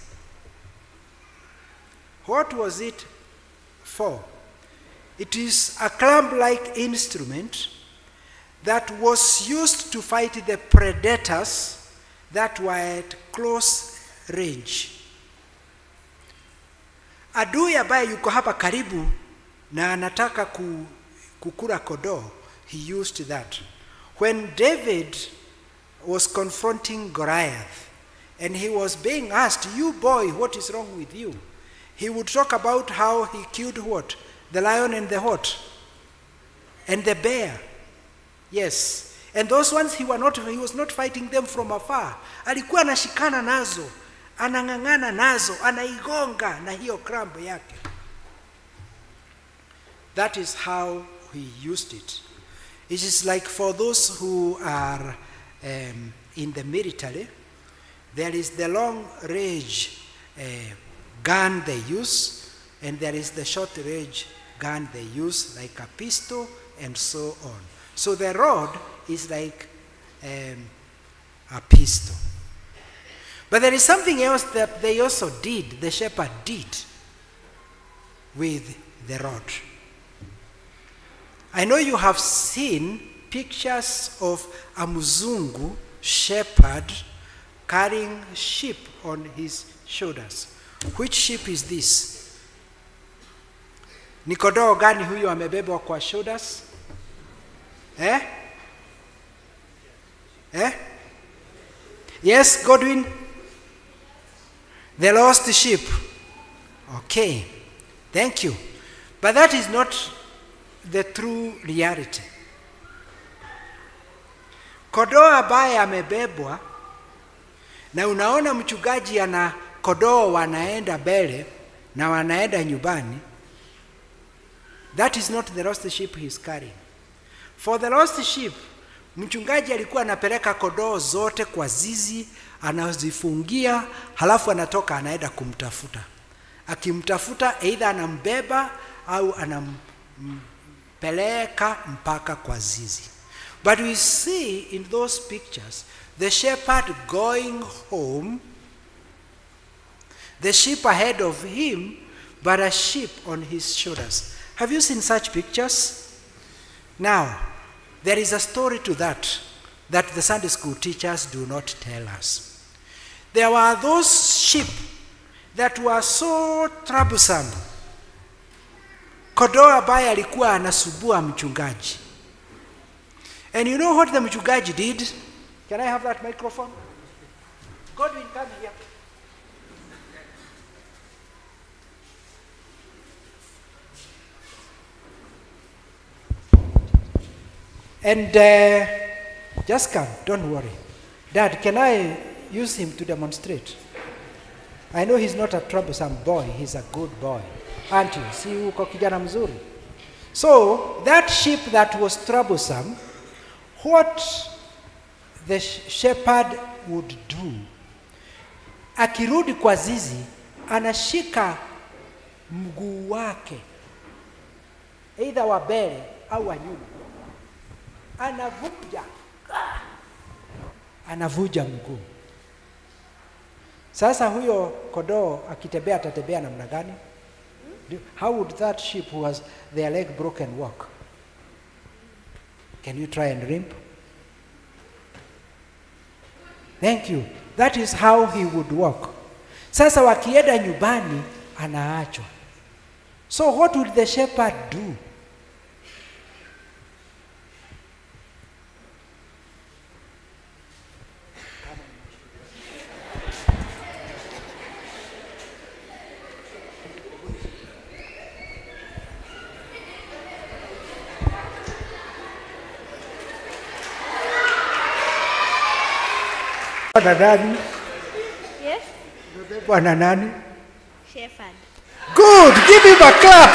What was it for? It is a clamp-like instrument that was used to fight the predators that were at close range. Adui ambaye yuko hapa karibu na anataka kukula kondoo, he used that. When David was confronting Goliath and he was being asked, "You boy, what is wrong with you?" He would talk about how he killed what? The lion and the what? And the bear. Yes. And those ones he, were not, he was not fighting them from afar. Alikuwa anashikana nazo, anang'ang'ana nazo, anaigonga na hiyo cramp yake. That is how he used it. It is like for those who are um, in the military, there is the long range uh, gun they use, and there is the short range gun they use, like a pistol and so on. So the rod is like um, a pistol. But there is something else that they also did, the shepherd did with the rod. I know you have seen pictures of a mzungu shepherd carrying sheep on his shoulders. Which sheep is this? Ni kondoo gani huyu amebebwa kwa shoulders? Eh? Eh? Yes, Godwin? The lost sheep. Okay. Thank you. But that is not the true reality. Kondoo ambaye amebebwa na unaona mchungaji ana kondoo wanaenda mbele na wanaenda nyumbani, that is not the lost sheep he is carrying. For the lost sheep, mchungaji alikuwa anapeleka kondoo zote kwa zizi, anazifungia, halafu anatoka anaenda kumtafuta. Akimtafuta either anambeba au anampeleka mpaka kwa zizi. But we see in those pictures the shepherd going home, the sheep ahead of him, but a sheep on his shoulders. Have you seen such pictures? Now, there is a story to that that the Sunday school teachers do not tell us. There were those sheep that were so troublesome. Kondoo ambaye alikuwa anasubua mchungaji. And you know what the mchungaji did? Can I have that microphone? Godwin, come here. And uh, just come, don't worry. Dad, can I use him to demonstrate? I know he's not a troublesome boy, he's a good boy. Aren't you? Si uko kijana mzuri. So, that sheep that was troublesome, what the shepherd would do, akirudi kwa zizi, anashika mguu wake, either wa mbele au wa nyuma, anavuja, anavuja mguu. Sasa huyo kondoo akitembea atatembea namna gani? How would that sheep who has their leg broken walk? Can you try and limp? Thank you. That is how he would walk. Sasa wakienda nyumbani anaachwa. So what would the shepherd do? Bwana nani? Yes? Bwana nani? Shepherd. Good, give him a clap.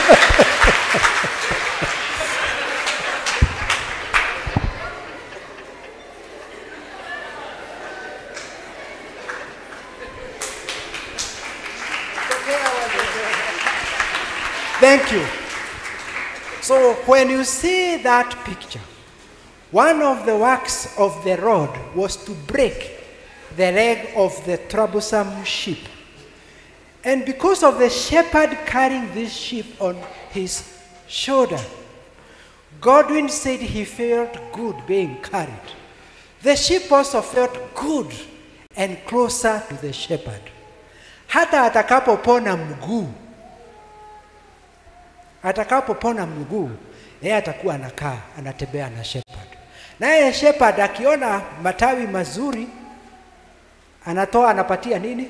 Thank you. So when you see that picture, one of the works of the rod was to break the leg of the troublesome sheep. And because of the shepherd carrying this sheep on his shoulder, Godwin said he felt good being carried. The sheep also felt good and closer to the shepherd. Hata atakapopona mguu, atakapopona mguu, yeye atakuwa anakaa, anatembea na shepherd. Naye shepherd akiona matawi mazuri, anatoa anapatia nini?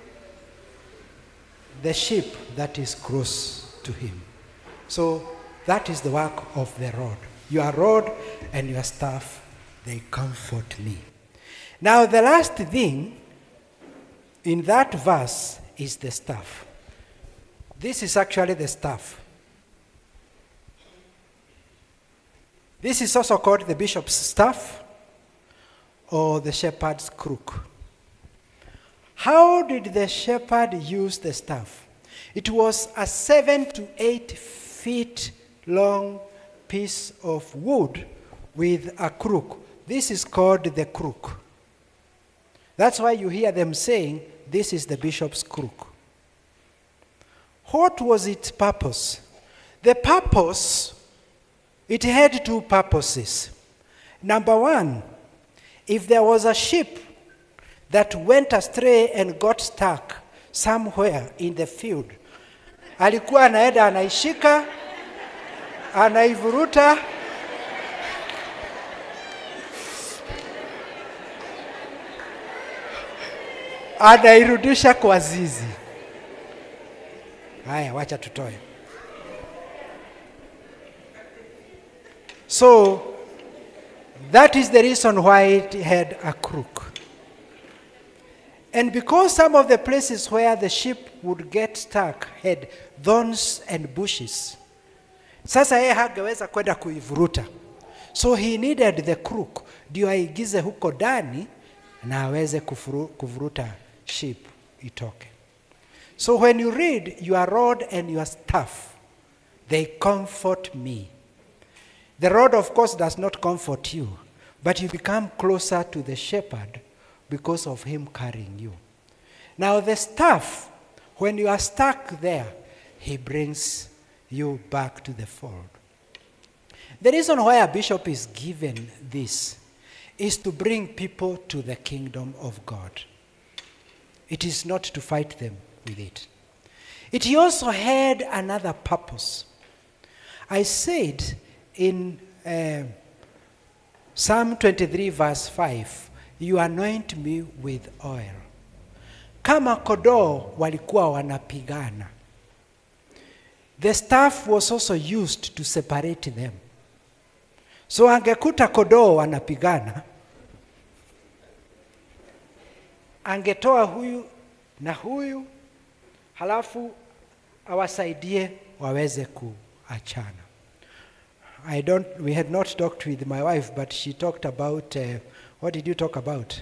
The sheep that is close to him. So that is the work of the rod. Your rod and your staff, they comfort me. Now the last thing in that verse is the staff. This is actually the staff. This is also called the bishop's staff or the shepherd's crook. How did the shepherd use the staff? It was a seven to eight feet long piece of wood with a crook. This is called the crook. That's why you hear them saying, this is the bishop's crook. What was its purpose? The purpose, it had two purposes. Number one, if there was a sheep that went astray and got stuck somewhere in the field, alikuwa anaenda anaishika, anaivuruta, anairudisha kwa zizi. Haya, wacha tutoe. So that is the reason why it had a crook. And because some of the places where the sheep would get stuck had thorns and bushes, sasa yeye hangeweza kwenda kuivuruta. So he needed the crook ndio aigize huko ndani na aweze kuvuruta sheep itoke. So when you read your rod and your staff, they comfort me. The rod, of course, does not comfort you, but you become closer to the shepherd because of him carrying you. Now the staff, when you are stuck there, he brings you back to the fold. The reason why a bishop is given this is to bring people to the kingdom of God. It is not to fight them with it. It also had another purpose. I said in uh, Psalm twenty-three verse five, you anoint me with oil. Kama kondoo walikuwa wanapigana, the staff was also used to separate them. So angekuta kondoo wanapigana, angetoa huyu na huyu, halafu awasaidie waweze kuachana. I don't, we had not talked with my wife, but she talked about, uh, what did you talk about?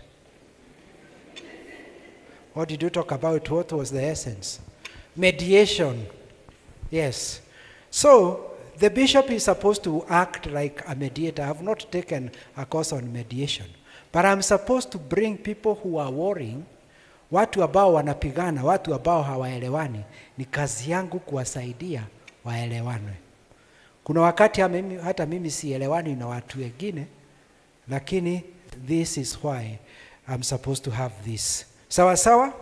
What did you talk about? What was the essence? Mediation. Yes. So, the bishop is supposed to act like a mediator. I have not taken a course on mediation, but I'm supposed to bring people who are warring watu ambao wanapigana, watu ambao hawaelewani, ni kazi yangu kuwasaidia waelewane. Kuna wakati hata mimi sielewani na watu wengine, lakini this is why I'm supposed to have this. Sawa sawa?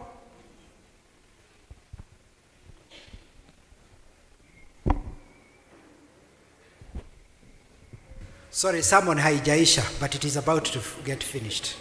Sorry, sermon haijaisha, but it is about to get finished.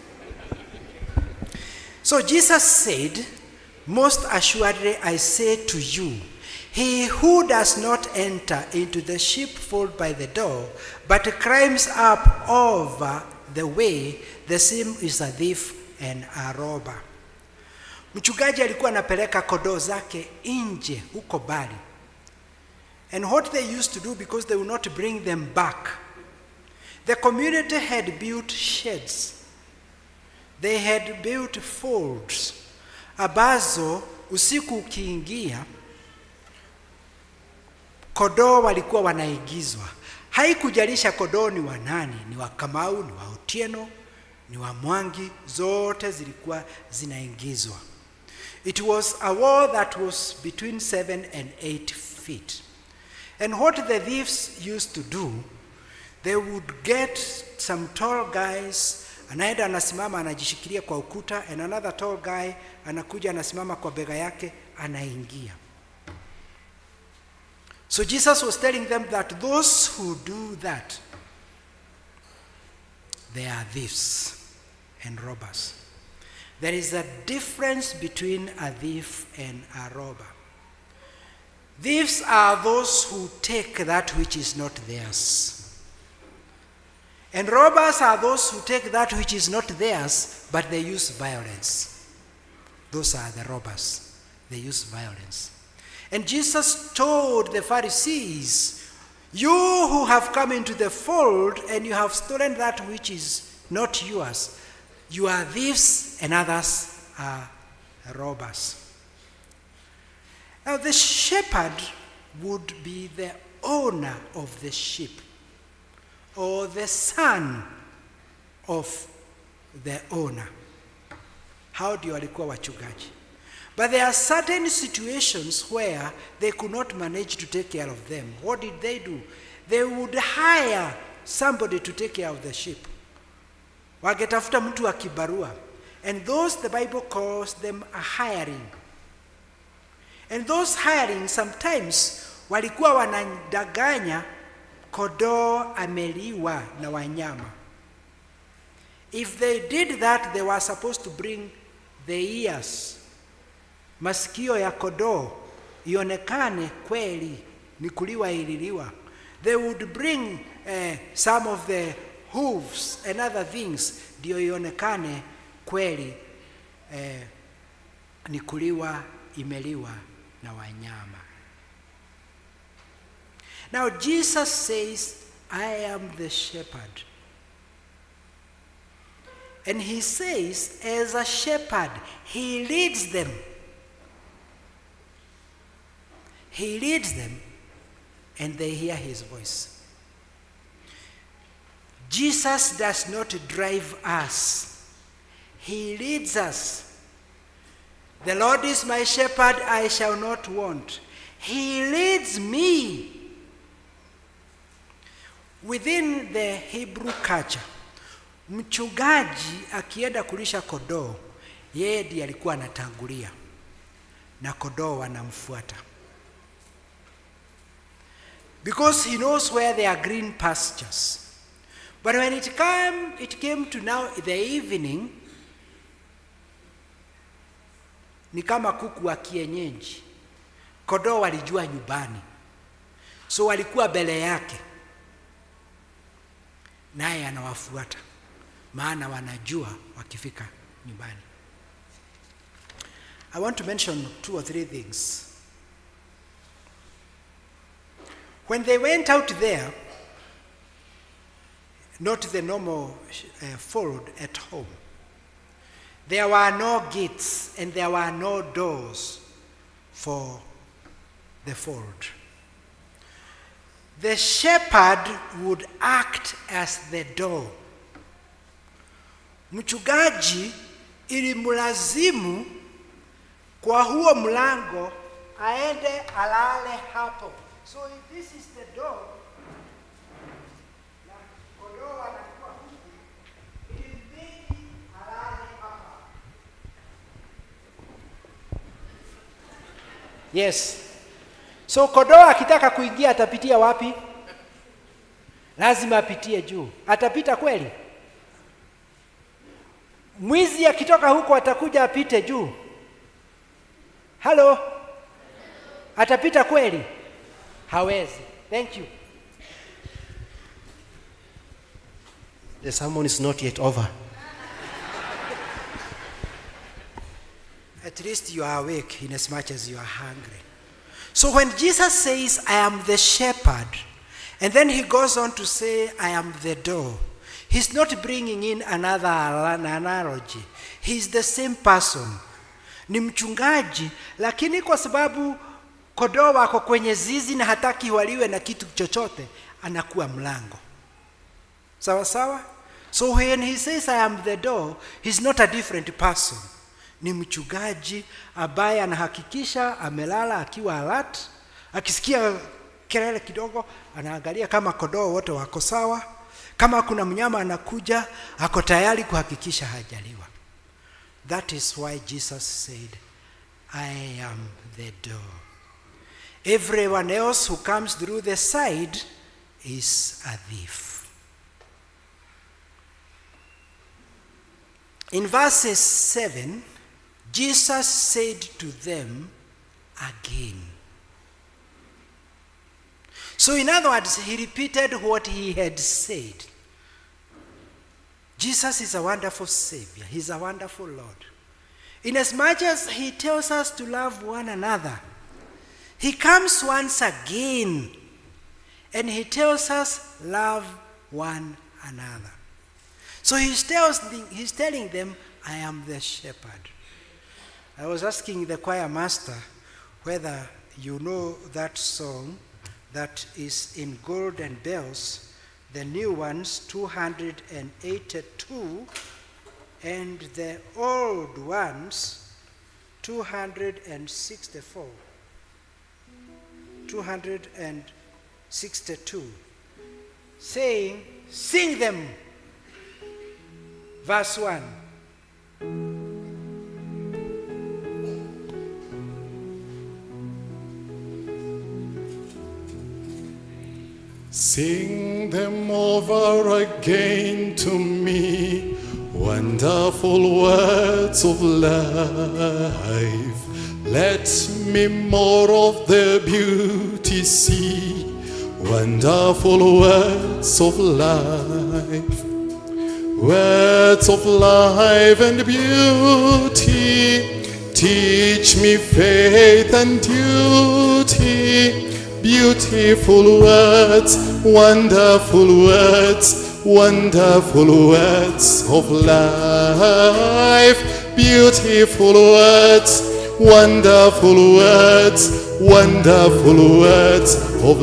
So Jesus said, most assuredly I say to you, he who does not enter into the sheepfold by the door, but climbs up over the way, the same is a thief and a robber. Mchungaji alikuwa anapeleka kondoo zake nje huko bali. And what they used to do, because they would not bring them back, the community had built sheds. They had built folds ambazo usiku ukiingia kondoo walikuwa wanaigizwa. Haikujalisha kondoo ni wa nani, ni wa Kamau, ni wa Otieno, ni wa Mwangi, zote zilikuwa zinaingizwa. It was a wall that was between seven and eight feet. And what the thieves used to do, they would get some tall guys, anaenda anasimama anajishikilia kwa ukuta, and another tall guy anakuja anasimama kwa bega yake anaingia. So Jesus was telling them that those who do that, they are thieves and robbers. There is a difference between a thief and a robber. Thieves are those who take that which is not theirs. And robbers are those who take that which is not theirs, but they use violence. Those are the robbers. They use violence. And Jesus told the Pharisees, you who have come into the fold and you have stolen that which is not yours, you are thieves and others are robbers. Now the shepherd would be the owner of the sheep, or the son of the owner. Hao ndio walikuwa wachungaji. But there are certain situations where they could not manage to take care of them. What did they do? They would hire somebody to take care of the sheep. Wangetafuta mtu wa kibarua. And those the Bible calls them a hiring. And those hiring sometimes walikuwa wanadanganya kondoo ameliwa na wanyama. If they did that, they were supposed to bring the ears, masikio ya kondoo ionekane kweli ni kuliwa ililiwa. They would bring uh, some of the hooves and other things ndio ionekane kweli uh, ni kuliwa imeliwa na wanyama. Now Jesus says, I am the shepherd. And he says, as a shepherd, he leads them. He leads them, and they hear his voice. Jesus does not drive us. He leads us. The Lord is my shepherd, I shall not want. He leads me. Within the Hebrew culture, mchungaji akienda kulisha kondoo, yeye ndiye alikuwa anatangulia na kondoo wanamfuata. Because he knows where there are green pastures. But when it came, it came to now the evening, ni kama kuku wa kienyeji. Kondoo walijua nyumbani. So walikuwa mbele yake. Naye anawafuata. Maana wanajua wakifika nyumbani. I want to mention two or three things. When they went out there, not the normal uh, fold at home, there were no gates and there were no doors for the fold. The shepherd would act as the door. Mchungaji ilimlazimu kwa huo mlango aende alale hapo. So if this is the door, na kondoo anakuwa huku, ilimbidi alale hapa. Yes. So kondoo akitaka kuingia atapitia wapi? Lazima apitie juu. Atapita kweli? Mwizi akitoka huko atakuja apite juu. Hello? Atapita kweli? Hawezi. Thank you. The sermon is not yet over. At least you are awake in as much as you are hungry. So when Jesus says, I am the shepherd, and then he goes on to say, I am the door, he's not bringing in another analogy. He's the same person. Ni mchungaji, lakini kwa sababu kondoo wako kwenye zizi na hataki waliwe na kitu chochote, anakuwa mlango. Sawa sawa? So when he says, I am the door, he's not a different person. Ni mchungaji ambaye anahakikisha amelala akiwa alert, akisikia kelele kidogo anaangalia kama kondoo wote wako sawa, kama kuna mnyama anakuja ako tayari kuhakikisha hajaliwa. That is why Jesus said, I am the door. Everyone else who comes through the side is a thief. In verses seven, Jesus said to them again. So in other words, he repeated what he had said. Jesus is a wonderful Savior. He's a wonderful Lord. Inasmuch as he tells us to love one another, he comes once again and he tells us, love one another. So he tells the, he's telling them, I am the shepherd. I was asking the choir master whether you know that song that is in Gold and Bells, the new ones, two hundred eighty-two, and the old ones, two hundred sixty-four. two hundred sixty-two, saying, sing them. Verse one. Sing them over again to me, wonderful words of life. Let me more of their beauty see, wonderful words of life. Words of life and beauty, teach me faith and duty. Beautiful words, wonderful words, wonderful words of life. Beautiful words, wonderful words, wonderful words of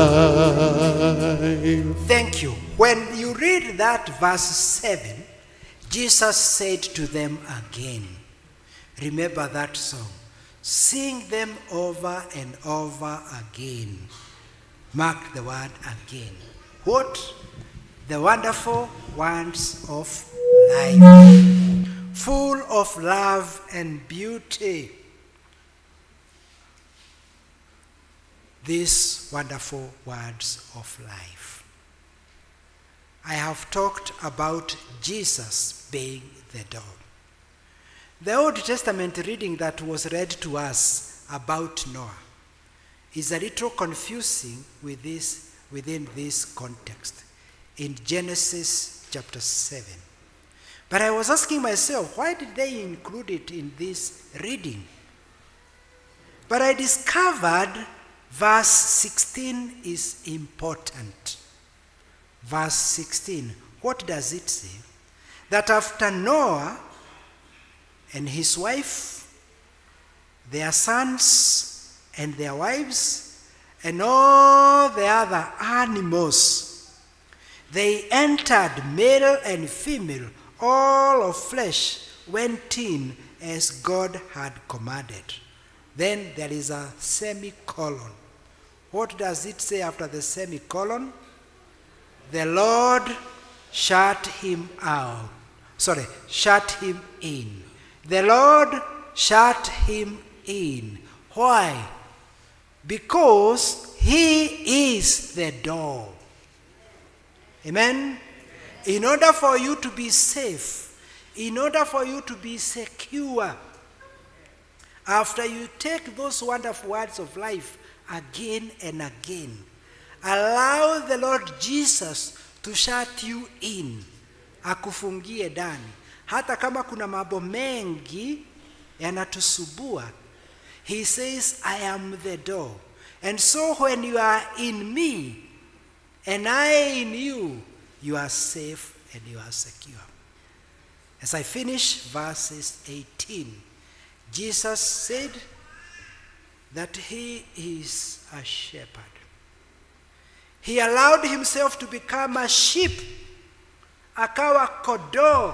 life. Thank you. When you read that verse seven, Jesus said to them again, remember that song. Sing them over and over again. Mark the word again. What? The wonderful words of life. Full of love and beauty. These wonderful words of life. I have talked about Jesus being the door. The Old Testament reading that was read to us about Noah is a little confusing with this, within this context in Genesis chapter seven. But I was asking myself, why did they include it in this reading? But I discovered verse sixteen is important. Verse sixteen, what does it say? That after Noah and his wife, their sons and their wives, and all the other animals, they entered, male and female, all of flesh, went in as God had commanded. Then there is a semicolon. What does it say after the semicolon? The Lord shut him out. Sorry, shut him in. The Lord shut him in. Why? Because he is the door. Amen? In order for you to be safe, in order for you to be secure, after you take those wonderful words of life again and again, allow the Lord Jesus to shut you in, akufungie ndani. Hata kama kuna mambo mengi yanatusubua, he says, I am the door. And so when you are in me and I in you, you are safe and you are secure. As I finish verses eighteen, Jesus said that he is a shepherd. He allowed himself to become a sheep, akawa kondoo,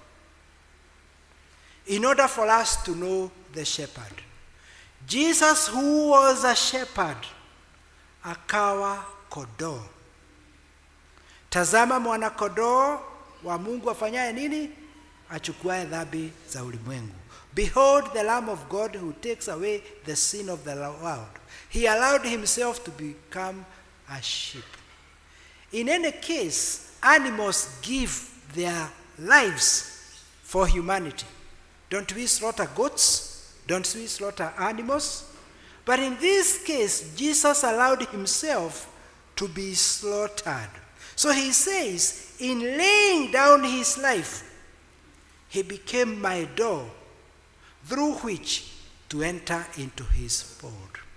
in order for us to know the shepherd. Jesus, who was a shepherd, akawa kondoo. Tazama mwana kondoo wa Mungu afanyaye nini? Achukuaye dhambi za ulimwengu. Behold the Lamb of God who takes away the sin of the world. He allowed himself to become a sheep. In any case, animals give their lives for humanity. Don't we slaughter goats? Don't we slaughter animals? But in this case, Jesus allowed himself to be slaughtered. So he says, in laying down his life, he became my door through which to enter into his fold.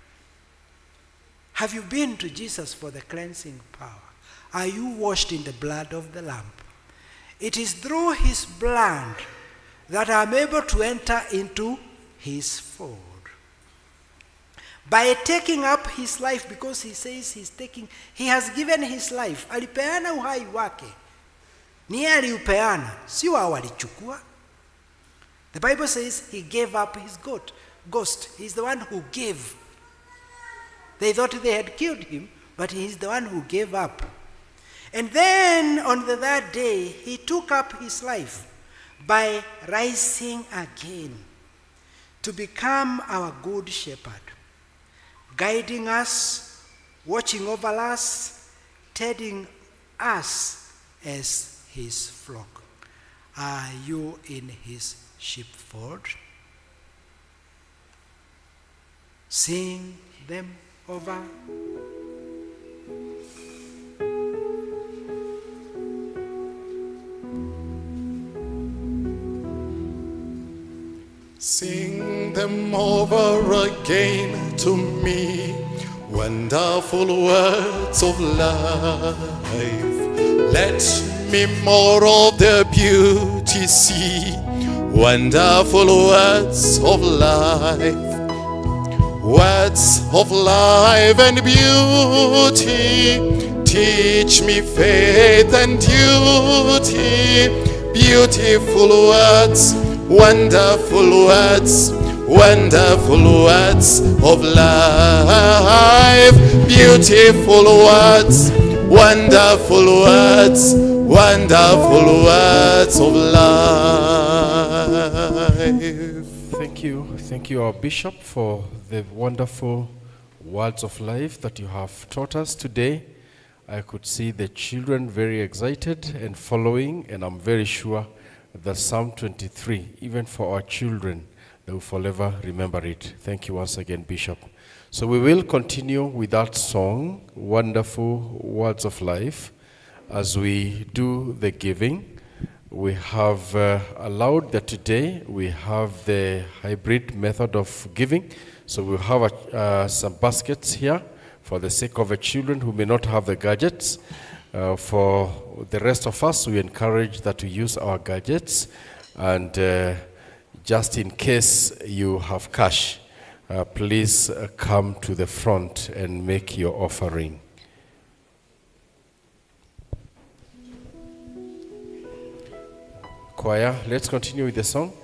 Have you been to Jesus for the cleansing power? Are you washed in the blood of the Lamb? It is through his blood that I am able to enter into his fold. By taking up his life, because he says he's taking, he has given his life. Alipeana uhai wake. Ni aliupeana, si wao walichukua. The Bible says he gave up his goat, ghost. He's the one who gave. They thought they had killed him, but he's the one who gave up. And then on the third day, he took up his life by rising again to become our good shepherd, guiding us, watching over us, tending us as his flock. Are you in his sheepfold? Sing them over. Sing them over again to me, wonderful words of life. Let me more of their beauty see, wonderful words of life. Words of life and beauty, teach me faith and duty. Beautiful words, wonderful words, wonderful words of life. Beautiful words, wonderful words, wonderful words of life. Thank you. Thank you, our Bishop, for the wonderful words of life that you have taught us today. I could see the children very excited and following, and I'm very sure that Psalm twenty-three, even for our children, they will forever remember it. Thank you once again, Bishop. So we will continue with that song, Wonderful Words of Life, as we do the giving. We have uh, allowed that today we have the hybrid method of giving. So we'll have a, uh, some baskets here for the sake of the children who may not have the gadgets. Uh, for the rest of us, we encourage that we use our gadgets. And uh, just in case you have cash, uh, please uh, come to the front and make your offering. choir, let's continue with the song.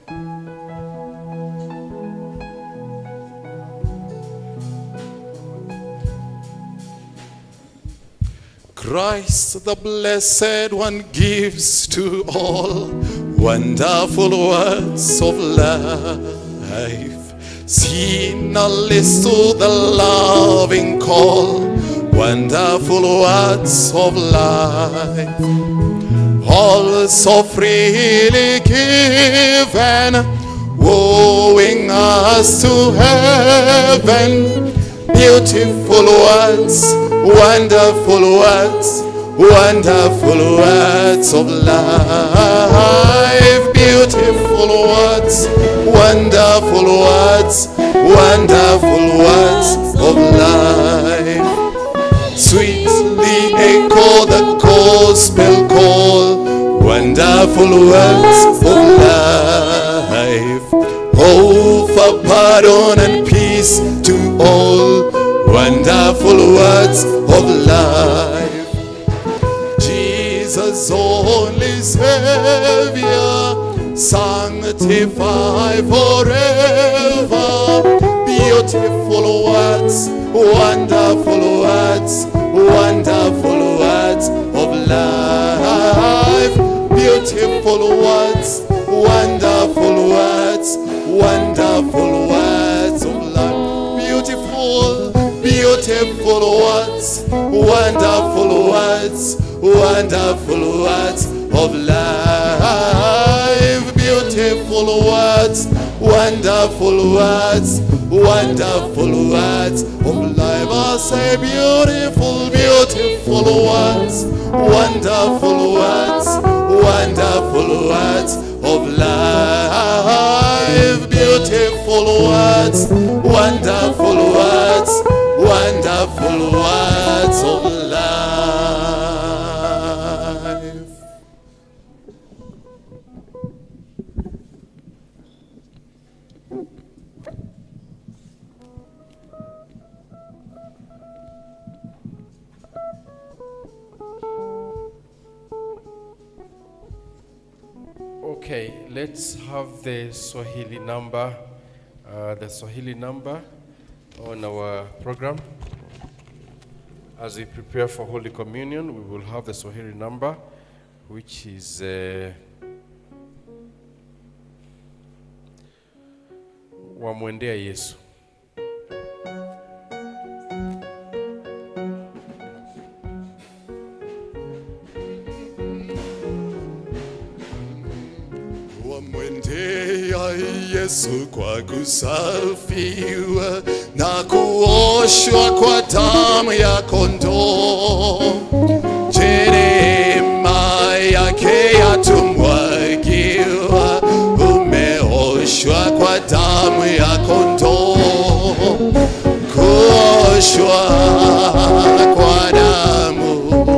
Christ the Blessed One gives to all wonderful words of life. Sinner, listen to the loving call, wonderful words of life. All so freely given, wooing us to heaven. Beautiful words, wonderful words, wonderful words of life. Beautiful words, wonderful words, wonderful words of life. Sweetly echo the gospel call, wonderful words of life. Oh, for pardon and peace to all, wonderful words of life. Jesus, only Savior, sanctify forever. Beautiful words, wonderful words, wonderful words of life. Beautiful words, wonderful words, wonderful words of life. Beautiful, beautiful words, wonderful words, wonderful words of life. Beautiful words, wonderful words, wonderful words of life. I say beautiful, beautiful words, wonderful words, wonderful words of life. Beautiful words, wonderful words, wonderful words of life. Okay, let's have the Swahili number, uh, the Swahili number on our program. As we prepare for Holy Communion, we will have the Swahili number, which is uh, Wamwendea Yesu. Wamwendea Yesu kwa kusafiwa na kuoshwa kwa damu ya kondoo. Jerema yake yatumwagiwa, umeoshwa kwa damu ya kondoo. Kuoshwa kwa damu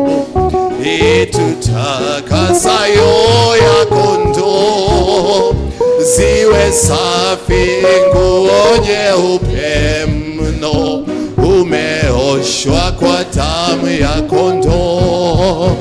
itutakasayo ya kondoo, ziwe safi nguo nyeupe mno, umeoshwa kwa damu ya kondoo.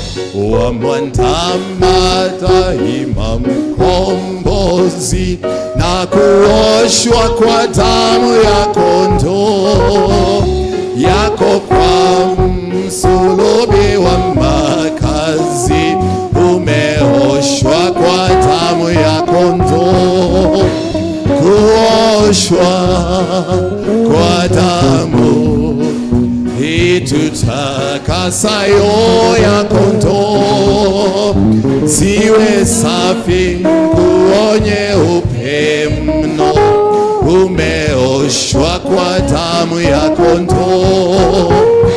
Wamwandama daima mkombozi, na kuoshwa kwa damu ya kondoo, yako kwa msulubi wa makazi, umeoshwa kwa damu ya kondoo. Kuoshwa kwa damu itutakasayo ya kondoo, ziwe safi nguo nyeupe mno, umeoshwa kwa damu ya kondoo.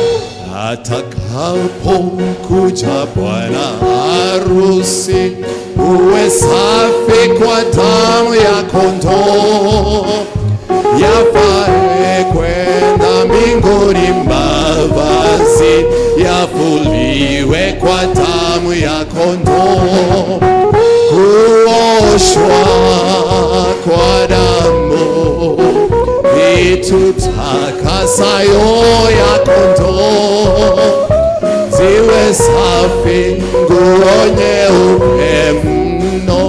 Atakapokuja bwana harusi, uwe safi kwa damu ya kondoo, yafae kwenda mbinguni mavazi, yafuliwe kwa damu ya kondoo. Kuoshwa kwa damu itutakasayo ya kondoo, ziwe safi nguo nyeupe mno,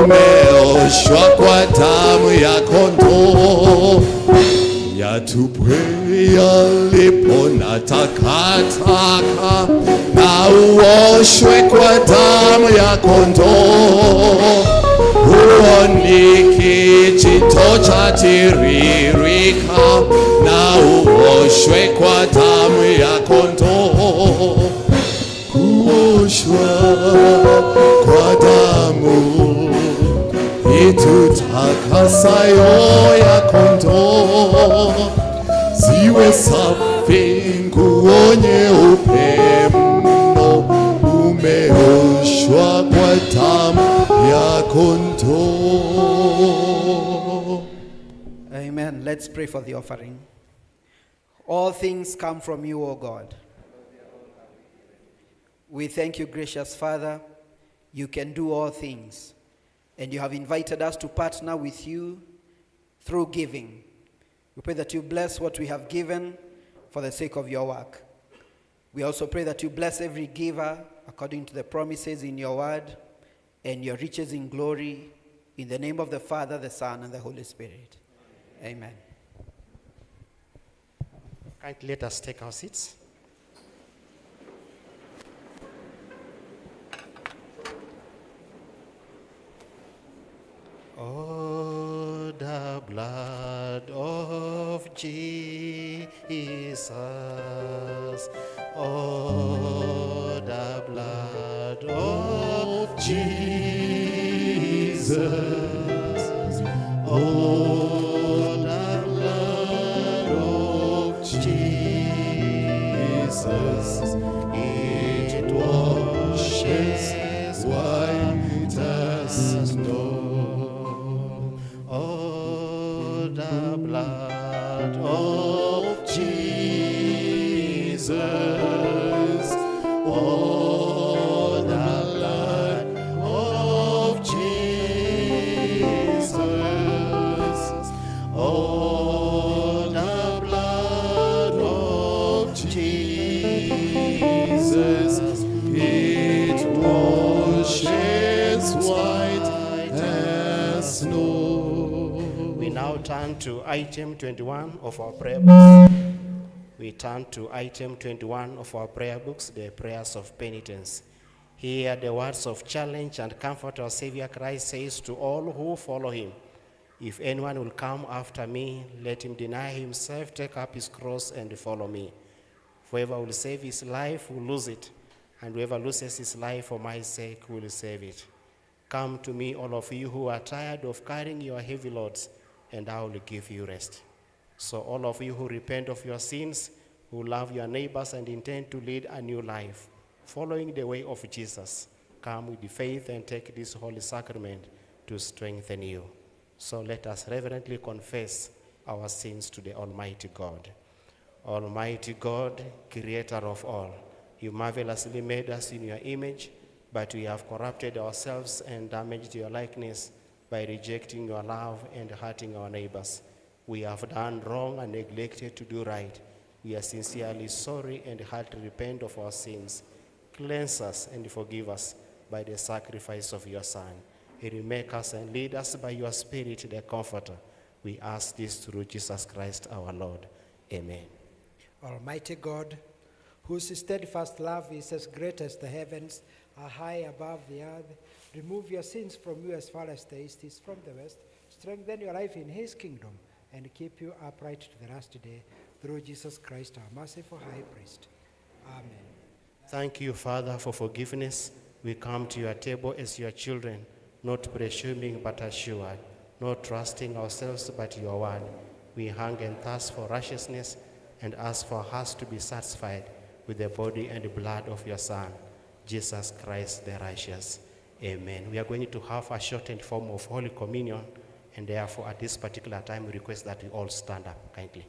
umeoshwa kwa damu ya kondoo, yatupwe yalipona takataka, na uoshwe kwa damu ya kondoo. Huo ni kijito cha tiririka, na uoshwe kwa damu ya kondoo. Kuoshwa kwa damu itutakasayo ya kondoo, ziwe safi nguo nyeupe mno, umeoshwa kwa damu ya kondoo. Amen. Let's pray for the offering. All things come from you, O God. We thank you, gracious Father. You can do all things. And you have invited us to partner with you through giving. We pray that you bless what we have given for the sake of your work. We also pray that you bless every giver according to the promises in your word and your riches in glory, in the name of the Father, the Son, and the Holy Spirit. Amen. Kindly let us take our seats. Oh, the blood of Jesus. Oh, the blood of Jesus. Oh, the blood of Jesus. It washes white as snow. Oh, the blood of Jesus. Oh, the blood of Jesus. Oh, the blood of Jesus. It washes white as snow. We now turn to item twenty-one of our prayer books. We turn to item twenty-one of our prayer books, the prayers of penitence. Here the words of challenge and comfort our Savior Christ says to all who follow him, if anyone will come after me, let him deny himself, take up his cross and follow me. Whoever will save his life will lose it, and whoever loses his life for my sake will save it. Come to me, all of you who are tired of carrying your heavy loads, and I will give you rest. So all of you who repent of your sins, who love your neighbors and intend to lead a new life, following the way of Jesus, come with faith and take this holy sacrament to strengthen you. So let us reverently confess our sins to the Almighty God. Almighty God, creator of all, you marvelously made us in your image, but we have corrupted ourselves and damaged your likeness by rejecting your love and hurting our neighbors. We have done wrong and neglected to do right. We are sincerely sorry and heartily repent of our sins. Cleanse us and forgive us by the sacrifice of your Son. Remake us and lead us by your Spirit, the Comforter. We ask this through Jesus Christ our Lord. Amen. Almighty God, whose steadfast love is as great as the heavens are high above the earth, remove your sins from you as far as the east is from the west. Strengthen your life in his kingdom and keep you upright to the last day, through Jesus Christ, our merciful high priest. Amen. Thank you, Father, for forgiveness. We come to your table as your children, not presuming but assured, not trusting ourselves but your word. We hunger and thirst for righteousness and ask for us to be satisfied with the body and the blood of your Son, Jesus Christ the righteous. Amen. We are going to have a shortened form of Holy Communion, and therefore at this particular time we request that we all stand up kindly.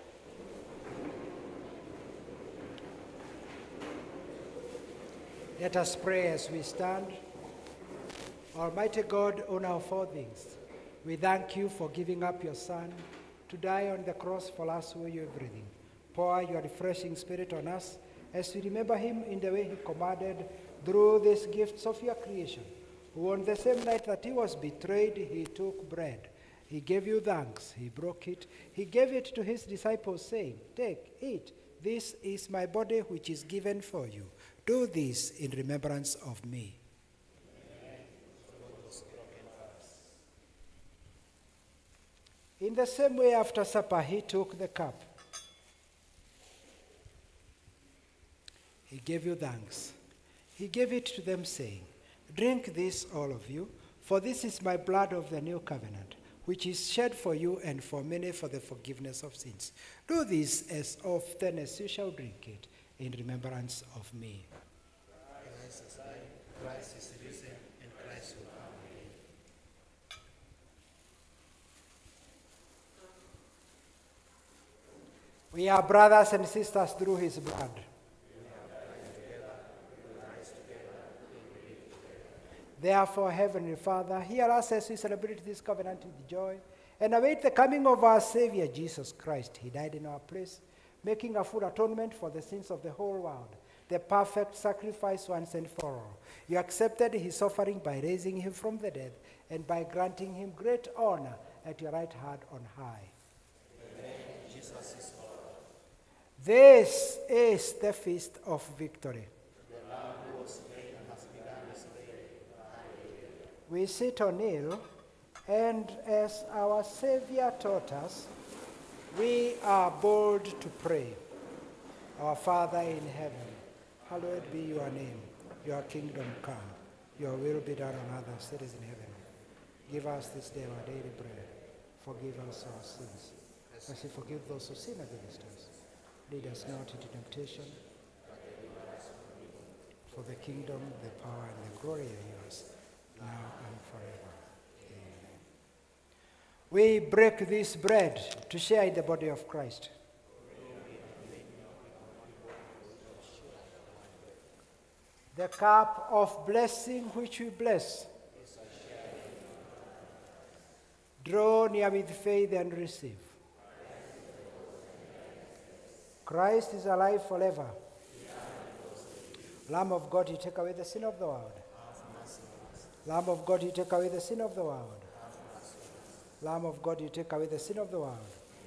Let us pray as we stand. Almighty God, owner of all things, we thank you for giving up your Son to die on the cross for us who owe you everything. Pour your refreshing Spirit on us as we remember him in the way he commanded through these gifts of your creation. who on the same night that he was betrayed, he took bread. He gave you thanks. He broke it. He gave it to his disciples, saying, "Take, eat. This is my body which is given for you. Do this in remembrance of me." In the same way, after supper, he took the cup. He gave you thanks. He gave it to them, saying, "Drink this, all of you, for this is my blood of the new covenant, which is shed for you and for many for the forgiveness of sins. Do this as often as you shall drink it in remembrance of me." Christ is died, Christ is risen, and Christ will come again. We are brothers and sisters through his blood. Therefore, Heavenly Father, hear us as we celebrate this covenant with joy and await the coming of our Savior, Jesus Christ. He died in our place, making a full atonement for the sins of the whole world, the perfect sacrifice once and for all. You accepted his offering by raising him from the dead and by granting him great honor at your right hand on high. Amen. Jesus is Lord. This is the feast of victory. The Lamb who was slain and has begun his reign. We sit or kneel, and as our Savior taught us, we are bold to pray. Our Father in heaven, hallowed be your name. Your kingdom come. Your will be done on earth as it is in heaven. Give us this day our daily bread. Forgive us our sins, as we forgive those who sin against us. Lead us not into temptation, for the kingdom, the power, and the glory are yours, now and forever. Amen. We break this bread to share in the body of Christ. The cup of blessing which we bless. Draw near with faith and receive. Christ is alive forever. Lamb of God, you take away the sin of the world. Lamb of God, you take away the sin of the world. Lamb of God, you take away the sin of the world.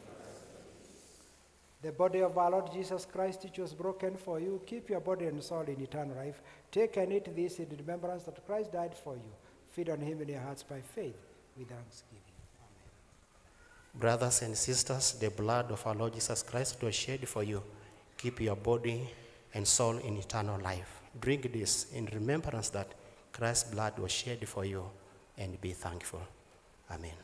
The body of our Lord Jesus Christ, which was broken for you, keep your body and soul in eternal life. Take and eat this in remembrance that Christ died for you. Feed on him in your hearts by faith with thanksgiving. Brothers and sisters, the blood of our Lord Jesus Christ was shed for you. Keep your body and soul in eternal life. Drink this in remembrance that Christ's blood was shed for you, and be thankful. Amen.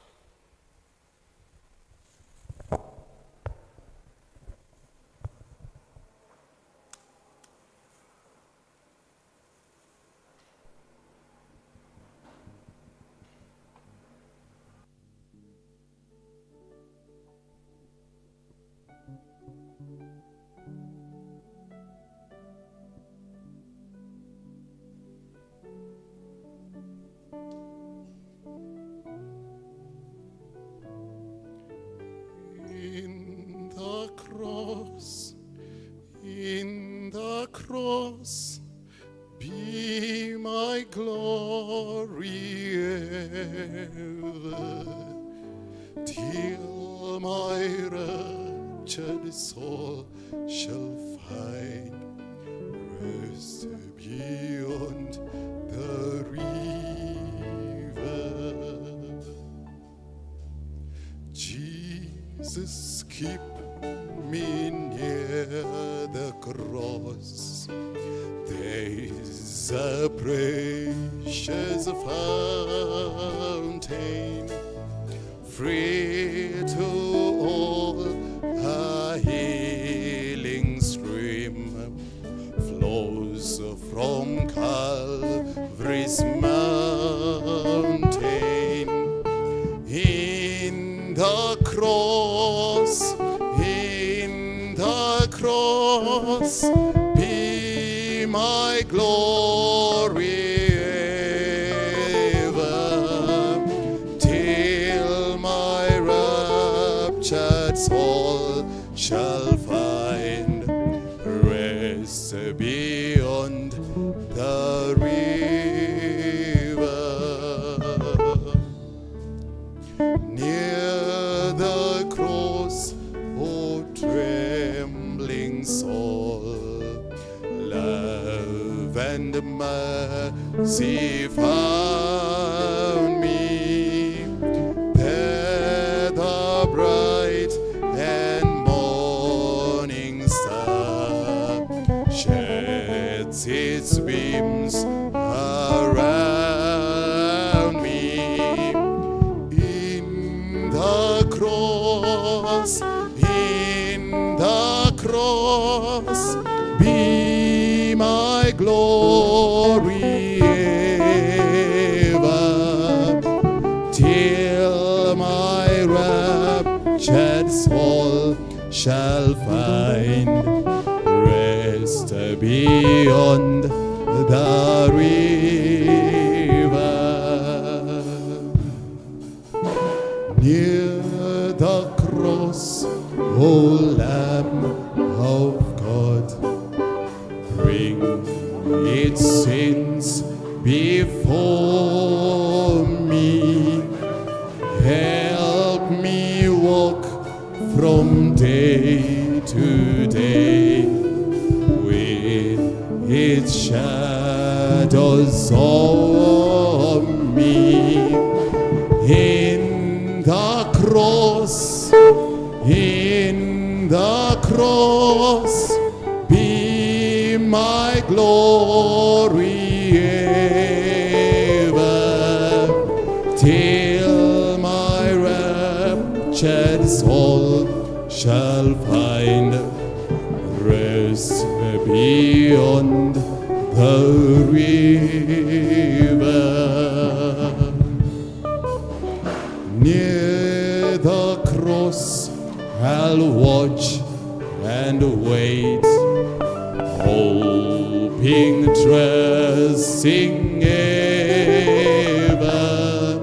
In the cross, in the cross, be my glory ever, till my raptured soul shall find rest beyond the river. Jesus, keep me near the cross. There is a precious fountain, free to all, a healing stream flows from Calvary's mountain. In the cross, in the cross, be my glory ever, till my raptured soul shall find rest beyond the river. found me. There the bright and morning star sheds its beams around me. In the cross, in the cross, be my glory ever, till my raptured soul shall find rest beyond the river. Near the cross, O Lamb of God, bring its sins before me. Help me walk from day to day with its shadows on me. In the cross, in the cross, be my glory ever, till my raptured soul shall find rest beyond the river. Near the cross I'll watch and wait, hoping, trusting ever,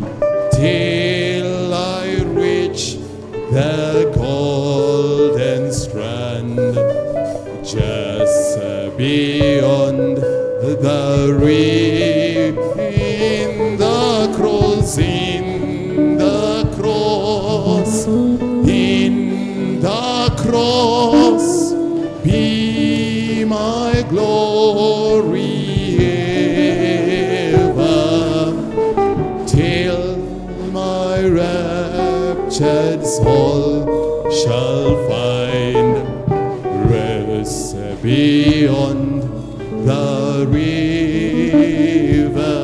till I reach the golden strand, just beyond the river. In the cross, in the cross, in the cross, be my glory ever, till my raptured soul shall find rest beyond the river.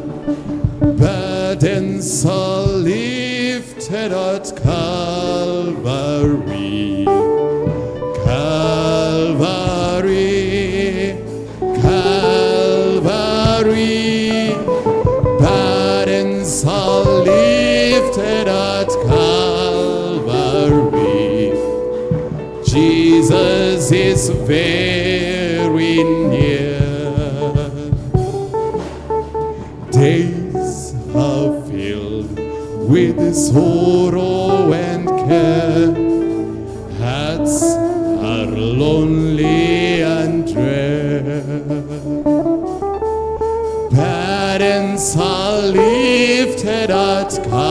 Burdens are lifted at Calvary, Calvary, Calvary. Burdens are lifted at Calvary. Jesus is very near. Days are filled with sorrow and care. Hearts are lonely and drear. Burdens are lifted at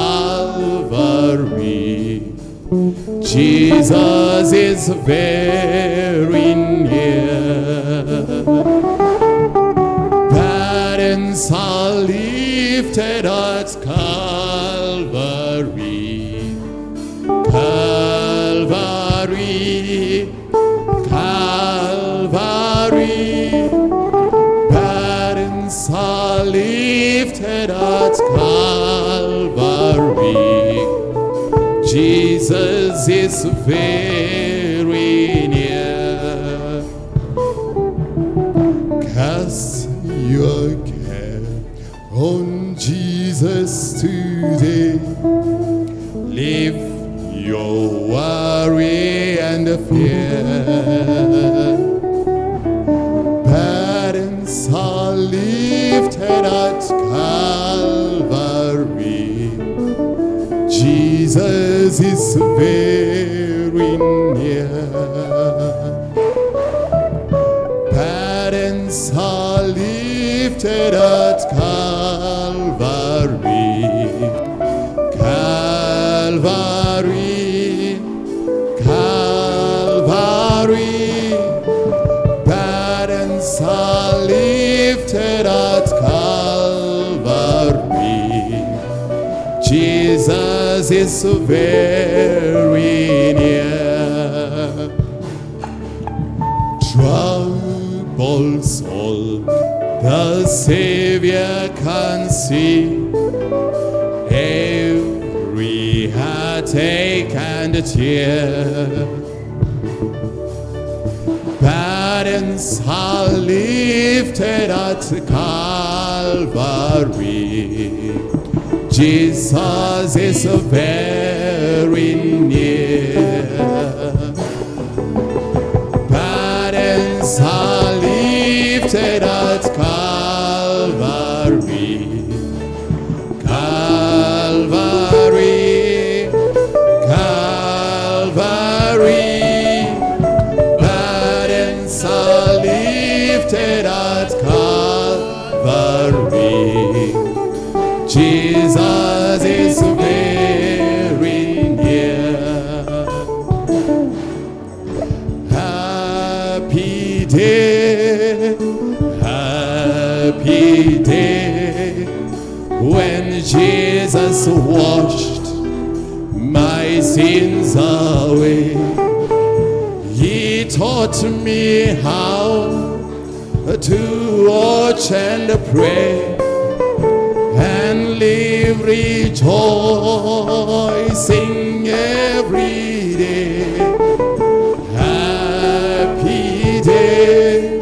Calvary. Jesus is very near. Burdens are lifted at Calvary, Calvary, Calvary. Burdens are lifted at Calvary. Jesus is very near. Cast your care on Jesus today. Leave your worry and fear. Burdens are lifted at Calvary. Jesus is very near. Burdens are lifted at Calvary, Calvary, Calvary. Burdens are lifted at Calvary. Jesus is very near. Troubled soul, the Savior can see. Every heartache and tear. Burdens are lifted at Calvary. Jesus is very near. Burdens are lifted at Calvary. Calvary, Calvary. Burdens are lifted at Calvary. Jesus is very near. Happy day, happy day, when Jesus washed my sins away. He taught me how to watch and pray and live rejoicing every day. Happy day,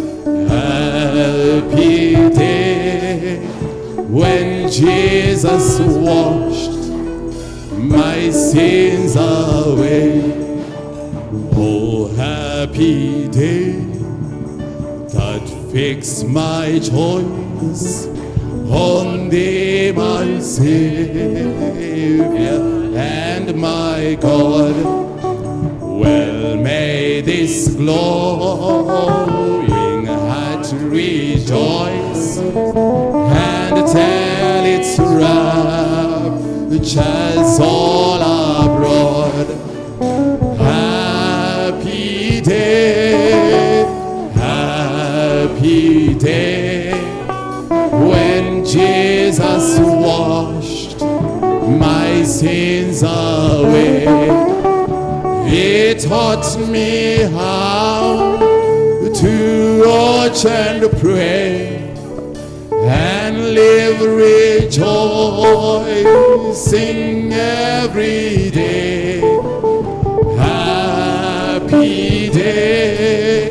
happy day, when Jesus washed my sins away. Oh, happy day that fixed my choice on thee, my Savior and my God. Well, may this glowing heart rejoice and tell its raptures all abroad. Happy day, happy day, when Jesus washed my sins away. He taught me how to watch and pray and live rejoicing every day. Happy day,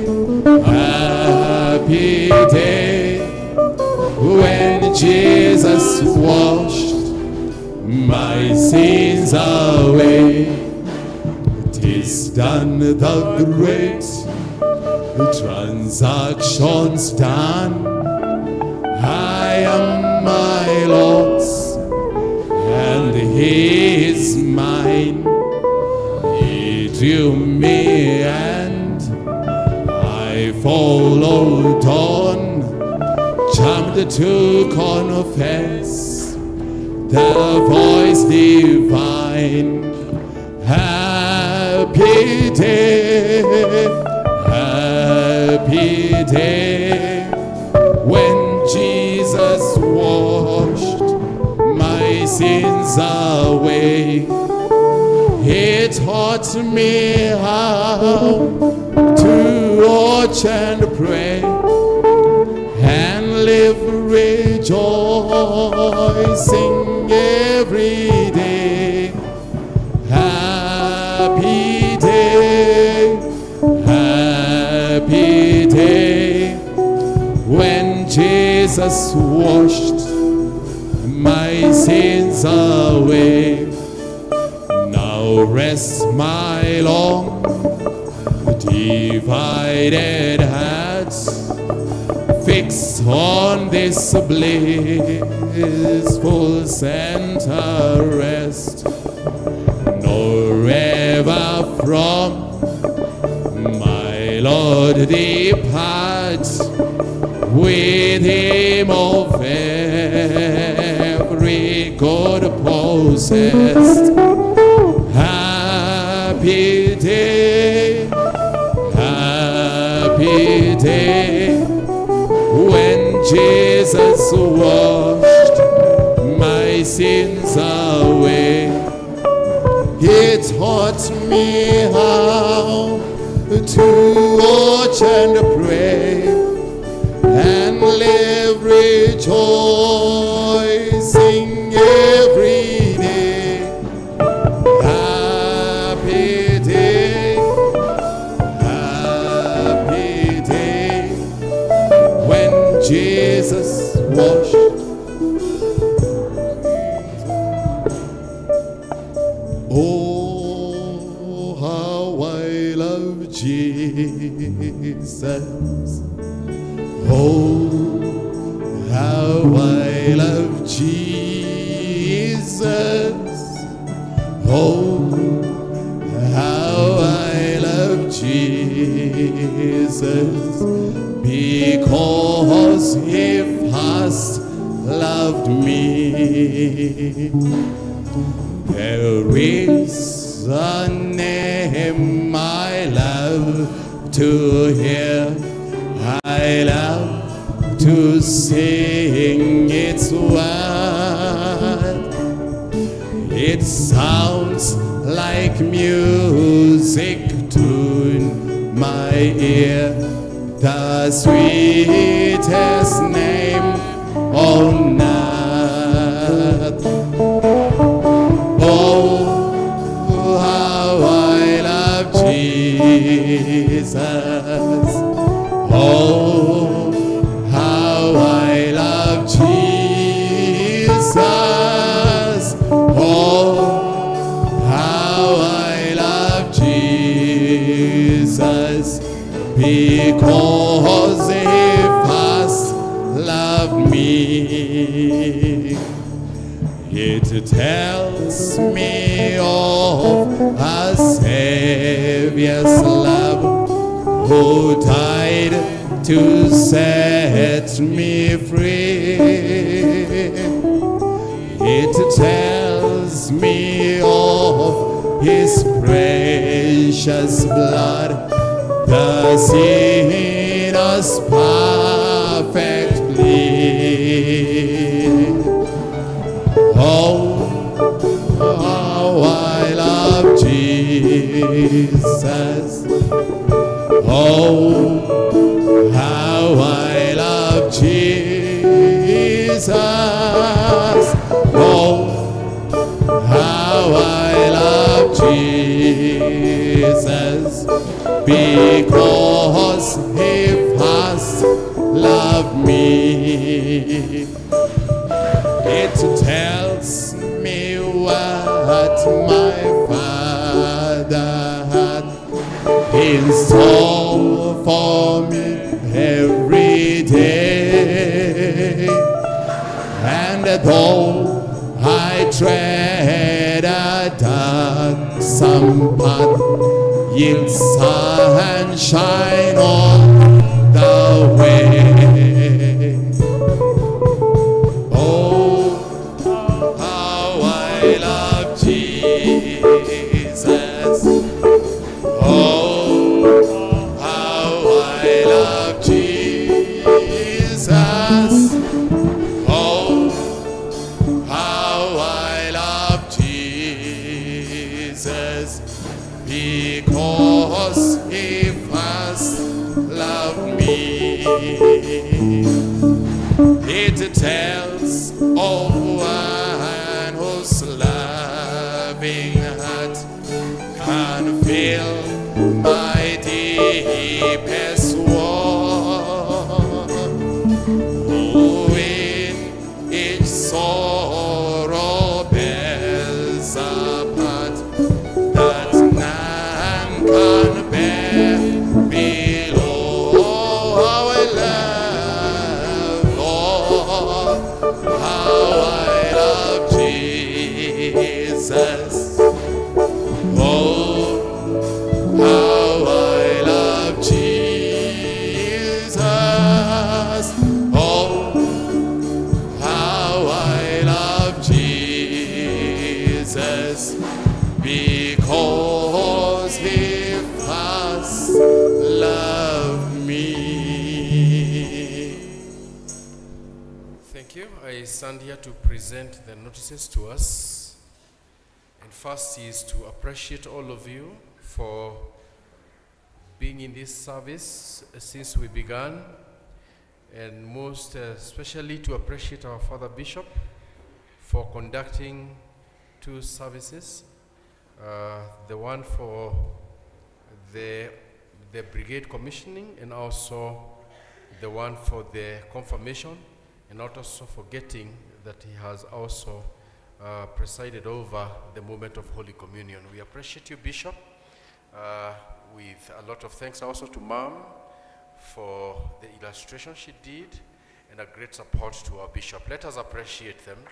happy day, when Jesus washed my sins away. 'Tis done, the great transaction's done. I am my Lord's and He is mine. He drew me and I followed on, charmed to confess the voice divine. Happy day, happy day, when Jesus washed my sins away. He taught me how to watch and pray and live rejoicing every day. Happy day, happy day, when Jesus washed my sins away. Now rest my long divided hearts, fixed on this blissful center rest. Nor ever from my Lord depart, with Him of every good possessed. Happy day, happy day, when Jesus washed my sins away. me how to watch and pray and live rejoicing every day. Happy day, happy day, when Jesus washed. Oh, how I love Jesus. Oh, how I love Jesus. Oh, how I love Jesus. Because he first loved me. There is a name I love to hear, I love to sing its word. It sounds like music to my ear, the sweetest name on earth. Oh, how I love Jesus. Oh, how I love Jesus. Oh, how I love Jesus. Because he first loved me. It tells me of a Savior's love, who died to set me free. It tells me of his precious blood, the sinner's perfect plea. Oh, how I love Jesus. Oh, how I love Jesus. Oh, how I love Jesus. Because he first loved me. It tells me what my Father had in store for me every day. And though I tread a darksome path, yield sunshine on the way. I love Jesus. Oh, how I love Jesus. Oh, how I love Jesus. Because he first loved me. It tells of one whose loving heart can fill my deepest woe. Who in each sorrow bears a part that none can bear below. How I love, oh, how I love Jesus. Oh, how I love Jesus. Oh, how I love Jesus. Because he first loved me. Thank you. I stand here to present the notices to us. And First is to appreciate all of you for being in this service since we began, and most especially to appreciate our Father Bishop for conducting two services, uh, the one for the, the brigade commissioning and also the one for the confirmation, and not also forgetting that he has also uh, presided over the moment of Holy Communion. We appreciate you, Bishop, uh, with a lot of thanks also to Mom for the illustration she did, and a great support to our Bishop. Let us appreciate them.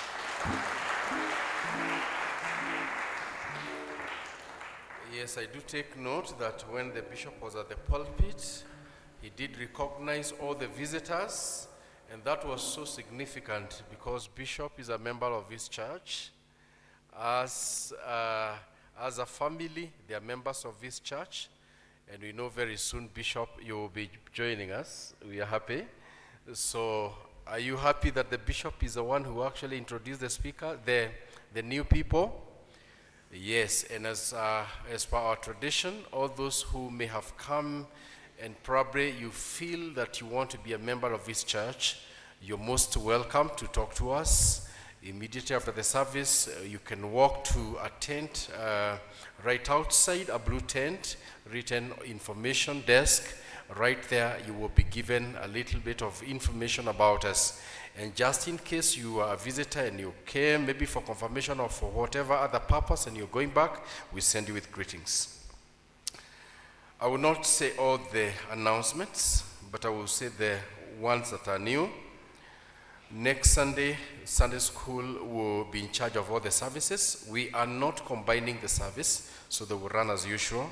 Yes, I do take note that when the Bishop was at the pulpit, he did recognize all the visitors, and that was so significant because Bishop is a member of his church. As, uh, as a family, they are members of this church, and we know very soon, Bishop, you will be joining us. We are happy. So are you happy that the Bishop is the one who actually introduced the speaker, the, the new people? Yes, and as, uh, as per our tradition, all those who may have come and probably you feel that you want to be a member of this church, you're most welcome to talk to us. Immediately after the service, uh, you can walk to a tent uh, right outside, a blue tent, written information desk. Right there, you will be given a little bit of information about us. And just in case you are a visitor and you came maybe for confirmation or for whatever other purpose and you're going back, we send you with greetings. I will not say all the announcements, but I will say the ones that are new. Next Sunday, Sunday school will be in charge of all the services. We are not combining the service, so they will run as usual.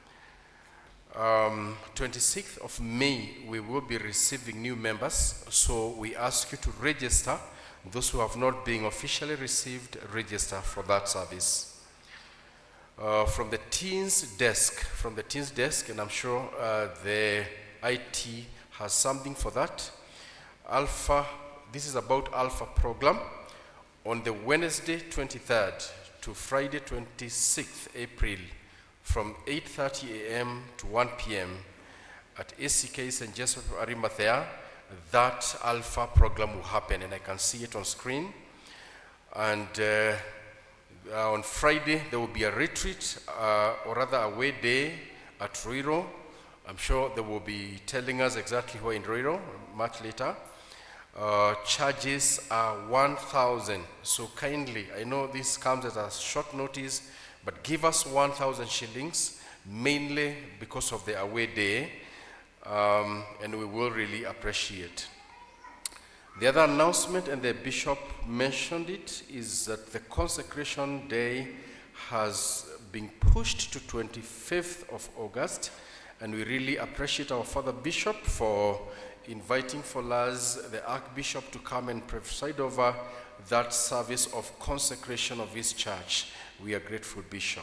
Um, twenty-sixth of May, we will be receiving new members, so we ask you to register. Those who have not been officially received, register for that service. Uh, from the teens desk, from the teens desk, and I'm sure uh, the I T has something for that. Alpha, this is about Alpha program. On the Wednesday twenty-third to Friday twenty-sixth April, from eight thirty a m to one p m at A C K Saint Joseph Arimathea, that Alpha program will happen, and I can see it on screen. And uh, Uh, on Friday, there will be a retreat, uh, or rather a way day at Ruiro. I'm sure they will be telling us exactly where in Ruiro much later. Uh, charges are one thousand. So kindly, I know this comes at a short notice, but give us one thousand shillings, mainly because of the away day, um, and we will really appreciate. The other announcement, and the Bishop mentioned it, is that the consecration day has been pushed to twenty-fifth of August, and we really appreciate our Father Bishop for inviting for us the Archbishop to come and preside over that service of consecration of his church. We are grateful, Bishop.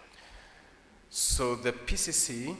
So the P C C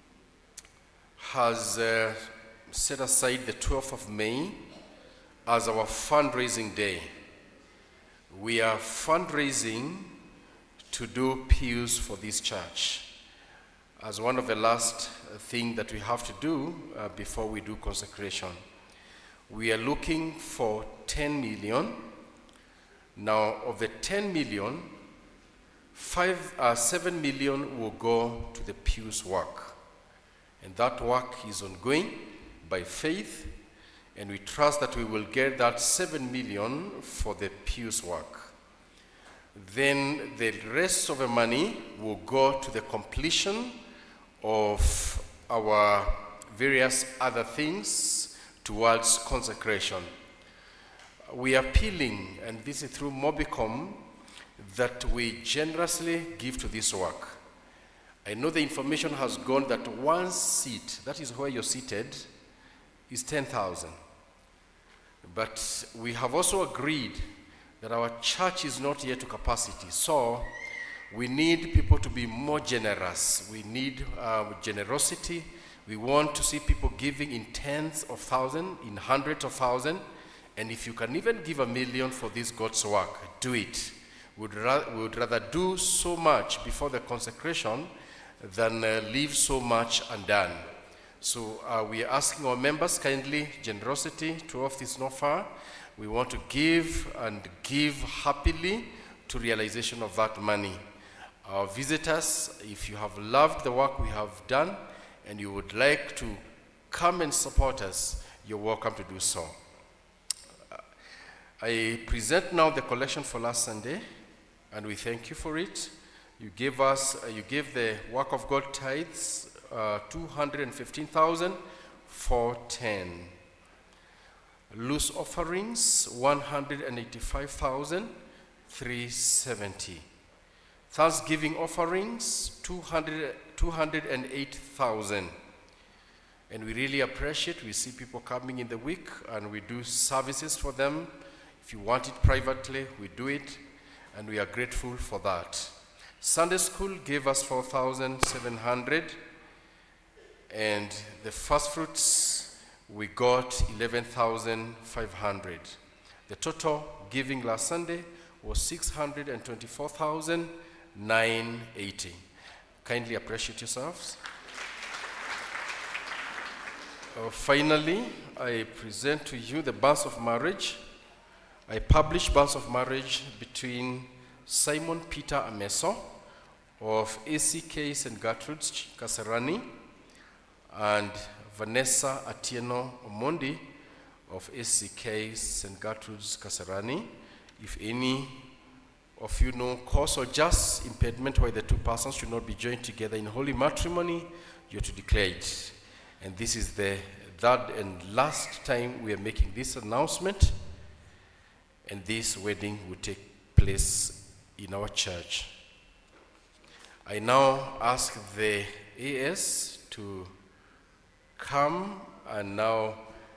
has uh, set aside the twelfth of May as our fundraising day. We are fundraising to do pews for this church as one of the last thing that we have to do uh, before we do consecration. We are looking for ten million. Now, of the ten million, five, uh, seven million will go to the pews work. And that work is ongoing by faith, and we trust that we will get that seven million for the pews work. Then the rest of the money will go to the completion of our various other things towards consecration. We are appealing, and this is through Mobicom, that we generously give to this work. I know the information has gone that one seat, that is where you're seated, is ten thousand. But we have also agreed that our church is not yet to capacity, so we need people to be more generous. We need uh, generosity. We want to see people giving in tens of thousands, in hundreds of thousands, and if you can even give a million for this God's work, do it. We'd, ra we would rather do so much before the consecration than uh, leave so much undone. So uh, we are asking our members kindly, generosity, twelve is not far. We want to give and give happily to realization of that money. Our visitors, if you have loved the work we have done and you would like to come and support us, you're welcome to do so. Uh, I present now the collection for last Sunday, and we thank you for it. You gave us, uh, you gave the work of God tithes, uh, two hundred fifteen thousand four hundred ten. Loose offerings, one hundred eighty-five thousand three hundred seventy. Thanksgiving offerings, two hundred, two hundred eight thousand. And we really appreciate, we see people coming in the week and we do services for them. If you want it privately, we do it, and we are grateful for that. Sunday school gave us four thousand seven hundred, and the first fruits, we got eleven thousand five hundred. The total giving last Sunday was six hundred twenty-four thousand nine hundred eighty. Kindly appreciate yourselves. Uh, finally, I present to you the banns of marriage. I published banns of marriage between Simon Peter Ameso of A C K Saint Gertrude's Kasarani and Vanessa Atieno Omondi of A C K Saint Gertrude's Kasarani. If any of you know cause or just impediment why the two persons should not be joined together in holy matrimony, you're to declare it. And this is the third and last time we are making this announcement, and this wedding will take place in our church. I now ask the A S to come and now.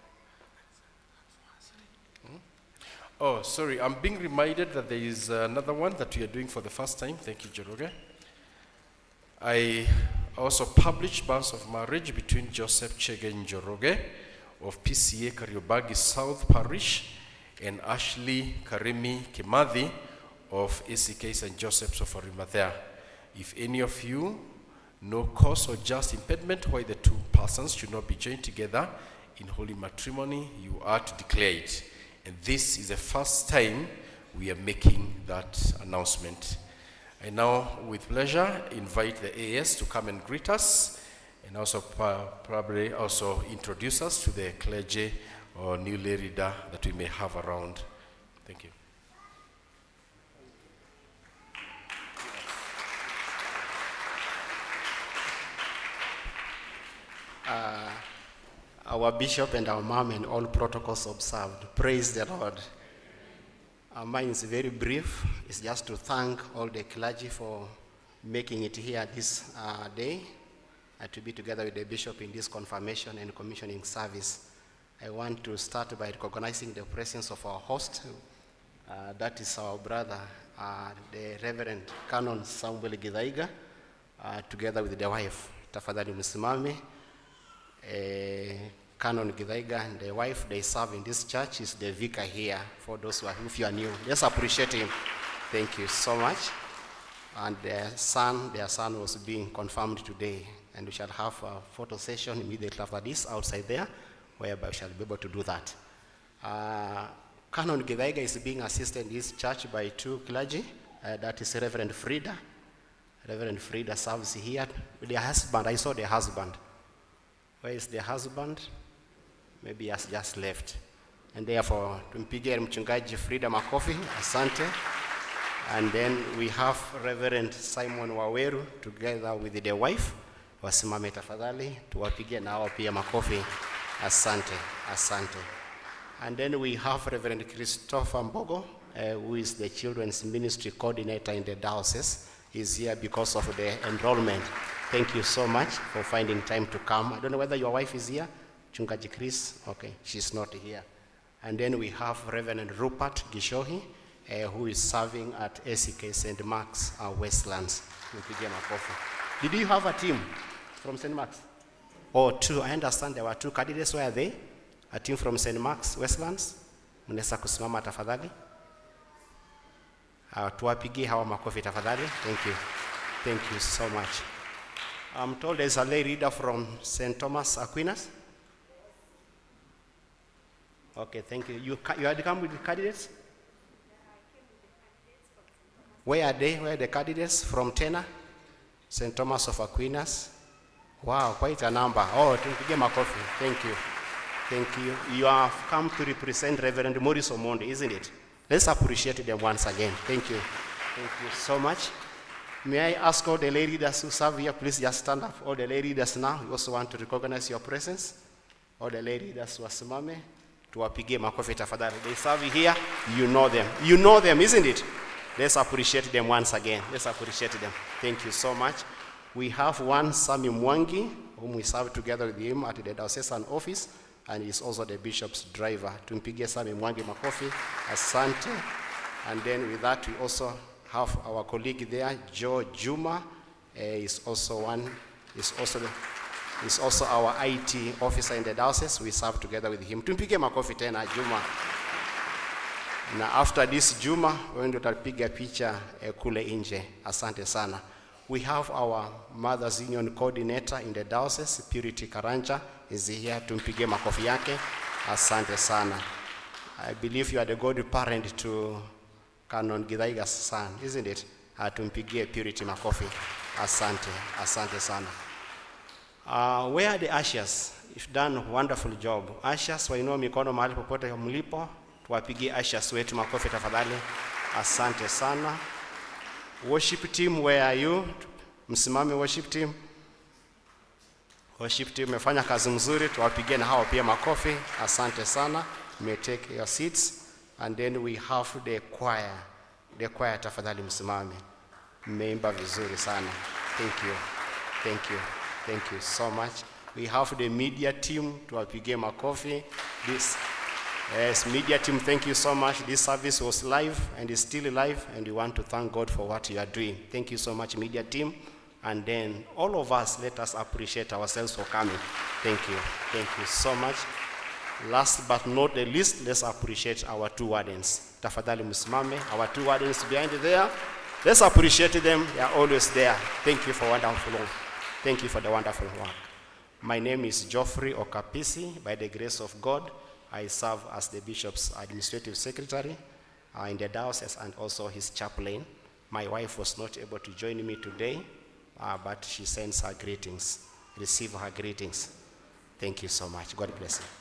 Hmm? Oh, sorry, I'm being reminded that there is another one that we are doing for the first time. Thank you, Joroge. I also published banns of marriage between Joseph Chege Njoroge of P C A Kariobangi South Parish and Ashley Karimi Kimathi of A C K Saint Joseph's of Arimathea. If any of you know cause or just impediment why the two persons should not be joined together in holy matrimony, you are to declare it. And this is the first time we are making that announcement. I now, with pleasure, invite the A S to come and greet us, and also probably also introduce us to the clergy or new lay reader that we may have around. Thank you. Uh, our bishop and our mom and all protocols observed. Praise the Lord. Uh, mine is very brief. It's just to thank all the clergy for making it here this uh, day, and to be together with the bishop in this confirmation and commissioning service. I want to start by recognizing the presence of our host. Uh, that is our brother, uh, the Reverend Canon Samuel Githaiga, uh, together with the wife. Tafadhali msimame. Uh, Canon Githaiga and the wife, they serve in this church. Is the vicar here for those who are, if you are new. Let's appreciate him. Thank you so much. And their son, their son was being confirmed today, and we shall have a photo session immediately after this outside there, whereby we shall be able to do that. Uh, Canon Githaiga is being assisted in this church by two clergy. Uh, that is Reverend Frida. Reverend Frida serves here with their husband. I saw the husband. Where is the husband? Maybe he has just left. And therefore, tumpigie mchungaji Frida makofi, asante. And then we have Reverend Simon Waweru together with the wife. Wasimame tafadhali, tuwapigie nao pia makofi, asante, asante. And then we have Reverend Christopher Mbogo, uh, who is the children's ministry coordinator in the diocese. He's here because of the enrollment. Thank you so much for finding time to come. I don't know whether your wife is here. Chungaji Chris, okay, she's not here. And then we have Reverend Rupert Gishohi, uh, who is serving at A C K Saint Mark's uh, Westlands. Did you have a team from Saint Mark's? Oh, two. I understand there were two candidates. Where are they? A team from Saint Mark's Westlands. Mnaweza kusimama tafadhali. Uh, tuwapigie hawa makofi tafadhali. Thank you. Thank you so much. I'm told there's a lay reader from Saint Thomas Aquinas. Okay, thank you. You, you had come with the candidates? Where are they? Where are the candidates? From Tena? Saint Thomas of Aquinas. Wow, quite a number. Oh, thank you. Makofi. Thank you. Thank you. You have come to represent Reverend Maurice Omondi, isn't it? Let's appreciate them once again. Thank you. Thank you so much. May I ask all the lay readers who serve here, please just stand up. All the lay readers now, we also want to recognize your presence. All the lay readers wasimame, tuwapigie makofi tafadhali. They serve here, you know them. You know them, isn't it? Let's appreciate them once again. Let's appreciate them. Thank you so much. We have one Sami Mwangi, whom we serve together with him at the diocesan office, and he's also the bishop's driver. Tumpigie Sami Mwangi makofi, asante. And then with that, we also have our colleague there, Joe Juma, uh, is also one, is also the, is also our I T officer in the diocese. We serve together with him. Tumpigie makofi tena Juma. Na after this Juma, wewe ndio tutapiga picha eh, kule nje. Asante sana. We have our Mothers Union coordinator in the diocese, Purity Karanja, is here. Tumpigie makofi yake. Asante sana. I believe you are the godparent to Canon Githaiga's son, isn't it? Uh, tumpigie Purity makofi. Asante. Asante sana. Uh, where are the ushers? You've done a wonderful job. Ushers, wainua mikono mahali popote mlipo. Tuwapigie ushers wetu makofi tafadhali. Asante sana. Worship team, where are you? Msimame worship team. Worship team mefanya kazi mzuri, tuwapigie na hao pia makofi. Asante sana. You may take your seats. And then we have the choir. The choir tafadhali msimame. Mmeimba vizuri sana. Thank you. Thank you. Thank you so much. We have the media team, tuwapigie makofi. This Yes, media team, thank you so much. This service was live and is still live, and we want to thank God for what you are doing. Thank you so much, media team. And then all of us, let us appreciate ourselves for coming. Thank you. Thank you so much. Last but not the least, let's appreciate our two wardens. Tafadhali msimame, our two wardens behind there. Let's appreciate them. They are always there. Thank you for wonderful work. Thank you for the wonderful work. My name is Geoffrey Okapisi. By the grace of God, I serve as the bishop's administrative secretary uh, in the diocese and also his chaplain. My wife was not able to join me today, uh, but she sends her greetings. Receive her greetings. Thank you so much. God bless you.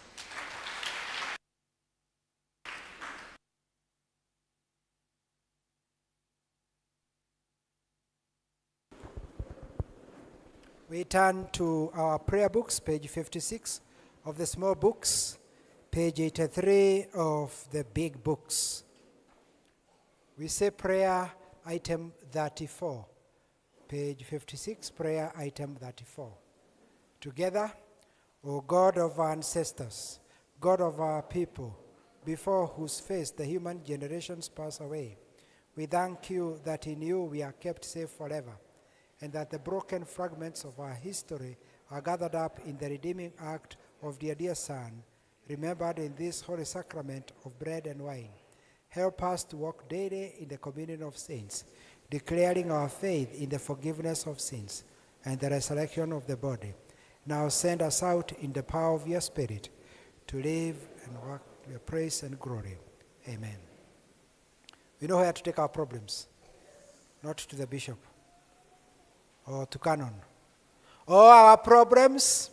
We turn to our prayer books, page fifty-six of the small books, page eighty-three of the big books. We say prayer item thirty-four. Page fifty-six, prayer item thirty-four. Together, O God of our ancestors, God of our people, before whose face the human generations pass away, we thank you that in you we are kept safe forever, and that the broken fragments of our history are gathered up in the redeeming act of your dear Son, remembered in this holy sacrament of bread and wine. Help us to walk daily in the communion of saints, declaring our faith in the forgiveness of sins and the resurrection of the body. Now send us out in the power of your Spirit to live and work to your praise and glory. Amen. We know where to take our problems, not to the bishop or to Canon. All our problems,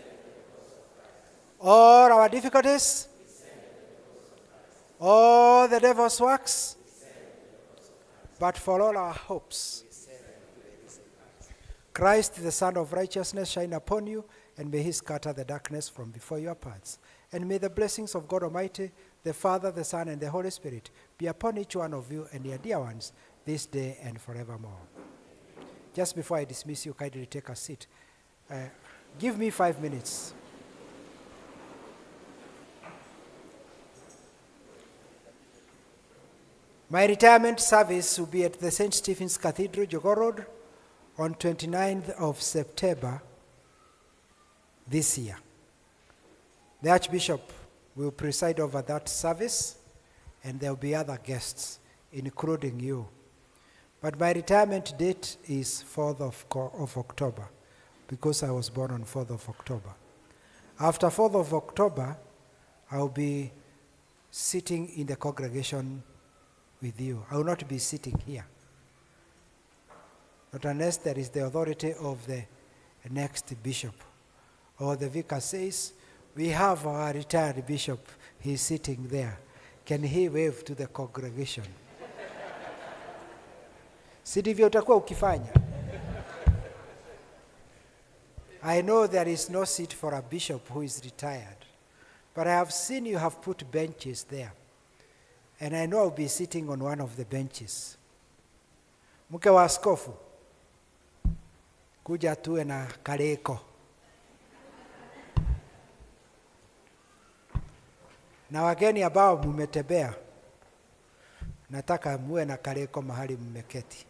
all our difficulties, all the devil's works, but for all our hopes, Christ, the Son of righteousness, shine upon you, and may he scatter the darkness from before your paths. And may the blessings of God Almighty, the Father, the Son, and the Holy Spirit be upon each one of you and your dear ones this day and forevermore. Just before I dismiss you, kindly take a seat. Uh, give me five minutes. My retirement service will be at the Saint Stephen's Cathedral, Jogoo Road, on twenty-ninth of September this year. The Archbishop will preside over that service, and there will be other guests including you. But my retirement date is fourth of, of October, because I was born on fourth of October. After fourth of October, I'll be sitting in the congregation with you. I will not be sitting here. Not unless there is the authority of the next bishop. Or the vicar says, we have our retired bishop, he's sitting there. Can he wave to the congregation? Si ndivyo utakuwa ukifanya? I know there is no seat for a bishop who is retired, but I have seen you have put benches there. And I know I'll be sitting on one of the benches. Mke wa askofu, kuja tuwe na kareko. Na wageni ambao mumetembea, nataka muwe na kareko mahali mmeketi.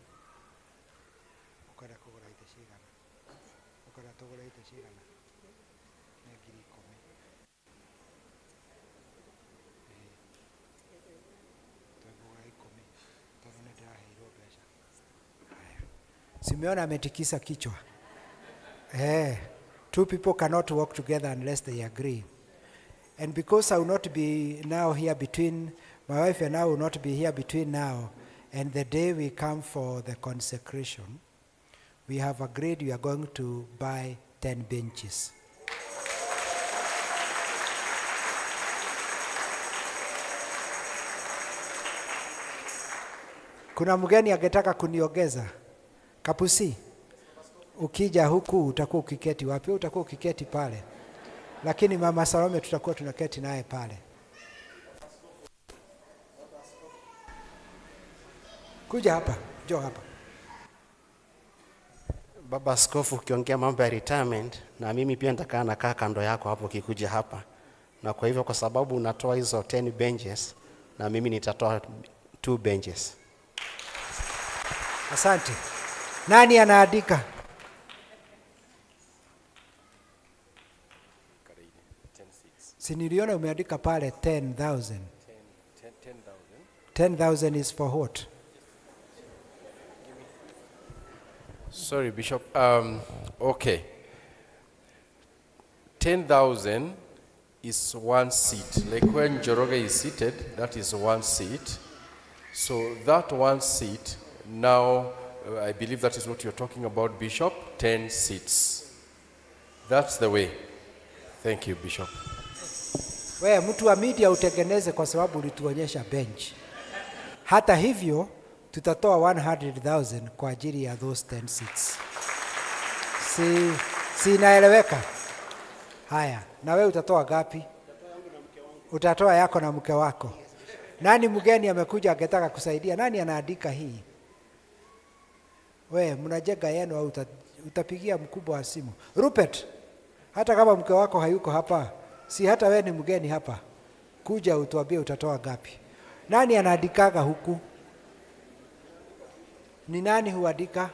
Simeona ametikisa kichwa. Eh, two people cannot walk together unless they agree. And because I will not be now here between, my wife and I will not be here between now and the day we come for the consecration, we have agreed we are going to buy ten benches. Kuna mgeni angetaka kuniongeza? Kapusi, ukija huku utakuwa ukiketi wapi? Utakuwa ukiketi pale. Lakini Mama Salome tutakuwa tunaketi naye pale. Kuja hapa, njoo hapa. Baba Askofu, ukiongea mambo ya retirement, na mimi pia nitakaa nakaa kando yako hapo ukikuja hapa. Na kwa hivyo kwa sababu unatoa hizo ten benches, na mimi nitatoa two benches. Asante. Nani anaandika? Si niliona umeandika pale ten thousand. ten thousand is for what? Sorry, Bishop. Um, okay. ten thousand is one seat. Like when Joroge is seated, that is one seat. So that one seat, now, uh, I believe that is what you're talking about, Bishop, ten seats. That's the way. Thank you, Bishop. Wewe mtu wa media utengeneze kwa sababu ulituonyesha bench. Hata hivyo tutatoa one hundred thousand kwa ajili ya those ten seats. Si si inaeleweka? Haya, na wewe utatoa gapi? Utatoa yako na mke wako. Nani mgeni amekuja angetaka kusaidia? Nani anaandika hii? Wewe mnajenga yenu au utapigia mkubwa wa simu? Rupert, hata kama mke wako hayuko hapa, si hata wewe ni mgeni hapa, kuja utuambie utatoa gapi. Nani anaandikaga huku? Ni nani huandika?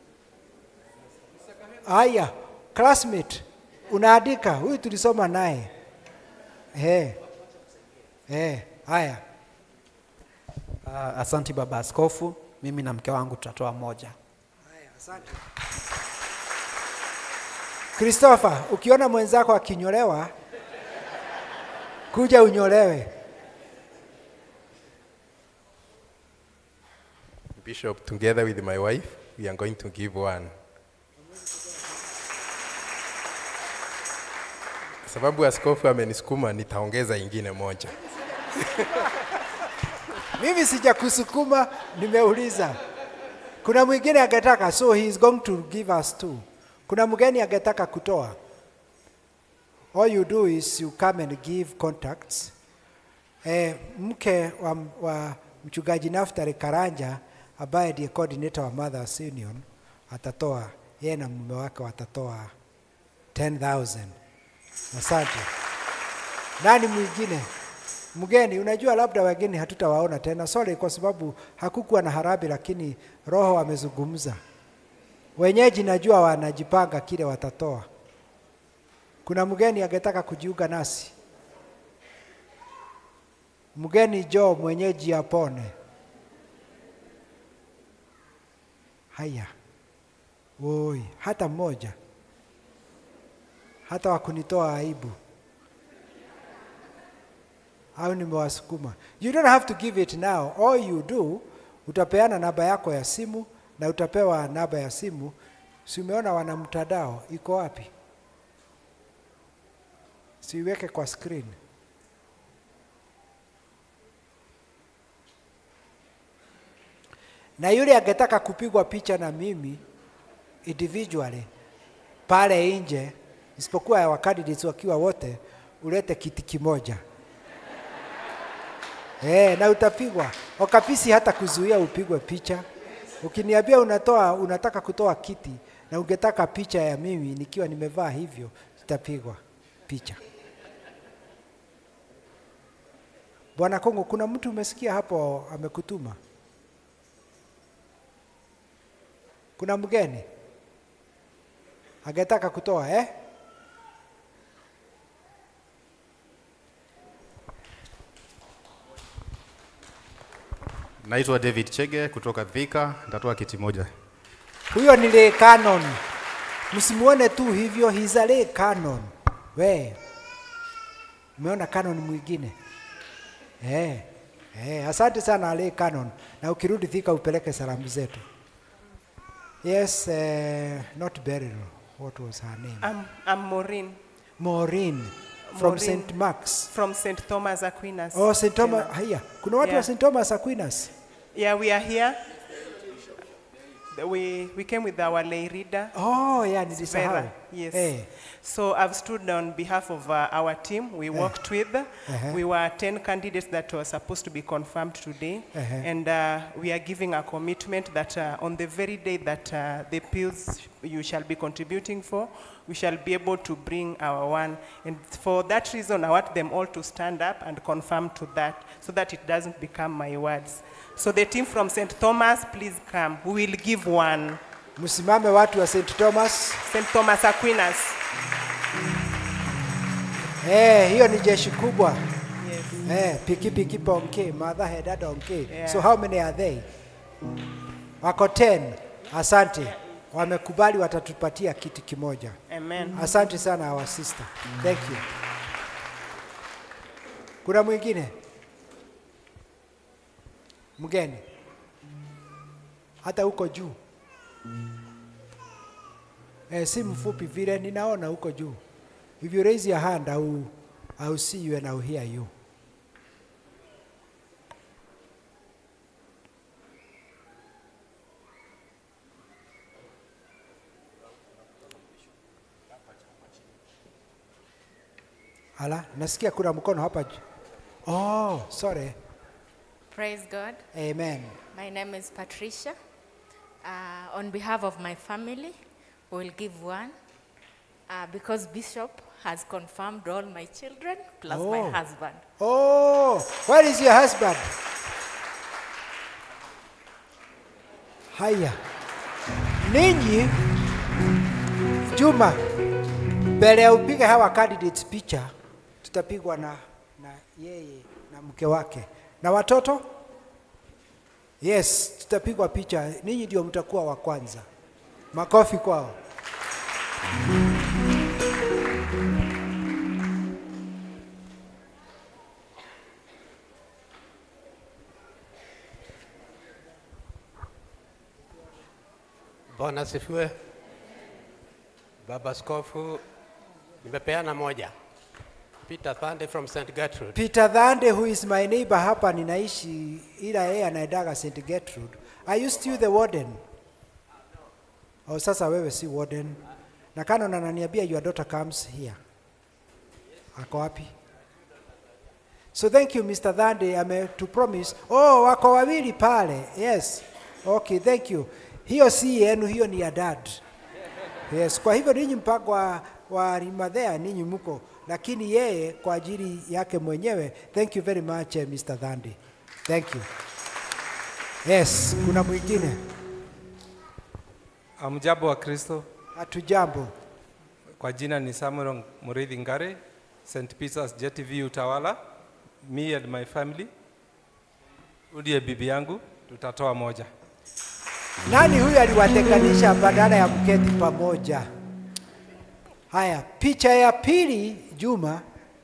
Haya, classmate, unaandika, huyu tulisoma naye. Eh. Eh, haya. Uh, asante Baba Askofu, mimi na mke wangu tutatoa moja. Haya, asante. Christopher, ukiona mwenzako akinyolewa, kuja unyolewe. Bishop, together with my wife, we are going to give one. Sababu askofu amenisukuma, nitaongeza ingine moja. Mimi sijakusukuma, nimeuliza. Kuna mwingine angetaka, so he is going to give us two. Kuna mgeni angetaka kutoa. All you do is you come and give contacts. Eh, mke wa, wa mchungaji Naftali Karanja ambaye ndiye coordinator wa Mothers Union atatoa, yeye na mume wake watatoa ten thousand. Asante. Nani mwingine? Mgeni, unajua labda wageni hatutawaona tena. Sorry kwa sababu hakukuwa na harambee, lakini Roho amezungumza. Wenyeji najua wanajipanga kile watatoa. Kuna mgeni angetaka kujiunga nasi? Mgeni Joe, mwenyeji apone. Haya. Oi, hata mmoja. Hata wakunitoa aibu. Au nimewasukuma. You don't have to give it now. All you do, utapeana namba yako ya simu na utapewa namba ya simu. Si umeona wana mtandao iko wapi? Siweke kwa screen. Na yule angetaka kupigwa picha na mimi individually pale nje, isipokuwa ya candidates wakiwa wote, ulete kiti kimoja. Eh, na utapigwa. Okapisi hata kuzuia upigwe picha. Ukiniambia unatoa unataka kutoa kiti na ungetaka picha ya mimi nikiwa nimevaa hivyo, tutapigwa picha. Bwana Kongo, kuna mtu umesikia hapo amekutuma? Kuna mgeni angetaka kutoa eh? Naitwa David Chege kutoka Thika, nitatoa kiti moja. Huyo ni Lay Canon. Msimuone tu hivyo, he's a Lay Canon. We. Umeona Canon mwingine? Eh. Eh, asante sana Lay Canon. Na ukirudi Thika upeleke salamu zetu. Yes, uh, not Beryl. What was her name? I'm, I'm Maureen. Maureen. From Saint Mark's. From Saint Thomas Aquinas. Oh, Saint Thomas. Hiya. Kuna watu Yeah. wa Saint Thomas Aquinas? Yeah, we are here. We, we came with our lay reader. Oh, yeah, nilisahau. Vera. Yes. Eh. So I've stood on behalf of uh, our team we worked with. Uh-huh. We were ten candidates that were supposed to be confirmed today. Uh-huh. And uh, we are giving a commitment that uh, on the very day that uh, the pills you shall be contributing for, we shall be able to bring our one. And for that reason, I want them all to stand up and confirm to that so that it doesn't become my words. So the team from Saint Thomas, please come. We will give one. Musimame watu wa Saint Thomas. Saint Thomas Aquinas. Eh, hiyo ni jeshi kubwa. Yes. Eh, piki piki ponke, mother head donkey. Yeah. So how many are they? Wako ten. Asante. Wamekubali watatupatia kiti kimoja. Amen. Asante sana our sister. Thank you. Kuna mwingine? Mgeni? Hata huko juu. Eh, si mfupi vile ninaona huko juu. If you raise your hand, I will, I will see you and I will hear you. Ala, nasikia kuna mkono hapa juu. Oh, sorry. Praise God. Amen. My name is Patricia. Uh, on behalf of my family, we will give one uh, because Bishop has confirmed all my children plus Oh. my husband. Oh, where is your husband? Haya. Ninyi Juma, mbele ya upige hawa candidates picha, tutapigwa na na yeye na mke wake. Na watoto? Yes, tutapigwa picha. Ninyi ndio mtakuwa wa kwanza. Makofi kwao. Bwana asifiwe. Baba Askofu, nimepeana moja. Peter Thande from Saint Gertrude. Peter Thande, who is my neighbor hapa ninaishi, ila yeye anaendaga Saint Gertrude. Are you still the warden? Oh, sasa wewe si warden. Na Canon ananiambia your daughter comes here. Ako wapi? So thank you Mister Thande, ame to promise. Oh, wako wawili pale. Yes. Okay, thank you. Hiyo si yenu, hiyo ni ya dad. Yes, kwa hivyo ninyi mpango wa, wa Rimadhea ninyi mko, lakini yeye kwa ajili yake mwenyewe. Thank you very much uh, Mister Thande. Thank you. Yes, kuna mwingine? Amjambo wa Kristo. Hatujambo. Kwa jina ni Samuel Murithi Ngare, Saint Peter's J T V Utawala. Me and my family. Udie bibi yangu tutatoa moja. Nani huyu aliwatenganisha badala ya mketi pamoja? Haya, picha ya pili, Juma.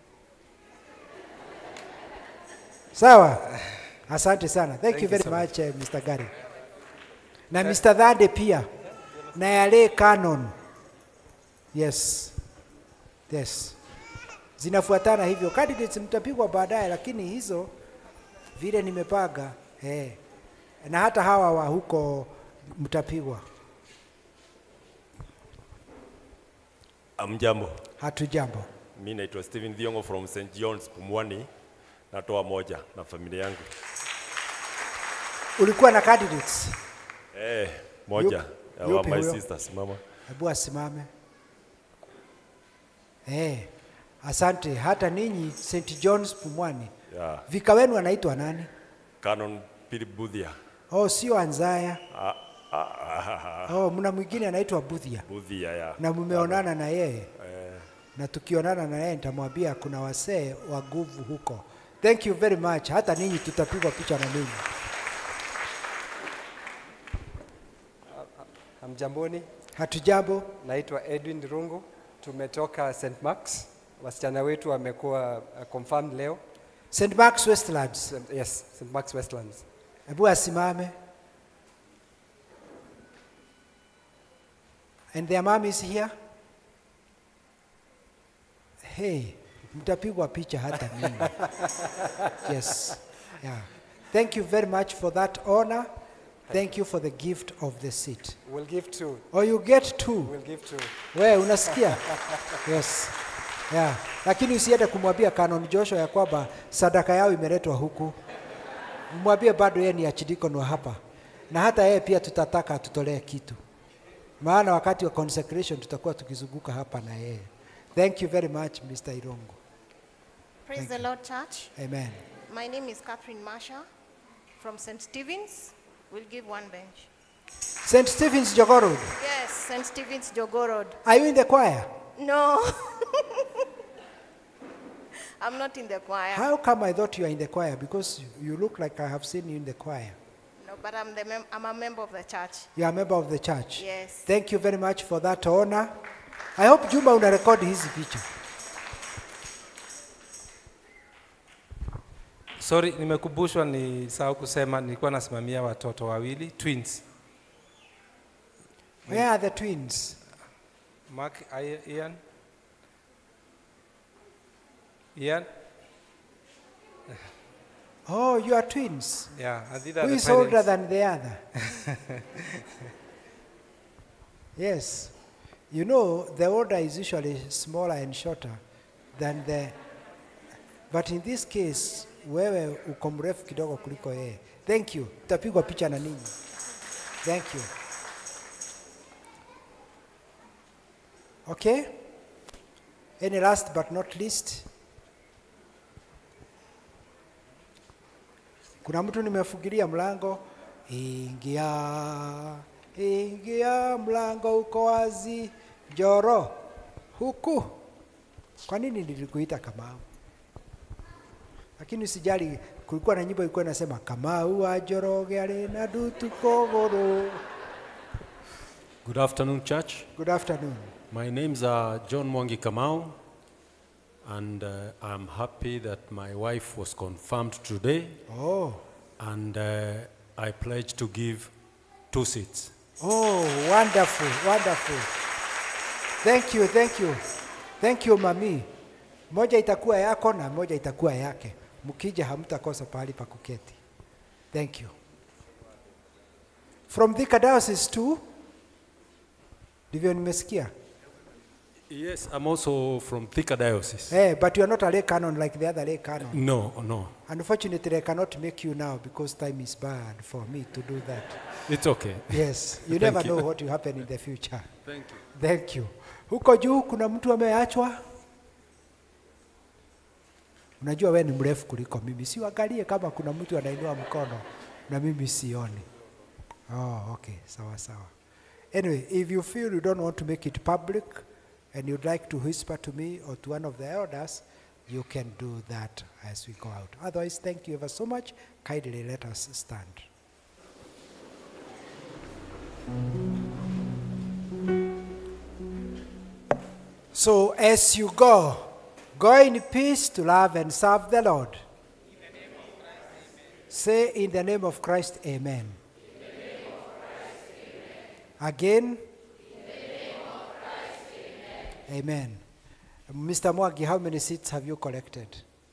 Sawa? Asante sana. Thank, Thank you very you so much, uh, Mister Gary. Na Mister Dhade pia. Na yale canon. Yes. Yes. Zinafuatana hivyo. Candidates mtapigwa baadaye, lakini hizo vile nimepaga, eh. Na hata hawa wa huko mtapigwa. Amjambo. Hatujambo. Mimi naitwa Steven Thiongo from Saint John's Pumwani. Natoa moja na familia yangu. Ulikuwa na candidates? Eh, moja. Yupi, ya my huyo? sisters, mama. Hebu asimame. Eh, asante. Hata ninyi Saint John's Pumwani. Yeah. Vika wenu anaitwa nani? Canon Philip Budhia. Oh, sio Anzaya. Ah, ah, ah, ah. Oh, mna mwingine anaitwa Budhia. Budhia, ya. Na mumeonana na yeye? Eh. Na tukionana na yeye nitamwambia kuna wasee wa nguvu huko. Thank you very much. Hata ninyi tutapigwa picha na ninyi. Hamjamboni. Hatujambo. Naitwa Edwin Rungu. Tumetoka Saint Mark's. Wasichana wetu wamekuwa uh, confirmed leo. Saint Mark's Westlands. Yes, Saint Mark's Westlands. Hebu asimame. And their mom is here. Hey, mtapigwa picha hata mimi. Yes. Yeah. Thank you very much for that honor. Thank you for the gift of the seat. We'll give two. Oh, you get two. We'll give two. Wewe unasikia? Yes. Yeah. Lakini usiende kumwambia Canon Joshua ya kwamba sadaka yao imeletwa huku. Mwambie bado yeye ni archdeacon wa hapa. Na hata yeye pia tutataka tutolee kitu. Maana wakati wa consecration tutakuwa tukizunguka hapa na yeye. Thank you very much, Mister Irongo. Praise Thank the you. Lord, church. Amen. My name is Catherine Masha from Saint Stephen's. We'll give one bench. Saint Stephen's Jogorod. Yes, Saint Stephen's Jogorod. Are you in the choir? No. I'm not in the choir. How come I thought you are in the choir? Because you look like I have seen you in the choir. No, but I'm, the mem- I'm a member of the church. You are a member of the church. Yes. Thank you very much for that honor. I hope Juma una record hizi picha. Sorry, nimekubushwa ni sawa kusema nilikuwa nasimamia watoto wawili, twins. Where are the twins? Mark, Ian. Ian. Oh, you are twins. Yeah, and these are Who the is older parents. than the other? Yes. You know, the older is usually smaller and shorter than the... But in this case, wewe uko mrefu kidogo kuliko yeye. Thank you. Tutapigwa picha na ninyi. Thank you. Okay? Any last but not least? Kuna mtu nimefungilia mlango. Ingia, ingia, mlango uko wazi. Joro, huku. Kwa nini nilikuita Kamau? Lakini usijali, kulikuwa na nyimbo ilikuwa inasema Kamau ajoroge ale na dutu kogoro. Good afternoon, church. Good afternoon. My name's uh, John Mwangi Kamau, and uh, I'm happy that my wife was confirmed today. Oh. And uh, I pledge to give two seats. Oh, wonderful, wonderful. Thank you, thank you. Thank you, mami. Moja itakuwa yako na moja itakuwa yake. Mkija hamtakosa pahali pa kuketi. Thank you. From Thika Diocese too? Ndivyo nimesikia. Yes, I'm also from Thika Diocese. Hey, but you are not a lay canon like the other lay canon. No, no. Unfortunately, I cannot make you now because time is bad for me to do that. It's okay. Yes, you Thank never you. know what will happen in the future. Thank you. Thank you. Huko juu kuna mtu ameachwa? Unajua wewe ni mrefu kuliko mimi. Siangalie kama kuna mtu anainua mkono na mimi sioni. Oh, okay. Sawa sawa. Anyway, if you feel you don't want to make it public and you'd like to whisper to me or to one of the elders, you can do that as we go out. Otherwise, thank you ever so much. Kindly let us stand. So as you go, go in peace to love and serve the Lord. Say in the name of Christ, amen. Again. Amen. Mister Mwagi, how many seats have you collected?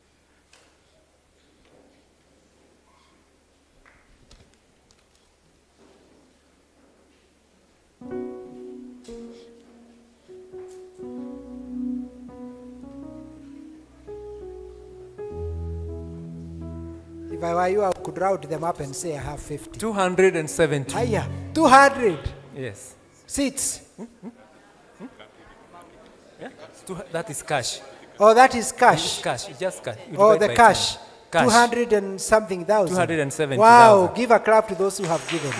If I were you, I could round them up and say I have fifty. two hundred seventy. Hiya, two hundred. Yes. Seats. Hmm? Hmm? Hmm? Yeah? Two, that is cash. Oh, that is cash. It's cash. It's just cash. You Oh, divide the by cash. ten. Cash. two hundred and something thousand. two hundred seventy Wow, thousand. give a clap to those who have given.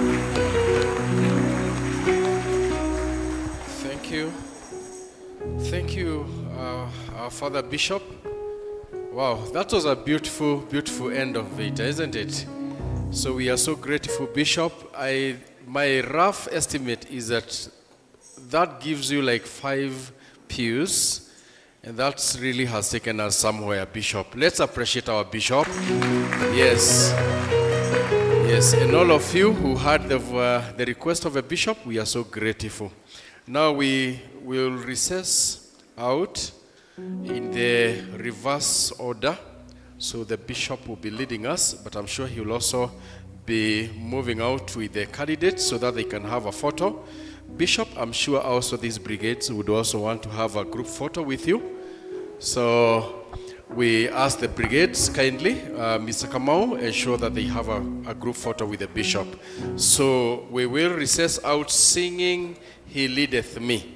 Thank you. Thank you, uh, our Father Bishop. Wow, that was a beautiful, beautiful end of it, isn't it? So we are so grateful, Bishop. I, my rough estimate is that that gives you like five pews, and that really has taken us somewhere, Bishop. Let's appreciate our Bishop. Yes. Yes, and all of you who heard the, uh, the request of a bishop, we are so grateful. Now we will recess out in the reverse order. So the bishop will be leading us, but I'm sure he will also be moving out with the candidates so that they can have a photo. Bishop, I'm sure also these brigades would also want to have a group photo with you. So we ask the brigades kindly, uh, Mister Kamau, ensure that they have a, a group photo with the bishop. So we will recess out singing "He Leadeth Me."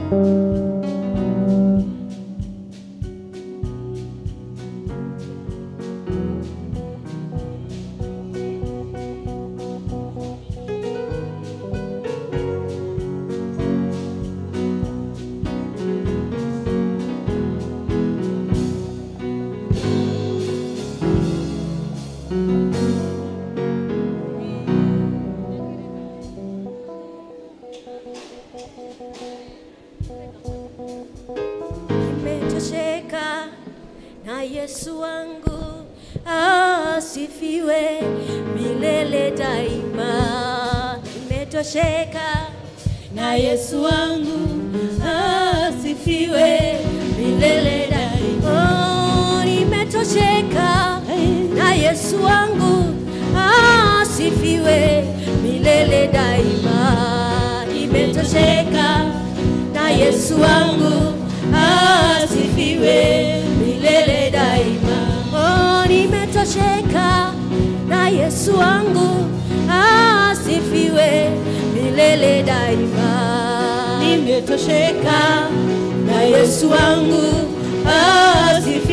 Nimetosheka na Yesu wangu, asifiwe milele daima. Nimetosheka na Yesu wangu, asifiwe milele daima. Oh, nimetosheka na Yesu wangu, asifiwe milele daima. Nimetosheka na Yesu wangu, asifiwe milele daima. Oh, nimetosheka na Yesu wangu, asifiwe milele daima. Nimetosheka na Yesu wangu, asifiwe